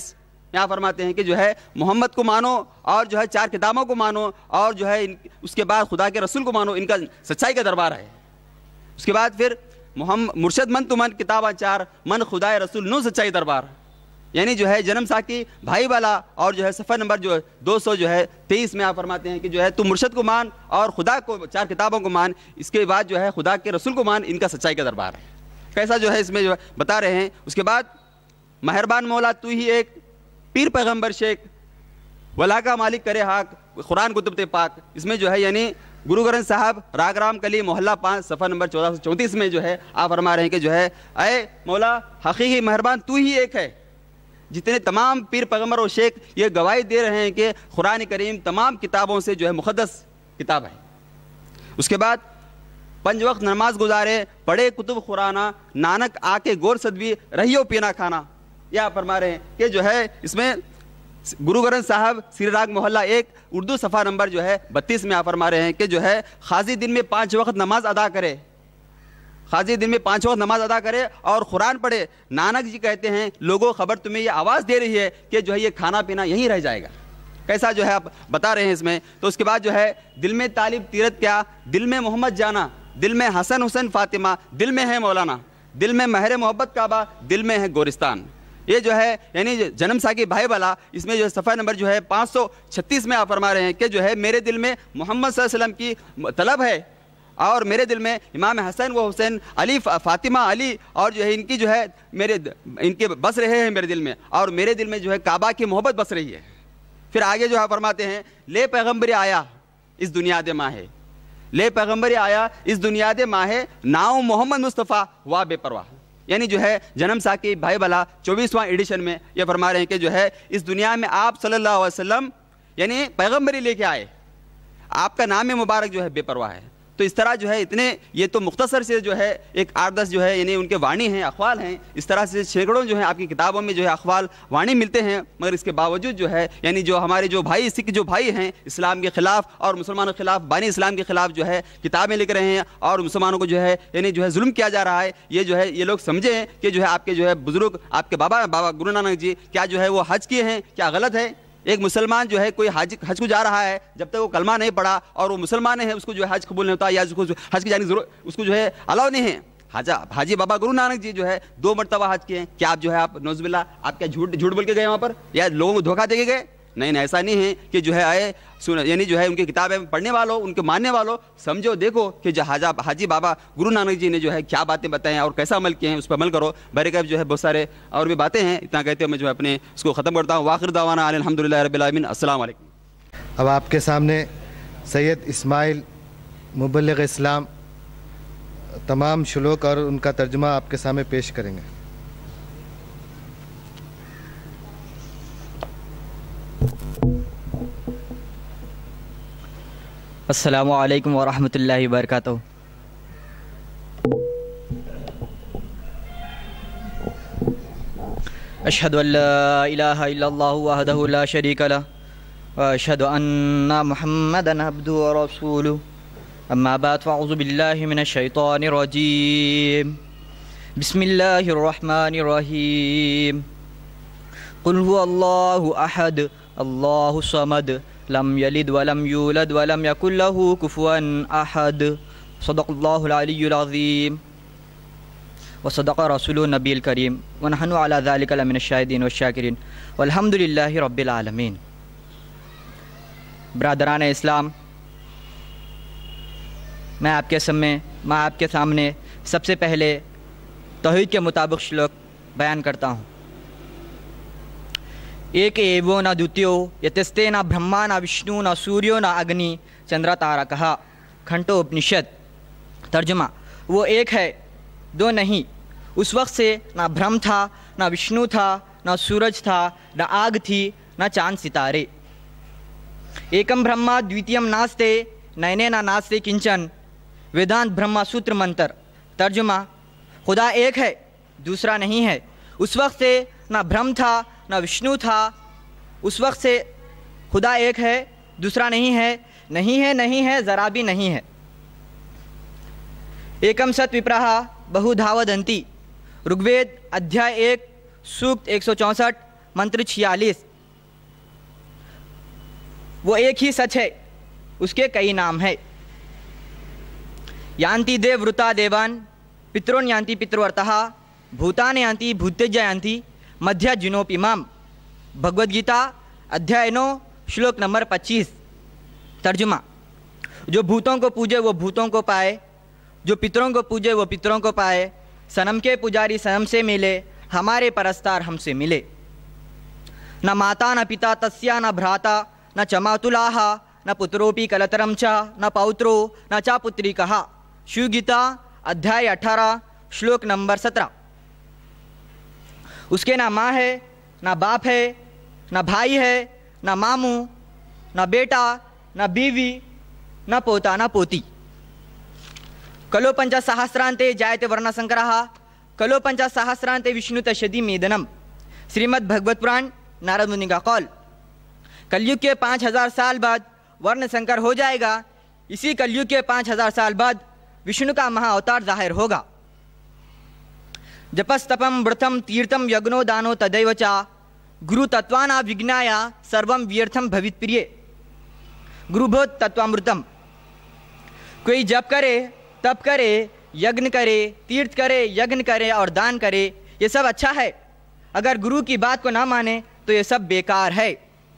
यहाँ फरमाते हैं कि जो है मोहम्मद को मानो और जो है चार किताबों को मानो और जो है इन, उसके बाद खुदा के रसूल को मानो, इनका सच्चाई का दरबार है। उसके बाद फिर मोहम्मद मुर्शद मन तो मन किताब चार मन खुदा रसूल नो सच्चाई दरबार, यानी जो है जन्म साकी भाई वाला और जो है सफ़र नंबर जो है दो सौ जो है तेईस में आप फरमाते हैं कि जो है तू मुर्शद को मान और खुदा को चार किताबों को मान, इसके बाद जो है खुदा के रसूल को मान, इनका सच्चाई का दरबार है। कैसा जो है इसमें जो है बता रहे हैं। उसके बाद मेहरबान मौला तू ही एक पीर पैगम्बर शेख वला का मालिक करे हाक कुरान कुतुब पाक, इसमें जो है यानी गुरु ग्रंथ साहब राग राम कली मोहल्ला पाँच सफ़र नंबर चौदह सौ चौंतीस में जो है आप फरमा रहे हैं कि जो है अय मौला हकीकी मेहरबान तू ही एक है। जितने तमाम पीर पैगम्बर और शेख ये गवाही दे रहे हैं कि कुरान करीम तमाम किताबों से जो है मुक़द्दस किताब है। उसके बाद पंज वक्त नमाज गुजारे पढ़े कुतुब कुराना नानक आके गोर सदवी रहियो पीना खाना, यह फरमा रहे हैं कि जो है इसमें गुरु ग्रंथ साहब श्री राग मोहल्ला एक उर्दू सफ़ा नंबर जो है बत्तीस में आप फरमा रहे हैं कि जो है खाजी दिन में पाँच वक्त नमाज अदा करे, खाजी दिन में पाँच वक्त नमाज अदा करे और कुरान पढ़े। नानक जी कहते हैं लोगों खबर तुम्हें ये आवाज़ दे रही है कि जो है ये खाना पीना यहीं रह जाएगा। कैसा जो है आप बता रहे हैं इसमें। तो उसके बाद जो है दिल में तालिब तीरथ क्या, दिल में मोहम्मद जाना, दिल में हसन हुसैन फातिमा, दिल में है मौलाना, दिल में महर मोहब्बत काबा, दिल में है गोरिस्तान। ये जो है यानी जन्म साकी भाई वाला इसमें जो है सफ़ा नंबर जो है पाँच सौ छत्तीस में आप फरमा रहे हैं कि जो है मेरे दिल में मोहम्मद सल्लल्लाहु अलैहि वसल्लम की तलब है और मेरे दिल में इमाम हसन व हुसैन अली फातिमा अली और जो है इनकी जो है मेरे इनके बस रहे हैं मेरे दिल में, और मेरे दिल में जो है काबा की मोहब्बत बस रही है। फिर आगे जो है फरमाते हैं ले पैगम्बर आया इस दुनिया दे माहे, ले पैगम्बर आया इस दुनिया दे माहे नाव मोहम्मद मुस्तफ़ा वाह बेपरवाह, यानी जो है जन्म साकी भाई वाला चौबीसवां एडिशन में ये फरमा रहे हैं कि जो है इस दुनिया में आप सल्लल्लाहु अलैहि वसल्लम यानी पैगम्बरी लेके आए, आपका नाम मुबारक जो है बेपरवाह है। तो इस तरह जो है इतने ये तो मुख्तसर से जो है एक आठ दस जो है यानी उनके वाणी हैं अखवाल हैं, इस तरह से सैकड़ों जो है आपकी किताबों में जो है अखवाल वाणी मिलते हैं। मगर इसके बावजूद जो है यानी जो हमारे जो भाई सिख जो भाई हैं इस्लाम के ख़िलाफ़ और मुसलमानों के ख़िलाफ़ बानी इस्लाम के ख़िलाफ़ जो है किताबें लिख रहे हैं और मुसलमानों को जो है यानी जो है जुल्म किया जा रहा है, ये जो है ये लोग समझें कि जो है आपके जो है बुज़ुर्ग आपके बाबा बाबा गुरु नानक जी क्या जो है वो हज किए हैं, क्या गलत है। एक मुसलमान जो है कोई हज हज को जा रहा है, जब तक वो कलमा नहीं पढ़ा और वो मुसलमान है उसको जो है हज कबूल नहीं होता या उसको हज की जाने की जरूरत उसको जो है अलाउ नहीं है। हाजा हाजी बाबा गुरु नानक जी जो है दो मरतबा हज किए हैं, क्या आप जो है आप नौज़बिल्लाह आप क्या झूठ झूठ बोल के गए वहाँ पर या लोगों को धोखा दे के गए? नहीं नहीं, ऐसा नहीं है कि जो है आए सुन यानी जो है उनकी किताबें पढ़ने वालों उनके मानने वालों समझो देखो कि जो हाजा हाजी बाबा गुरु नानक जी ने जो है क्या बातें बताई हैं और कैसा अमल किए हैं उस पर अमल करो। बरकत जो है बहुत सारे और भी बातें हैं, इतना कहते हुए मैं जो है अपने उसको ख़त्म करता हूँ। वाखिर दावाना अल्हम्दुलिल्लाहि रब्बिल आलमीन, अस्सलाम वालेकुम। अब आपके सामने सैयद इस्माइल मुबल्लिग इस्लाम तमाम शुलोक और उनका तर्जुमा आपके सामने पेश करेंगे। अस्सलामु अलैकुम व रहमतुल्लाहि व बरकातुहू। अशहदु अल्ला इलाहा इल्लल्लाहु वहदहु ला शरीका लह व अशहदु अन्ना मुहम्मदन अब्दुहु व रसूलुहु। अम्मा बाद फ़अऊज़ु बिल्लाहि मिनश शैतानिर रजीम। बिस्मिल्लाहिर रहमानिर रहीम। कुल हुवल्लाहु अहद अल्लाहु समद लम यलिद वलम यूलद वलम यकुल लहू कुफुवन अहद। सदक़ल्लाहुल अलियुल अज़ीम व सदक़ रसूलुन नबील करीम व नहनु अला ज़ालिका लमिनश शाहिदीन व शाकिरीन वल्हम्दुलिल्लाहि रब्बिल आलमीन। ब्रादरान इस्लाम, मैं आपके सामने मैं आपके सामने सबसे पहले तौहीद के मुताबिक श्लोक बयान करता हूँ। एक एवो न द्वितीयो यतस्ते न ब्रह्मा न विष्णु न सूर्यो न अग्नि चंद्र तारा कहा। खंडो उपनिषद। तर्जुमा, वो एक है दो नहीं, उस वक्त से न ब्रह्म था न विष्णु था न सूरज था न आग थी न चांद सितारे। एकम ब्रह्मा द्वितीयम नास्ते नयने न नास्ते किंचन वेदांत ब्रह्मा सूत्र मंत्र। तर्जुमा, खुदा एक है दूसरा नहीं है, उस वक्त से न ब्रह्म था न विष्णु था, उस वक्त से खुदा एक है दूसरा नहीं है, नहीं है नहीं है ज़रा भी नहीं है। एकम सत विप्रहा बहुधावदंती। ऋग्वेद अध्याय एक सूक्त एक सौ चौंसठ मंत्र छियालीस। वो एक ही सच है, उसके कई नाम है। यान्ति देव वृता देवान पितरोन यान्ति पितृवर्तः भूतान यान्ति भूतेज्य यान्ति मध्य जिनोपिमाम। भगवद गीता अध्याय नौ श्लोक नंबर पच्चीस। तर्जुमा, जो भूतों को पूजे वो भूतों को पाए, जो पितरों को पूजे वो पितरों को पाए। सनम के पुजारी सनम से मिले, हमारे परस्तार हमसे मिले। न माता न पिता तस्या न भ्राता न च मातुलाः न पुत्रोपि कलतरम च न पौत्रो न च पुत्री कहा। शिव गीता अध्याय अठारह श्लोक नंबर सत्रह। उसके ना माँ है, ना बाप है, ना भाई है, ना मामू, ना बेटा, ना बीवी, ना पोता, ना पोती। कलो पंचसहस्रांते जायते वर्णशंकरः कलो पंचसहस्रांते विष्णुतशदी मेदनम। श्रीमद् भगवत पुराण नारद मुनि का कौल। कलयुग के पाँच हजार साल बाद वर्ण संकर हो जाएगा। इसी कलयुग के पाँच हजार साल बाद विष्णु का महाअवतार जाहिर होगा। जपस्तपम व्रतम तीर्थम यज्ञो दानो तदैव च गुरु तत्वाना विज्ञाय सर्वम व्यर्थम भवित प्रिय। गुरुभोत तत्वामृतम। कोई जप करे, तप करे, यज्ञ करे, तीर्थ करे, यज्ञ करे और दान करे, ये सब अच्छा है। अगर गुरु की बात को ना माने तो ये सब बेकार है।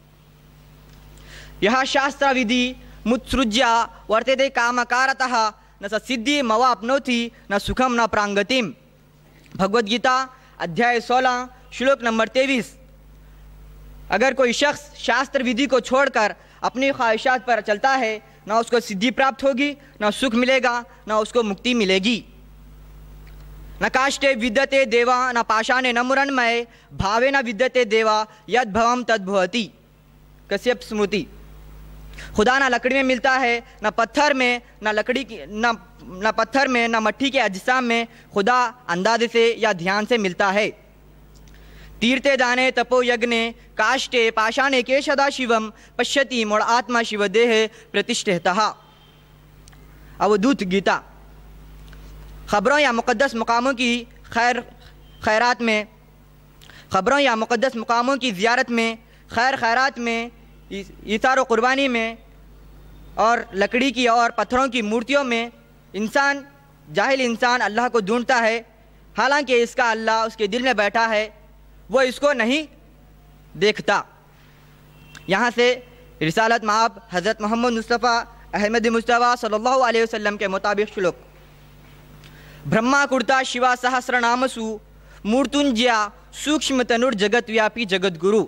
यह शास्त्र विधि मुत्सृज्य वर्तेते कामकारतः न स सिद्धि मवाप्नोति न सुखम न प्रांगतिम। भगवद गीता अध्याय सोलह श्लोक नंबर तेईस। अगर कोई शख्स शास्त्र विधि को छोड़कर अपनी ख्वाहिशात पर चलता है, न उसको सिद्धि प्राप्त होगी, न सुख मिलेगा, न उसको मुक्ति मिलेगी। न काष्ठे विद्यते देवा न पाषाणे न मुरण्मये भावे न विद्यते देवा यद भवम तद भवति। कश्यप स्मृति। खुदा ना लकड़ी में मिलता है, न पत्थर में, न लकड़ी की न न पत्थर में, न मट्टी के अजसाम में। खुदा अंदाजे से या ध्यान से मिलता है। तीर्थे दाने तपो यज्ञे काष्ठे पाषाणे के सदा शिवम पश्यति मूढ़ आत्मा शिवदेह प्रतिष्ठितः। अवधूत गीता। खबरों या मुक़द्दस मुकामों की खैर खैरात में खबरों या मुक़द्दस मुकामों की ज़ियारत में, खैर खैरात में, इसार व कुर्बानी में और लकड़ी की और पत्थरों की मूर्तियों में इंसान, जाहिल इंसान अल्लाह को ढूंढता है। हालांकि इसका अल्लाह उसके दिल में बैठा है, वो इसको नहीं देखता। यहाँ से रिसालत माब हज़रत मोहम्मद मुस्तफ़ा अहमद मुस्तफ़ा सल्लल्लाहु अलैहि वसल्लम के मुताबिक श्लोक। ब्रह्मा कुर्ता शिवा सहस्रनामसु मूर्तुंज्या सूक्ष्म तनुर जगत व्यापी जगत गुरु।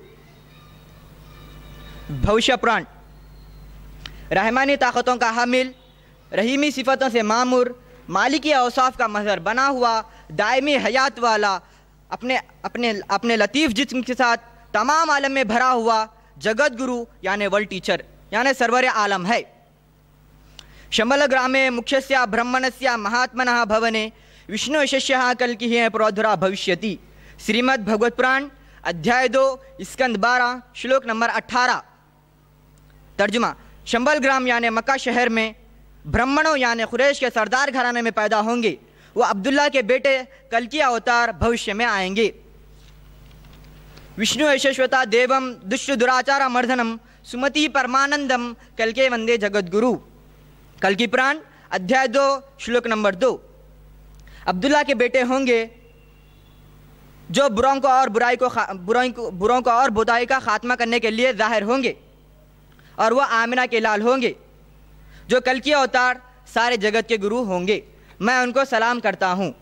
भविष्य पुराण। रहमानी ताकतों का हामिल, रहीमी सिफतों से मामूर, मालिकी औसाफ का मजहर बना हुआ, दायमी हयात वाला, अपने अपने अपने लतीफ़ जिस्म के साथ तमाम आलम में भरा हुआ जगत गुरु यानी वर्ल्ड टीचर यानी सरवर आलम है। शमल ग्रामे मुख्यस्य ब्रह्मणस्य महात्मनः भवने विष्णु यशस्यः कल्किः प्रोद्धरा भविष्यति। श्रीमद् भगवत पुराण अध्याय दो स्कंद बारह श्लोक नंबर अठारह। तर्जुमा। शंबल ग्राम यानी मक्का शहर में ब्राह्मणों यानी कुरैश के सरदार घराने में पैदा होंगे। वो अब्दुल्ला के बेटे कल्कि अवतार भविष्य में आएंगे। विष्णु यशस्वता देवम दुष्ट दुराचार मर्दनम सुमति परमानंदम कल्के वंदे जगत गुरु। कल्कि पुराण अध्याय दो श्लोक नंबर दो। अब्दुल्ला के बेटे होंगे जो बुरों को और बुराई को बुराई को बुरों को और बुराई का खात्मा करने के लिए जाहिर होंगे, और वह आमिना के लाल होंगे जो कल्कि अवतार सारे जगत के गुरु होंगे। मैं उनको सलाम करता हूँ।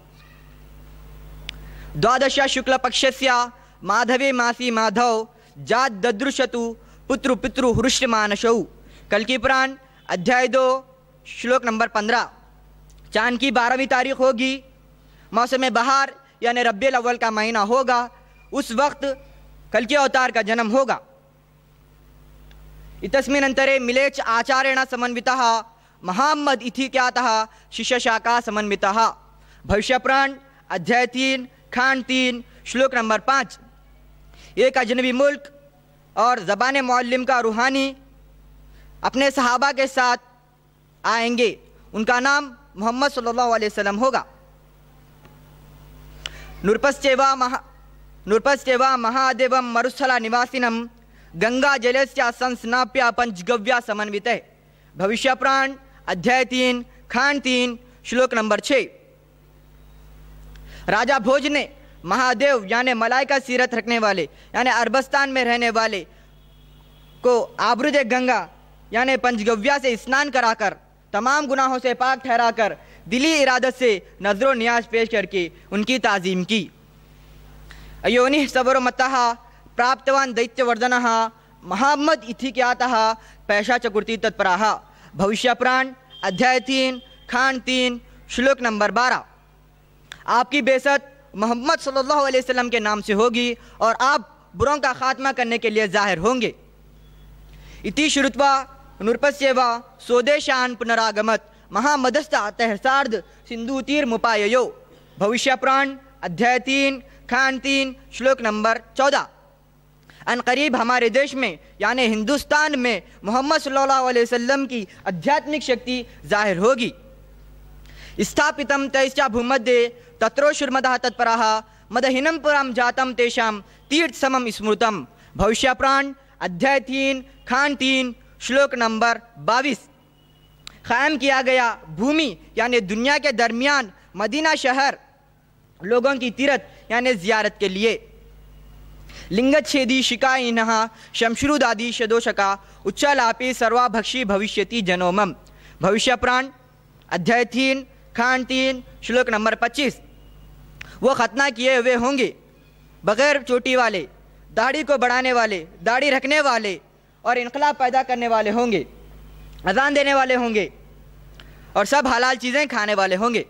द्वादश शुक्ल पक्षस्य माधवे मासी माधव जात ददृशतु पुत्रु पितृ हृष्ट मानसौ। कल्कि पुराण अध्याय दो श्लोक नंबर पंद्रह। चांद की बारहवीं तारीख होगी, मौसम बहार यानी रब्बिल अव्वल का महीना होगा। उस वक्त कल्कि अवतार का जन्म होगा। इतस्मिन् अंतरे मिलेच आचार्येण समन्वितः मोहम्मद इति ख्यातः शिष्य शाखा समन्वितः। भविष्य पुराण अध्याय तीन खांड तीन श्लोक नंबर पाँच। एक अजनबी मुल्क और ज़बान मुअल्लिम का रूहानी अपने सहाबा के साथ आएंगे। उनका नाम मोहम्मद सल्लल्लाहु अलैहि वसल्लम होगा। नुरपश्चैव महा नृपस्येव महादेवं मरुस्थला निवासिनं गंगा जलस्य संस्नाप्य पंचगव्या समन्वित। भविष्य पुराण अध्याय तीन खंड तीन श्लोक नंबर छः। राजा भोज ने महादेव यानी मलाइका सीरत रखने वाले यानी अरबस्तान में रहने वाले को आबरुद गंगा यानी पंचगव्या से स्नान कराकर तमाम गुनाहों से पाक ठहराकर दिली इरादत से नजरो नियाज पेश करके उनकी ताजीम की। अयोनि सबरो मतः प्राप्तवान दैत्यवर्धनः महाम्मद इति ख्यातः पैशा चकुर्ती तत्पराः। भविष्य पुराण अध्याय तीन खंड तीन श्लोक नंबर बारह। आपकी बेइज्जत मोहम्मद सल्लल्लाहु अलैहि वसल्लम के नाम से होगी और आप बुरों का खात्मा करने के लिए जाहिर होंगे। इति श्रुत्वा नृपस्येव स्वदेशान पुनरागमत महामदस्ता तहसार्ध सिंधुतीर मुपाययो। भविष्य पुराण अध्याय तीन खंड तीन श्लोक नंबर चौदह। अनकरीब हमारे देश में यानी हिंदुस्तान में मोहम्मद सल्लल्लाहु अलैहि वसल्लम की आध्यात्मिक शक्ति जाहिर होगी। स्थापितम तैश्चा भूमध्य तत्रोशुर्मदः तत्पराः मदहीनं पुरं जातं तेषां तीर्थ समम स्मृतम। भविष्य पुराण अध्याय तीन खंड तीन श्लोक नंबर बाईस। कायम किया गया भूमि यानी दुनिया के दरमियान मदीना शहर लोगों की तीरथ यानी जियारत के लिए। लिंगच्छेदी शिकायिनः शमश्रुदादि शदोषका उच्चालापी सर्वाभक्षी भविष्यति जनोमम। भविष्य पुराण अध्याय तीन खंड तीन श्लोक नंबर पच्चीस। वो खतना किए हुए होंगे, बगैर चोटी वाले, दाढ़ी को बढ़ाने वाले, दाढ़ी रखने वाले और इनकलाब पैदा करने वाले होंगे, अजान देने वाले होंगे और सब हलाल चीज़ें खाने वाले होंगे।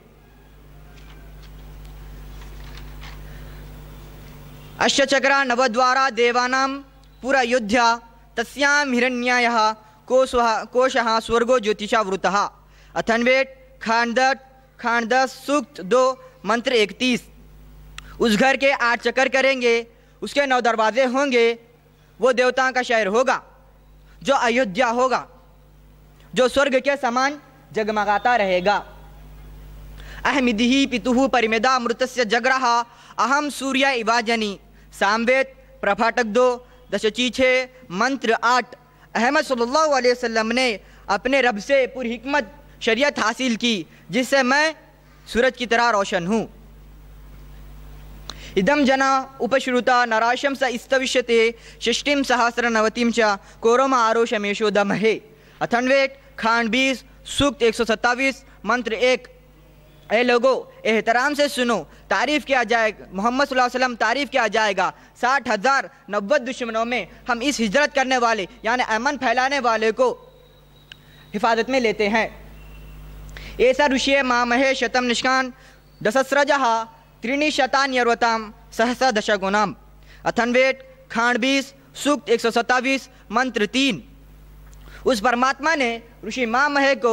अष्टचक्रा नवद्वारा देवानां पुरा युद्ध्या तस्यां हिरण्यायः कोशः कोशः स्वर्गो ज्योतिषा वृतः। अथर्ववेद खंड खंड दस सूक्त दो मंत्र इकतीस। उस घर के आठ चक्कर करेंगे, उसके नौ दरवाजे होंगे, वो देवताओं का शहर होगा जो अयोध्या होगा, जो स्वर्ग के समान जगमगाता रहेगा। अहमिदिहि पितुः परिमेदा मृतस्य जगरः अहम सूर्य इवाजनी। सामवेद प्रभाटक दो दशचीछे मंत्र आठ। अहमद सल्लल्लाहु अलैहि वसल्लम ने अपने रब से पूरी हिकमत शरीयत हासिल की जिससे मैं सूरज की तरह रोशन हूँ। इदम जना उपश्रुता नराशम स स्तविष्यते षष्टिम सहस्र नवतिम च कोरोमा आरोशमेशो दमहे। अथर्ववेद खंड बीस सूक्त एक सौ सत्तावीस मंत्र एक। ए लोगो एहतराम से सुनो, तारीफ़ किया जाएगा मोहम्मद सल्लल्लाहु अलैहि वसल्लम तारीफ़ किया जाएगा साठ हज़ार नब्बे दुश्मनों में हम इस हिजरत करने वाले यानी अमन फैलाने वाले को हिफाजत में लेते हैं। ऐसा ऋषि मामहे शतम निष्कान दशस्रजः त्रीणि शतान्यर्वताम सहस्र दशगुणाम। अथर्ववेद खंड बीस सूक्त एक सौ सत्तावीस मंत्र तीन। उस परमात्मा ने ऋषि मामहे को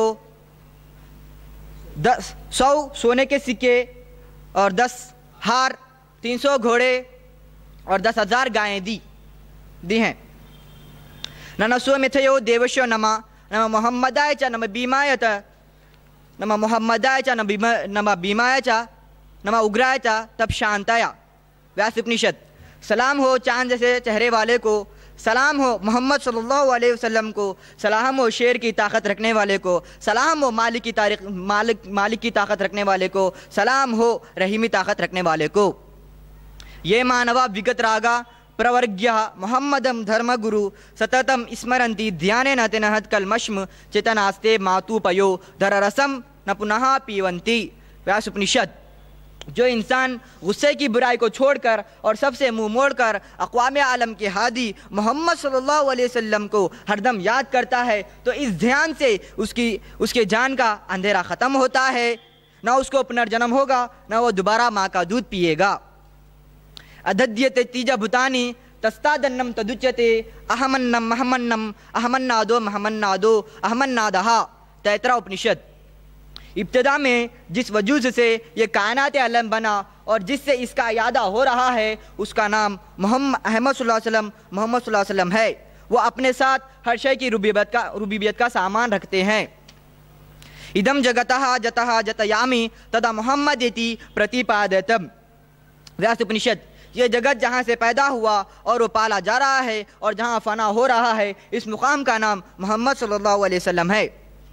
दस सौ सोने के सिक्के और दस हार, तीन सौ घोड़े और दस हजार गायें दी दी हैं। ननसो मिथयो देवशो नमा नम मोहम्मदाय च नम बीमाय च नम मोहम्मदाय च नम बीमा नम बीमाय च नम उग्राय च तब शांताया। व्यास उपनिषद। सलाम हो चांद जैसे चेहरे वाले को, सलाम हो मोहम्मद सल्लल्लाहु अलैहि वसल्लम को, सलाम हो शेर की ताकत रखने वाले को, सलाम हो मालिक की तारीख मालिक मालिक की ताकत रखने वाले को, सलाम हो रहीमी ताकत रखने वाले को। ये मानवा विगत रागा प्रवर्ग्य मोहम्मदम धर्म गुरु सततम स्मरन्ति ध्याने न तेनहत कलमश्म चेतनास्ते मातुपयो धररसम न पुनः पीवंती। व्यास उपनिषद। जो इंसान गुस्से की बुराई को छोड़कर और सबसे मुंह मोड़कर अक़वाम आलम के हादी मोहम्मद सल्लल्लाहु अलैहि वसल्लम को हरदम याद करता है तो इस ध्यान से उसकी उसके जान का अंधेरा ख़त्म होता है, ना उसको पुनर्जन्म होगा, ना वो दोबारा माँ का दूध पिएगा। अदद्यते तीज भूतानी तस्तादन्नम तदुच्यते अहमन्नम अहमन्नम अहमन्नादो महमन्नादो अहमन्नादः। तैतरा उपनिषद। इब्तिदा में जिस वजूद से ये कायनात आलम बना और जिससे इसका यादा हो रहा है उसका नाम मोहम्मद अहमद सल्लल्लाहु अलैहि वसल्लम मोहम्मद सल्लल्लाहु अलैहि वसल्लम है। वो अपने साथ हर शय की रुबूबियत का रुबूबियत का सामान रखते हैं। इदम जगतः जतः जतयामि तदा मोहम्मद इति प्रतिपादयतम। व्यास उपनिषद। ये जगत जहाँ से पैदा हुआ और वो पाला जा रहा है और जहाँ फना हो रहा है, इस मुकाम का नाम मोहम्मद सल्लल्लाहु अलैहि वसल्लम है।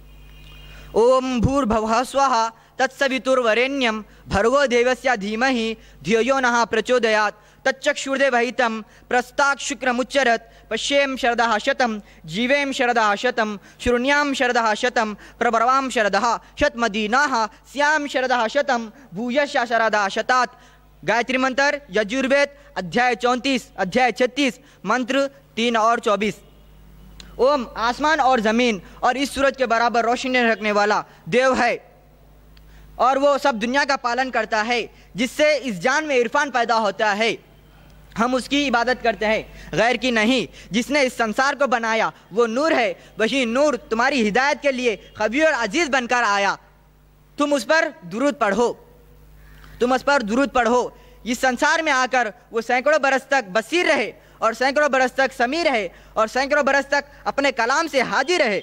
ओम भूर्भुवः स्वः तत्सवितुर्वरेण्यं भर्गो देवस्य धीमहि धियो नः प्रचोदयात् तच्चक्षुर्देवहितं प्रस्ताक् शुक्रमुच्चरत् पश्येम शरदः शतं जीवेम शरदः शतं शृण्याम शरदः शतं प्रबरवाम शरदः शतमदीनाः स्याम शरदः शतं भूयश्च शरदः शतात्। गायत्री मंत्र यजुर्वेद अध्याय चौंतीस अध्याय छत्तीस मंत्र तीन और चौबीस। ओम आसमान और ज़मीन और इस सूरज के बराबर रोशनी रखने वाला देव है और वो सब दुनिया का पालन करता है, जिससे इस जान में इरफान पैदा होता है। हम उसकी इबादत करते हैं, गैर की नहीं। जिसने इस संसार को बनाया वो नूर है, वही नूर तुम्हारी हिदायत के लिए खबी और अजीज़ बनकर आया। तुम उस पर दुरूद पढ़ो, तुम उस पर दुरूद पढ़ो। इस संसार में आकर वो सैकड़ों बरस तक बसीर रहे और सैकड़ों बरस तक समी रहे और सैकड़ों बरस तक अपने कलाम से हाजिर रहे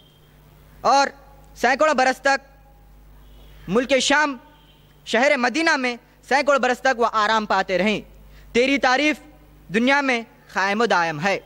और सैकड़ों बरस तक मुल्क शाम शहर मदीना में सैकड़ों बरस तक वह आराम पाते रहें। तेरी तारीफ दुनिया में कायम दायम है।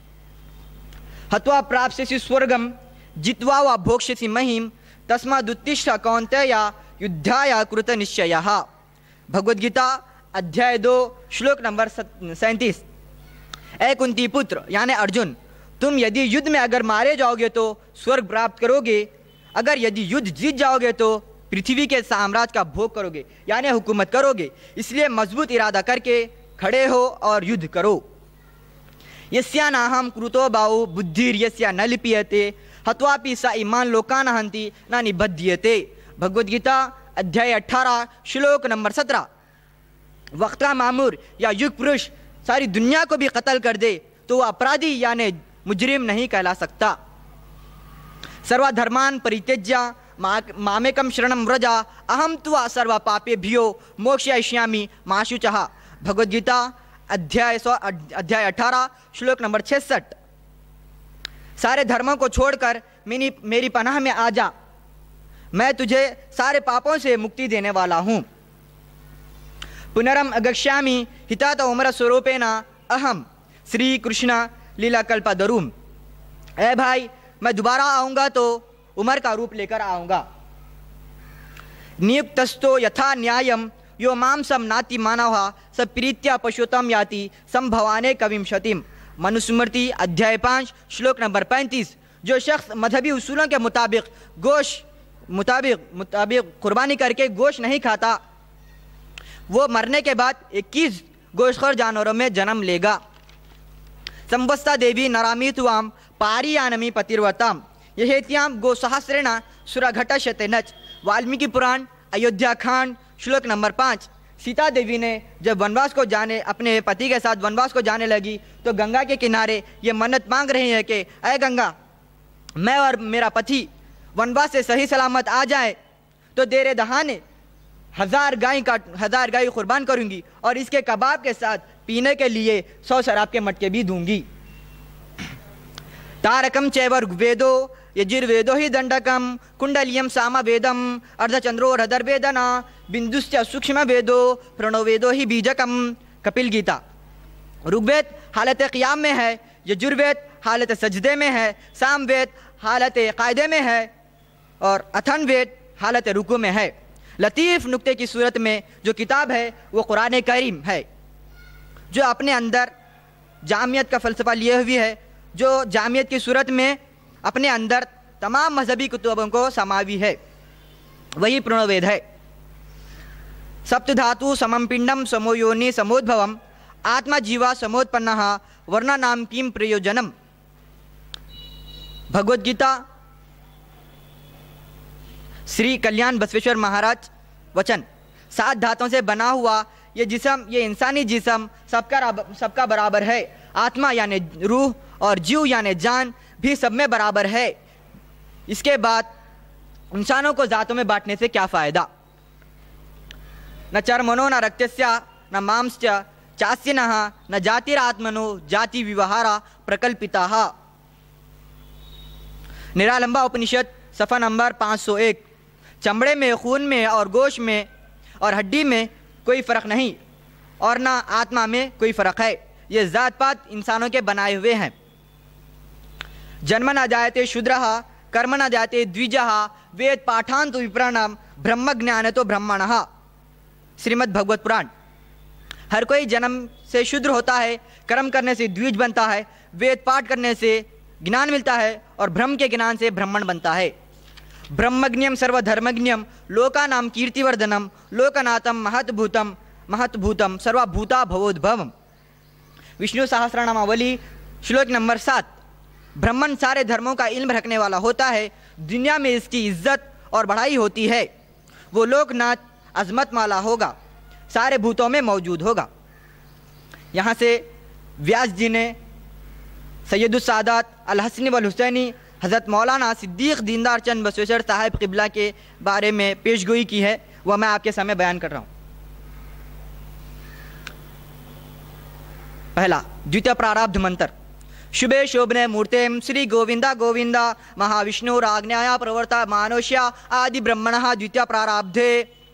हत्वा प्राप्स्यसि स्वर्गम जित्वा व भोक्ष्यसि महिम तस्मादुत्तिष्ठ कौन्तेय युद्धाय कृत निश्चयः। भगवद गीता अध्याय दो श्लोक नंबर सैंतीस। ए कुंती पुत्र यानी अर्जुन, तुम यदि युद्ध में अगर मारे जाओगे तो स्वर्ग प्राप्त करोगे, अगर यदि युद्ध जीत जाओगे तो पृथ्वी के साम्राज्य का भोग करोगे यानी हुकूमत करोगे। इसलिए मजबूत इरादा करके खड़े हो और युद्ध करो। यस्या नाहम कृतो बाहु बुद्धिर यस्या न लिप्यते हत्वापि स ईमान लोकान हंति न निबध्यते। भगवद गीता अध्याय अठारह श्लोक नंबर सत्रह। वक्त का मामूर या युग पुरुष सारी दुनिया को भी कत्ल कर दे तो वह अपराधी यानी मुजरिम नहीं कहला सकता। सर्वधर्मान परित्यज्य मामेकम शरणम व्रजा अहम त्वा सर्व पापेभ्यो मोक्षयिष्यामि मा शुचः। भगवद गीता अध्याय सौ अध्याय अठारह श्लोक नंबर छियासठ। सारे धर्मों को छोड़कर मेरी मेरी पनाह में आ जा, मैं तुझे सारे पापों से मुक्ति देने वाला हूँ। पुनरम अगक्ष्यामि हितात उमर स्वरूपेण अहम श्री कृष्ण लीला कल्पतरुम। ए भाई, मैं दोबारा आऊँगा तो उमर का रूप लेकर आऊँगा। नियुक्तस्तो यथा न्यायम यो मांसम नाति मानव स प्रीत्या पशुतम याति संभवाने कविंशतिम। मनुस्मृति अध्याय पाँच श्लोक नंबर पैंतीस। जो शख्स मजहबी उसूलों के मुताबिक गोश्त मुताबिक मुताबिक कुर्बानी करके गोश्त नहीं खाता, वो मरने के बाद इक्कीस गोश्तखोर जानवरों में जन्म लेगा। संवत्सा देवी नरामित्वाम पारियानमी पतिर्वताम यहेत्याम गो सहस्रेण सुरघटशते नच। वाल्मीकि पुराण अयोध्या कांड श्लोक नंबर पाँच। सीता देवी ने जब वनवास को जाने अपने पति के साथ वनवास को जाने लगी तो गंगा के किनारे ये मन्नत मांग रही है कि अय गंगा, मैं और मेरा पति वनवास से सही सलामत आ जाए तो तेरे दहाने हजार गाय का हजार गाय कुर्बान करूंगी और इसके कबाब के साथ पीने के लिए सौ शराब के मटके भी दूंगी। तारकम चैवर वेदो यजुर्वेदो ही दंडकम कुंडलियम साम वेदम अर्धचंद्रो हृदर्वेदना बिंदुश्च सूक्ष्म वेदो प्रणो वेदो ही बीजकम। कपिल गीता। ऋग्वेद हालत क़ियाम में है, यजुर्वेद हालत सजदे में है, सामवेद हालत कायदे में है और अथन वेद हालत रुकू में है। लतीफ़ नुक्ते की सूरत में जो किताब है वो कुरान करीम है, जो अपने अंदर जामियत का फ़लसफ़ा लिए हुई है, जो जामियत की सूरत में अपने अंदर तमाम मजहबी कुतुबों को समावी है। वही प्रणवेद है। सप्त धातु समम पिंडम समोयोनि समोद्भवम आत्मा जीवा समोत्पन्नः वर्णा नाम किम प्रयोजनम। भगवद गीता श्री कल्याण बसवेश्वर महाराज वचन। सात धातुओं से बना हुआ ये जिस्म, ये इंसानी जिस्म सबका सबका बराबर है। आत्मा यानी रूह और जीव यानी जान भी सब में बराबर है। इसके बाद इंसानों को जातों में बांटने से क्या फ़ायदा। न चर्मनो न रक्तस्य न मांश्च चास्यनः न जातिरात्मनो जाति विवहारा प्रकल्पिताः। निरालंबा उपनिषद सफ़ा नंबर पाँच सौ एक। चमड़े में, खून में और गोश्त में और हड्डी में कोई फ़र्क नहीं। और ना आत्मा में कोई फर्क है। ये जात पात इंसानों के बनाए हुए हैं। जन्म न जायते शूद्रः कर्म न जायते द्विजः वेद पाठान तो विप्राणाम ब्रह्म ज्ञान तो ब्रह्मणः। श्रीमद् भगवत पुराण। हर कोई जन्म से शूद्र होता है, कर्म करने से द्विज बनता है, वेद पाठ करने से ज्ञान मिलता है और ब्रह्म के ज्ञान से ब्राह्मण बनता है। ब्रह्मज्ञम सर्वधर्मज्ञम लोकानाम कीर्तिवर्धनम लोकनाथम महतभूतम महतभूतम सर्वभूता भवोद्भवम। विष्णु सहस्रनामावली श्लोक नंबर सात। ब्राह्मण सारे धर्मों का इल्म रखने वाला होता है, दुनिया में इसकी इज्जत और बढ़ाई होती है। वो लोकनाथ अजमत माला होगा, सारे भूतों में मौजूद होगा। यहाँ से व्यास जी ने सैयदुस सादात अल हसन वल हुसैनी हज़रत मौलाना सिद्दीक़ दीनदार चंद बसवेश्वर साहिब क़िबला के बारे में पेशगोई की है, वह मैं आपके सामने बयान कर रहा हूँ। पहला द्वितीय प्रारब्ध मंत्र। शुभे शोभने मूर्तेम श्री गोविंदा गोविंदा महाविष्णु राग्न्याया प्रवर्ता मानुष्या आदि ब्रह्मणः द्वितीय प्रारब्धे।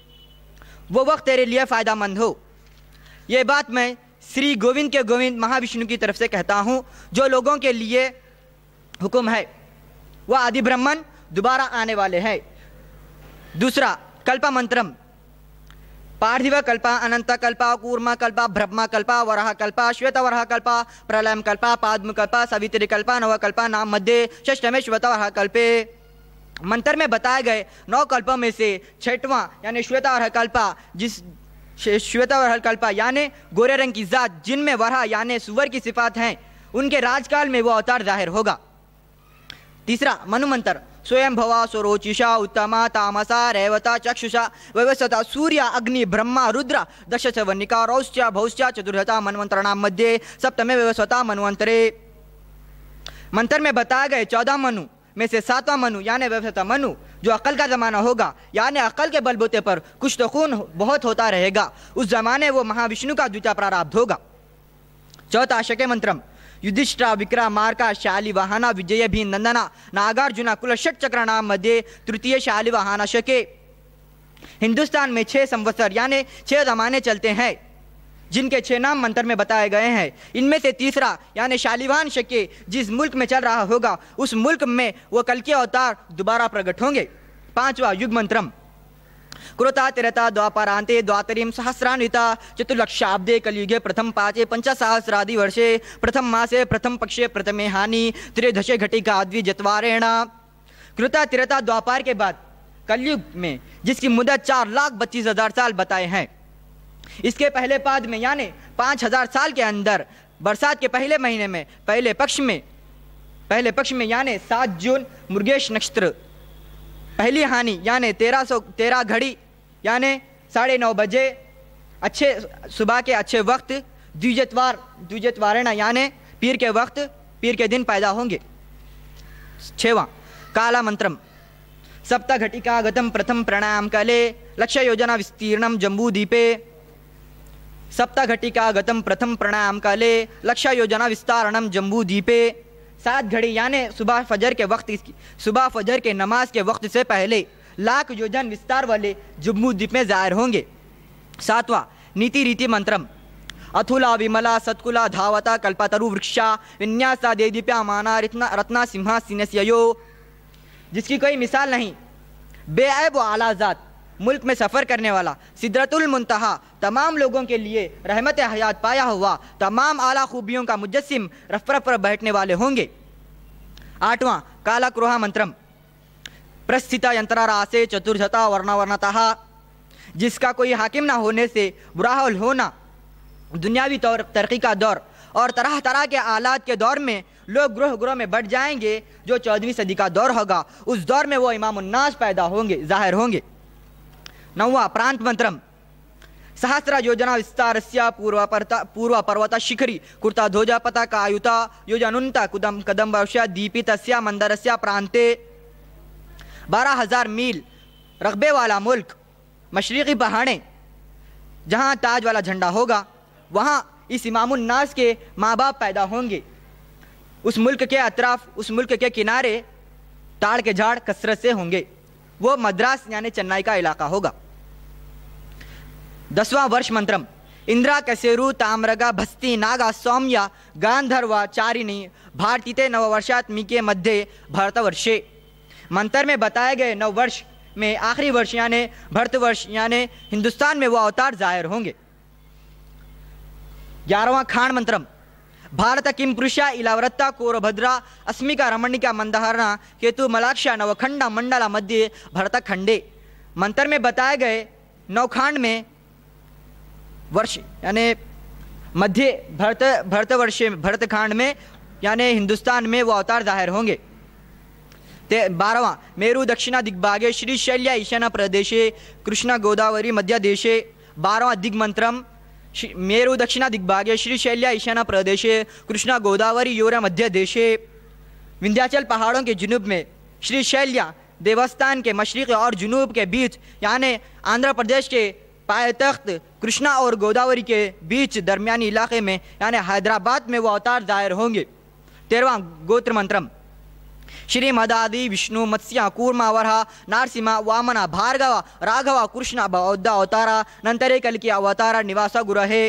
वो वक्त तेरे लिए फ़ायदामंद हो। ये बात मैं श्री गोविंद के गोविंद महाविष्णु की तरफ से कहता हूँ, जो लोगों के लिए हुक्म है वह आदि ब्रह्मण दोबारा आने वाले हैं। दूसरा कल्प मंत्रम। पार्थिव कल्पा अनंत कल्पा कूर्मा कल्पा ब्रह्मा कल्पा वराह कल्पा श्वेत वराह कल्पा प्रलयम कल्पा पाद्म कल्पा सवित्री कल्पा नव कल्पा नाम मध्य षष्ठमे श्वेत वराह कल्पे। मंत्र में बताए गए नौ कल्पों में से छठवां यानी श्वेत वराह कल्पा, जिस श्वेत वराह कल्पा यानी गोरे रंग की जात जिनमें वराह यानी सुवर की सिफात हैं, उनके राजकाल में वो अवतार जाहिर होगा। तीसरा मनु मंत्र। स्वयं भवा स्वरोचिषा उत्तमा तामसा रेवता चक्षुषा व्यवस्था सूर्य अग्नि ब्रह्मा रुद्र दश चवनिका रौश्च भौश्च चतुर्हता मनवंतरणाम मध्य सप्तमे व्यवस्था मनवंतरे। मंत्र में बताए गए चौदह मनु में से सातवां मनु यानी व्यवस्था मनु जो अकल का जमाना होगा, यानी अकल के बलबूते पर कुछ तो खून बहुत होता रहेगा, उस जमाने वो महाविष्णु का द्वितीय प्रारब्ध होगा। चौथा शके मंत्रम। युधिष्ठिर विक्रमार्का शालिवाहना विजय भी नंदना नागार्जुना कुल षट चक्रणाम मध्य तृतीय शालिवाहना शके। हिंदुस्तान में छह संवत्सर यानी छह जमाने चलते हैं, जिनके छह नाम मंत्र में बताए गए हैं। इनमें से तीसरा यानी शालिवाहन शके जिस मुल्क में चल रहा होगा, उस मुल्क में वो कल के अवतार दोबारा प्रकट होंगे। पांचवा युग मंत्रम। क्रोता तिरता द्वापरांते द्वातरीम सहस्रान्विता चतुर्लक्षाब्दे कलियुगे प्रथम पाचे पंचसहस्रादि वर्षे प्रथम मासे प्रथम पक्षे प्रथमे हानि त्रिदशे घटिका द्विजत्वारेण। क्रोता तिरता द्वापार के बाद कलयुग में जिसकी मुद्दत चार लाख बत्तीस हजार साल बताए हैं, इसके पहले पाद में यानी पाँच हजार साल के अंदर बरसात के पहले महीने में पहले पक्ष में पहले पक्ष में यानी सात जून मुर्गेश नक्षत्र पहली हानि यानी तेरह सौ तेरह घड़ी यानी साढ़े नौ बजे अच्छे सुबह के अच्छे वक्त द्विजत्वार द्विजत्वारेण यानी पीर के वक्त पीर के दिन पैदा होंगे। छेवां काला मंत्रम। सप्त घटिका गतम प्रथम प्रणाम कले लक्ष्य योजना विस्तीर्णम जम्बूद्वीपे। सप्त घटिका गतम प्रथम प्रणाम कले लक्ष्य योजना विस्तारणम जम्बूद्वीपे। सात घड़ी यानी सुबह फजर के वक्त सुबह फजर के नमाज के वक्त से पहले लाख योजन विस्तार वाले जम्बू द्वीप में जाहिर होंगे। सातवां नीति रीति मंत्रम। अथुला विमला सत्कुला धावता कल्पतरु वृक्षा विन्यासा देदीप्यमाना रत्ना रत्ना सिंहासनस्यो। जिसकी कोई मिसाल नहीं, बेऐब व आला जात, मुल्क में सफ़र करने वाला, सिदरतुल मुंतहा, तमाम लोगों के लिए रहमत हयात पाया हुआ, तमाम आला खूबियों का मुजस्सिम रफ पर बैठने वाले होंगे। आठवां काला क्रोहा मंत्रम। प्रस्थिता यंत्रारासे चतुर्धता वर्णवर्णतः। जिसका कोई हाकिम ना होने से बुरा हाल होना, दुनियावी तौर तरक्की का दौर और तरह तरह के आलात के दौर में लोग ग्रोह ग्रोह में बढ़ जाएंगे, जो चौदहवीं सदी का दौर होगा, उस दौर में वो इमाम उन्नास पैदा होंगे, जाहिर होंगे। नौवा प्रांत मंत्रम। सहस्र योजना विस्तारस्य पूर्व पूर्व पर्वत शिखरी कुर्ता ध्वजा पताका आयुता योजनुन्ता कुदम कदम भविष्य दीपितस्य मंदरस्य प्रांते। बारह हजार मील रकबे वाला मुल्क, मशरिकी पहाड़ें, जहाँ ताज वाला झंडा होगा, वहाँ इस इमामुन नास के माँ बाप पैदा होंगे। उस मुल्क के अतराफ, उस मुल्क के किनारे ताड़ के झाड़ कसरत से होंगे। वो मद्रास यानी चेन्नई का इलाका होगा। दसवां वर्ष मंत्रम। इंद्रा कसेरु ताम्रगा भस्ती नागा सौम्य गांधर्व चारिणी भारतीते नववर्षात्मिके मध्य भरतवर्षे। मंत्र में बताए गए नव वर्ष में आखिरी वर्ष यानी भरतवर्ष यानी हिंदुस्तान में वो अवतार जाहिर होंगे। ग्यारहवां खांड मंत्रम भारत किम पुरुषा इलावृत्ता कोरभद्रा अस्मिका रमणिका मंदहरणा केतु मलाक्षा नवखंडा मंडला मध्य भरत खंडे। मंत्र में बताए गए नवखांड में वर्ष यानी मध्य भरत भरतवर्ष भरतखंड में यानी हिंदुस्तान में वो अवतार जाहिर होंगे। ते बारहवां मेरु दक्षिणा दिग्भागे श्रीशैल्या ईशान प्रदेशे कृष्णा गोदावरी मध्य देशे। बारहवां दिग्मंत्रम मेरु दक्षिणा दिग्भागे श्रीशैल्या ईशान प्रदेशे कृष्णा गोदावरी योरा मध्य देशे। विंध्याचल पहाड़ों के जुनूब में श्रीशैल्या देवस्थान के मशरिक और जुनूब के बीच यानी आंध्र प्रदेश के पायतख्त कृष्णा और गोदावरी के बीच दरमियानी इलाके में यानी हैदराबाद में वो अवतार जाहिर होंगे। तेरहवां गोत्र मंत्रम श्री मदादि विष्णु मत्स्य कूर्मा वरहा नारसिंह वामना भार्गव राघव कृष्ण बौद्ध अवतारा नंतरे कल्कि अवतारा निवास गुरहे।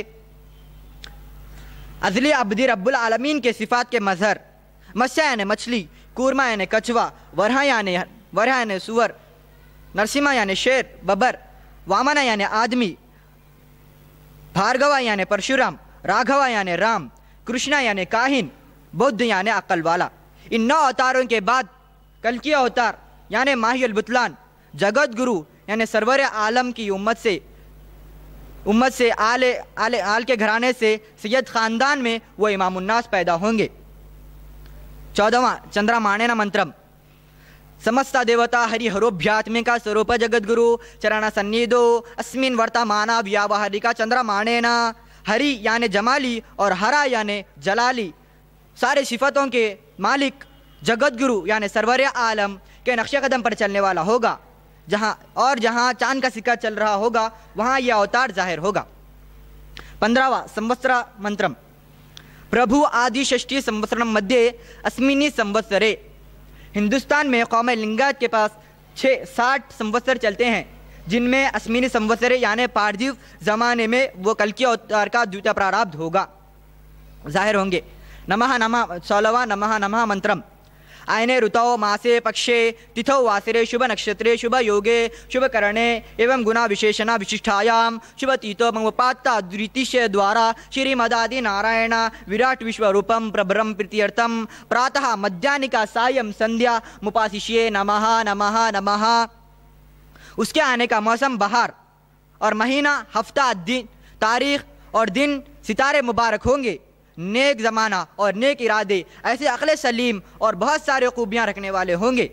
अजली अब्दी रब्बुल आलमीन के सिफात के मजहर मत्स्य यानी मछली, कूर्मा यानी कछुआ, वरहा यानी वरहा यानी सुअर, नरसिम्हा यानी शेर बबर, वामना यानी आदमी, भार्गवा यानी परशुराम, राघवा यानी राम, कृष्णा यानी काहिन, बौद्ध यानी अक्ल वाला। इन नौ अवतारों के बाद कल्कि अवतार यानी माही अल बुतलान जगत गुरु यानी सरवर आलम की उम्मत से उम्मत से आले आले आल के घराने से सैयद खानदान में वो इमाम उन्नास पैदा होंगे। चौदहवां चंद्रमाणेन मंत्रम समस्त देवता हरि हरोभ्यात्मिका स्वरूप जगत गुरु चरण सन्निधो अस्मिन वर्तमाना व्यावहारिका चंद्रमाणेन। हरि यानी जमाली और हरा यानी जलाली सारे सिफतों के मालिक जगत गुरु यानी सरवर आलम के नक्शे कदम पर चलने वाला होगा। जहाँ और जहाँ चांद का सिक्का चल रहा होगा वहाँ यह अवतार जाहिर होगा। पंद्रहवां संवत्सर मंत्रम प्रभु आदि षष्ठी संवत्सरम मध्य अस्मिनी संवत्सरे। हिंदुस्तान में कौम लिंगायत के पास छः साठ संवत्सर चलते हैं जिनमें अस्मिनी संवत्सरे यानी पार्थिव जमाने में वो कल्कि अवतार का द्वितीय प्रारब्ध होगा जाहिर होंगे। नमः नमः सोलहवां नमः नमः मंत्रम आयने ऋतौ मासे पक्षे तिथौ वासरे शुभ नक्षत्रे शुभ योगे शुभ करणे एवं गुणा विशेषणा विशिष्टायाम शुभ तीतो मंगपात्ता द्वितीय द्वारा श्रीमदादि नारायण विराट विश्वरूपम प्रभरम प्रीत्यर्थम प्रातः मध्यानिका सायं संध्या मुपाशिष्ये नमः नमः नमः। उसके आने का मौसम बहार और महीना हफ्ता दिन तारीख और दिन सितारे मुबारक होंगे। नेक ज़माना और नेक इरादे ऐसे अक्ल सलीम और बहुत सारे खूबियाँ रखने वाले होंगे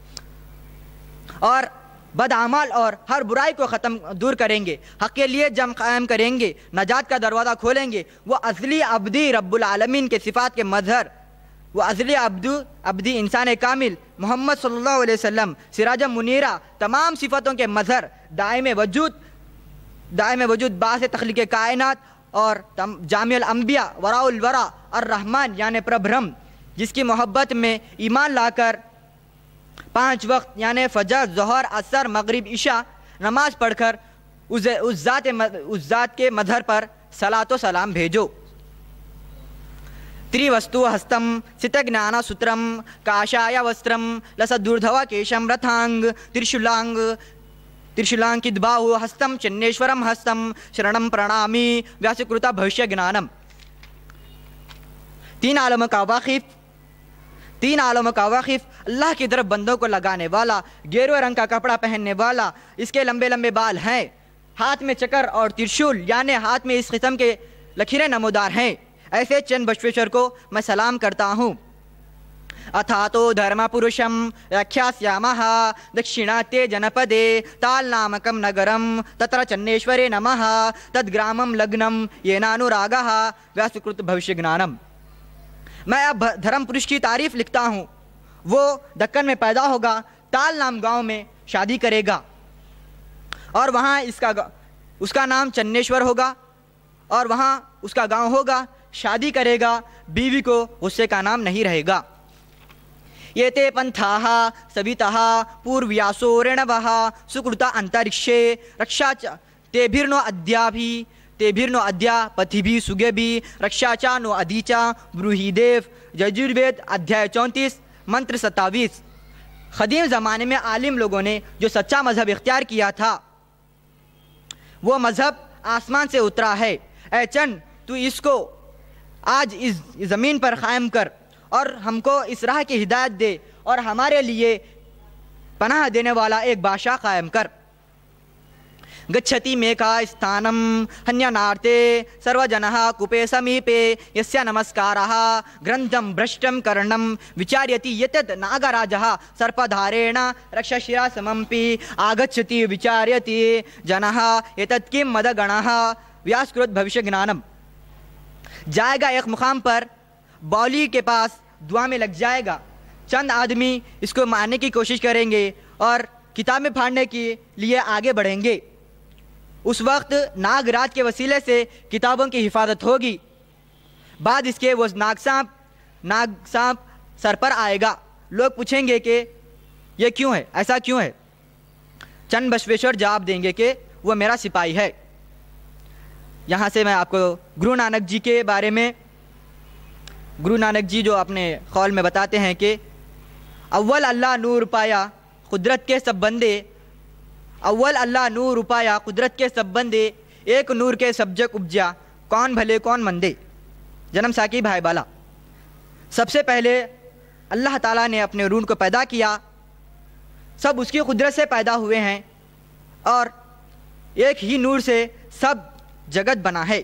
और बदआमाल और हर बुराई को ख़त्म दूर करेंगे, हक़ के लिए जम कायम करेंगे, नजात का दरवाज़ा खोलेंगे। वो अज़ली अब्दी रब्बुल आलमीन के सिफ़ात के मज़हर, वो अज़ली अब्दू अब्दी इंसान कामिल मोहम्मद सल्लल्लाहु अलैहि वसल्लम सिराजम मुनीरा तमाम सिफ़तों के मज़हर दायम वजूद दायम वजूद बास तख्लीक़ कायनात और जामिल अंबिया वराउल वरा और रहमान यानी प्रभ्रम जिसकी मोहब्बत में ईमान लाकर पांच वक्त यानी फजर ज़ोहर असर मगरिब इशा नमाज पढ़कर उस उस ज़ात उस ज़ात के मज़हर पर सलातो सलाम भेजो। त्रिवस्तु हस्तम सितज्ञाना सूत्रम काशाय वस्त्रम लसदूर्धवा केशम रथांग त्रिशूलांग त्रिशूलांकित बाहु हस्तम चन्नेश्वरम हस्तम शरणम प्रणामी व्यासकृता भविष्य ज्ञानम। तीन आलम का वाकिफ तीन आलम का वाकिफ अल्लाह की तरफ बंदों को लगाने वाला, गेरुआ रंग का कपड़ा पहनने वाला, इसके लंबे लंबे बाल हैं, हाथ में चक्र और त्रिशूल यानी हाथ में इस किस्म के लकीरें नमोदार हैं। ऐसे चंद बसवेश्वर को मैं सलाम करता हूँ। अथातो धर्म पुरुषम व्याख्यास्यामः दक्षिणात्ये जनपदे ताल नामकम नगरम तत्र चन्नेश्वरे नमः तद्ग्रामम लग्नम येनानुरागः व्यासकृत भविष्य ज्ञानम। मैं अब धर्म पुरुष की तारीफ लिखता हूँ। वो दक्कन में पैदा होगा, ताल नाम गांव में शादी करेगा और वहाँ इसका उसका नाम चन्नेश्वर होगा और वहाँ उसका गांव होगा, शादी करेगा, बीवी को गुस्से का नाम नहीं रहेगा। ये ते पंथाः सवितः पूर्व्यासो ऋणवः सुकृता अंतरिक्षे रक्षा च तेभिर्नो अद्याभि तेभिर्नो अद्या पथिभि सुगेभि रक्षाचा नो अधीचा ब्रूहीदेव यजुर्वेद अध्याय चौंतीस मंत्र सत्तावीस। ख़दीम ज़माने में आलिम लोगों ने जो सच्चा मज़हब इख्तियार किया था वो मज़हब आसमान से उतरा है। ऐ चंद तू इसको आज इस ज़मीन पर क़ायम कर और हमको इस राह की हिदायत दे और हमारे लिए पनाह देने वाला एक बादशाह कायम कर। गच्छति मेका स्थानम हन्यनार्ते सर्वजनः कूपे समीपे यस्य नमस्कारः ग्रंथम भ्रष्टम कर्णम विचार्यति यतद नागराजः सर्पधारेण रक्षशिरा समंपि आगच्छति विचार्यति जनः एतत् किं मदगणः व्यासकृत भविष्य ज्ञानम। जाएगा एक मुकाम पर बावली के पास दुआ में लग जाएगा। चंद आदमी इसको मारने की कोशिश करेंगे और किताबें फाड़ने के लिए आगे बढ़ेंगे। उस वक्त नागराज के वसीले से किताबों की हिफाजत होगी। बाद इसके वो नाग सांप नाग सांप सर पर आएगा। लोग पूछेंगे कि ये क्यों है, ऐसा क्यों है। चंद बसवेश्वर जवाब देंगे कि वो मेरा सिपाही है। यहाँ से मैं आपको गुरु नानक जी के बारे में, गुरु नानक जी जो अपने कौल में बताते हैं कि अव्वल अल्लाह नूर पाया कुदरत के सब बंदे, अव्वल अल्लाह नूर पाया कुदरत के सब बंदे, एक नूर के सब जग उपजा कौन भले कौन मंदे। जन्म साकी भाई बाला। सबसे पहले अल्लाह ताला ने अपने रूह को पैदा किया, सब उसकी कुदरत से पैदा हुए हैं और एक ही नूर से सब जगत बना है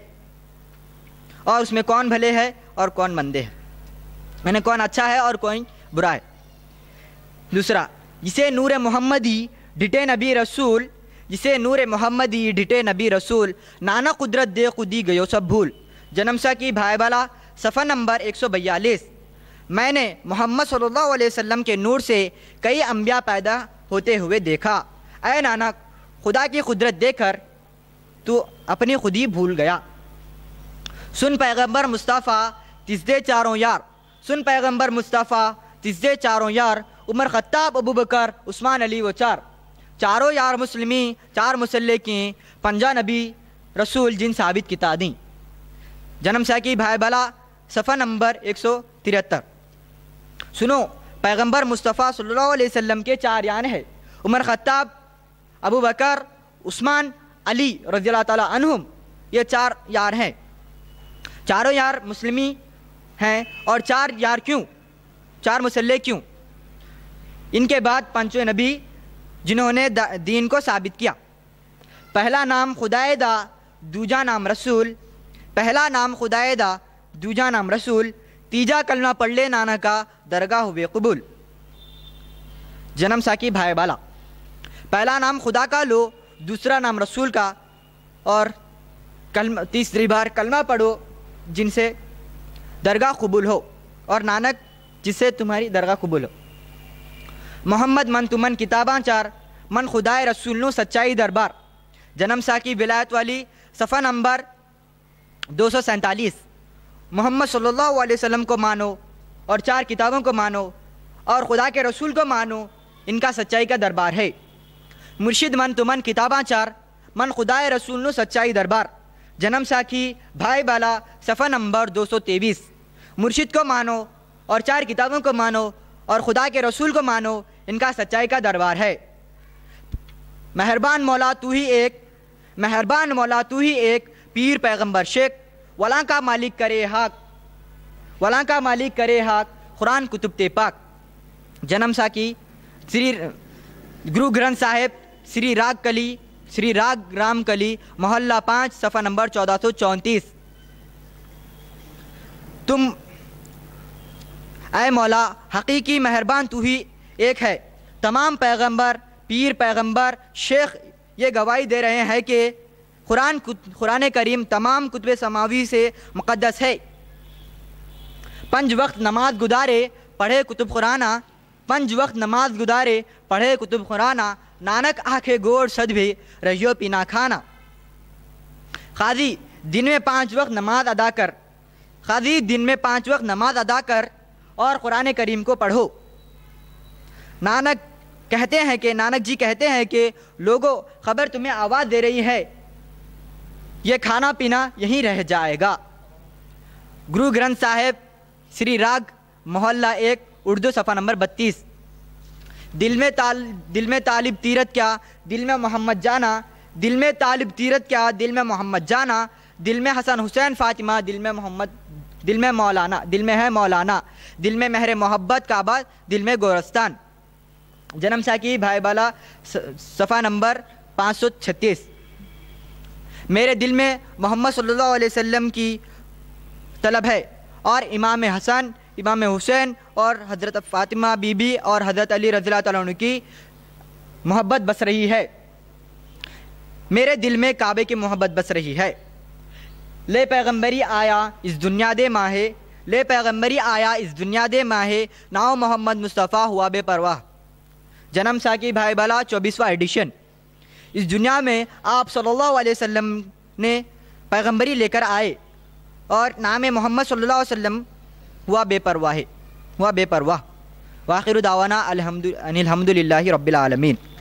और उसमें कौन भले है और कौन मंदे है, मैंने कौन अच्छा है और कौन बुरा है। दूसरा, जिसे नूर मोहम्मदी डिटे नबी रसूल, जिसे नूर मोहम्मदी डिटे नबी रसूल, नाना कुदरत दे खुदी गयो सब भूल। जन्मसा की भाई बाला सफ़ा नंबर एक सौ बयालीस। मैंने मोहम्मद सल्लल्लाहु अलैहि वसल्लम के नूर से कई अम्बिया पैदा होते हुए देखा। ऐ नानक, खुदा की कुदरत देखकर तू अपनी खुदी भूल गया। सुन पैगंबर मुस्तफ़ा तिस्दे चारों यार, सुन पैगंबर मुस्तफ़ा तिस्दे चारों यार, उमर ख़त्ताब अबू बकर उस्मान अली वो चार, चारों यार मुस्लिमी चार मुसल्ले की पंजा नबी रसूल जिन साबित किता दी। जन्म साकी भाई बाला सफ़ा नंबर एक सौ तिहत्तर। सुनो, पैगंबर मुस्तफ़ा सल्लल्लाहु अलैहि वसल्लम के चार यान है, उमर ख़त्ताब अबू बकर उस्मान अली रज़ियल्लाहु ताला अन्हुम, ये चार यार हैं। चारों यार मुस्लिमी हैं और चार यार क्यों, चार मुसल्ले क्यों। इनके बाद पांचों नबी जिन्होंने दीन को साबित किया। पहला नाम खुदाए दा, दूजा नाम रसूल, पहला नाम खुदाए दा, दूजा नाम रसूल, तीजा कलमा पढ़ ले नाना का दरगाह हुए कबूल। जन्म साकी भाई बाला। पहला नाम खुदा का लो, दूसरा नाम रसूल का और कलमा, तीसरी बार कलमा पढ़ो जिनसे दरगाह कबूल हो और नानक जिससे तुम्हारी दरगाह कबूल हो। मोहम्मद मन तुमन किताबां चार, मन खुदाए रसूल नो सच्चाई दरबार। जन्म साकी विलायत वाली सफ़ा नंबर दो सौ सैंतालीस। मोहम्मद सल्लल्लाहु अलैहि वसल्लम को मानो और चार किताबों को मानो और खुदा के रसूल को मानो, इनका सच्चाई का दरबार है। मुर्शिद मन तुमन किताबां चार, मन खुदाए रसूल नो सच्चाई दरबार। जन्म साखी भाई बाला सफ़ा नंबर दो सौ तेईस। मुर्शिद को मानो और चार किताबों को मानो और खुदा के रसूल को मानो, इनका सच्चाई का दरबार है। मेहरबान मौला तू ही एक, मेहरबान मौला तू ही एक, पीर पैगंबर शेख, वला का मालिक करे हाक, वला का मालिक करे हाक, कुरान कुतुब ते पाक। जन्म साकी श्री गुरु ग्रंथ साहिब, श्री राग कली, श्री राग राम कली, मोहल्ला पाँच, सफ़ा नंबर चौदह सौ चौंतीस। तुम ऐ मौला हकीकी मेहरबान तू ही एक है। तमाम पैगंबर, पीर पैगंबर, शेख ये गवाही दे रहे हैं कि कुरान कुरान करीम तमाम कुतुब समावी से मुक़द्दस है। पंज वक्त नमाज गुजारे पढ़े कुतुब कुराना, पंज वक्त नमाज गुजारे पढ़े कुतुब कुराना, नानक आखे गोड़ सद भी रहियो पीना खाना। काजी दिन में पाँच वक्त नमाज अदा कर, काजी दिन में पाँच वक्त नमाज अदा कर और कुरान करीम को पढ़ो। नानक कहते हैं कि नानक जी कहते हैं कि लोगों खबर तुम्हें आवाज़ दे रही है ये खाना पीना यहीं रह जाएगा। गुरु ग्रंथ साहिब श्री राग मोहल्ला एक उर्दू सफ़ा नंबर बत्तीस। दिल में ताल दिल में तालिब तीरत क्या, दिल में मोहम्मद जाना, दिल में तालिब तीरत क्या, दिल में मोहम्मद जाना, दिल में हसन हुसैन फातिमा, दिल में मोहम्मद, दिल में मौलाना, दिल में है मौलाना, दिल में महर मोहब्बत काबा, दिल में गोरस्तान। जन्म साकी भाई बाला सफ़ा नंबर पाँच सौ छत्तीस। मेरे दिल में मोहम्मद सल्लल्लाहु अलैहि वसल्लम की तलब है और इमाम हसन, इमाम हुसैन और हज़रत फ़ातिमा बीबी और हज़रत अली रज़ी अल्लाह तआला अन्हु की मोहब्बत बस रही है। मेरे दिल में काबे की मोहब्बत बस रही है। ले पैगंबरी आया इस दुनिया दे माहे, ले पैगंबरी आया इस दुनिया दे माहे, नाव मोहम्मद मुस्तफ़ा हुआ बेपरवाह। जन्म साकी भाई बाला चौबीसवां एडिशन। इस दुनिया में आप सल्लल्लाहु अलैहि वसल्लम ने पैगंबरी लेकर आए और नाम मोहम्मद सल्लल्लाहु अलैहि वसल्लम हुआ बेपरवाह, हुआ बेपरवाह। वाखिर दावाना अनिल हम्दुलिल्लाहि रब्बिल आलमीन।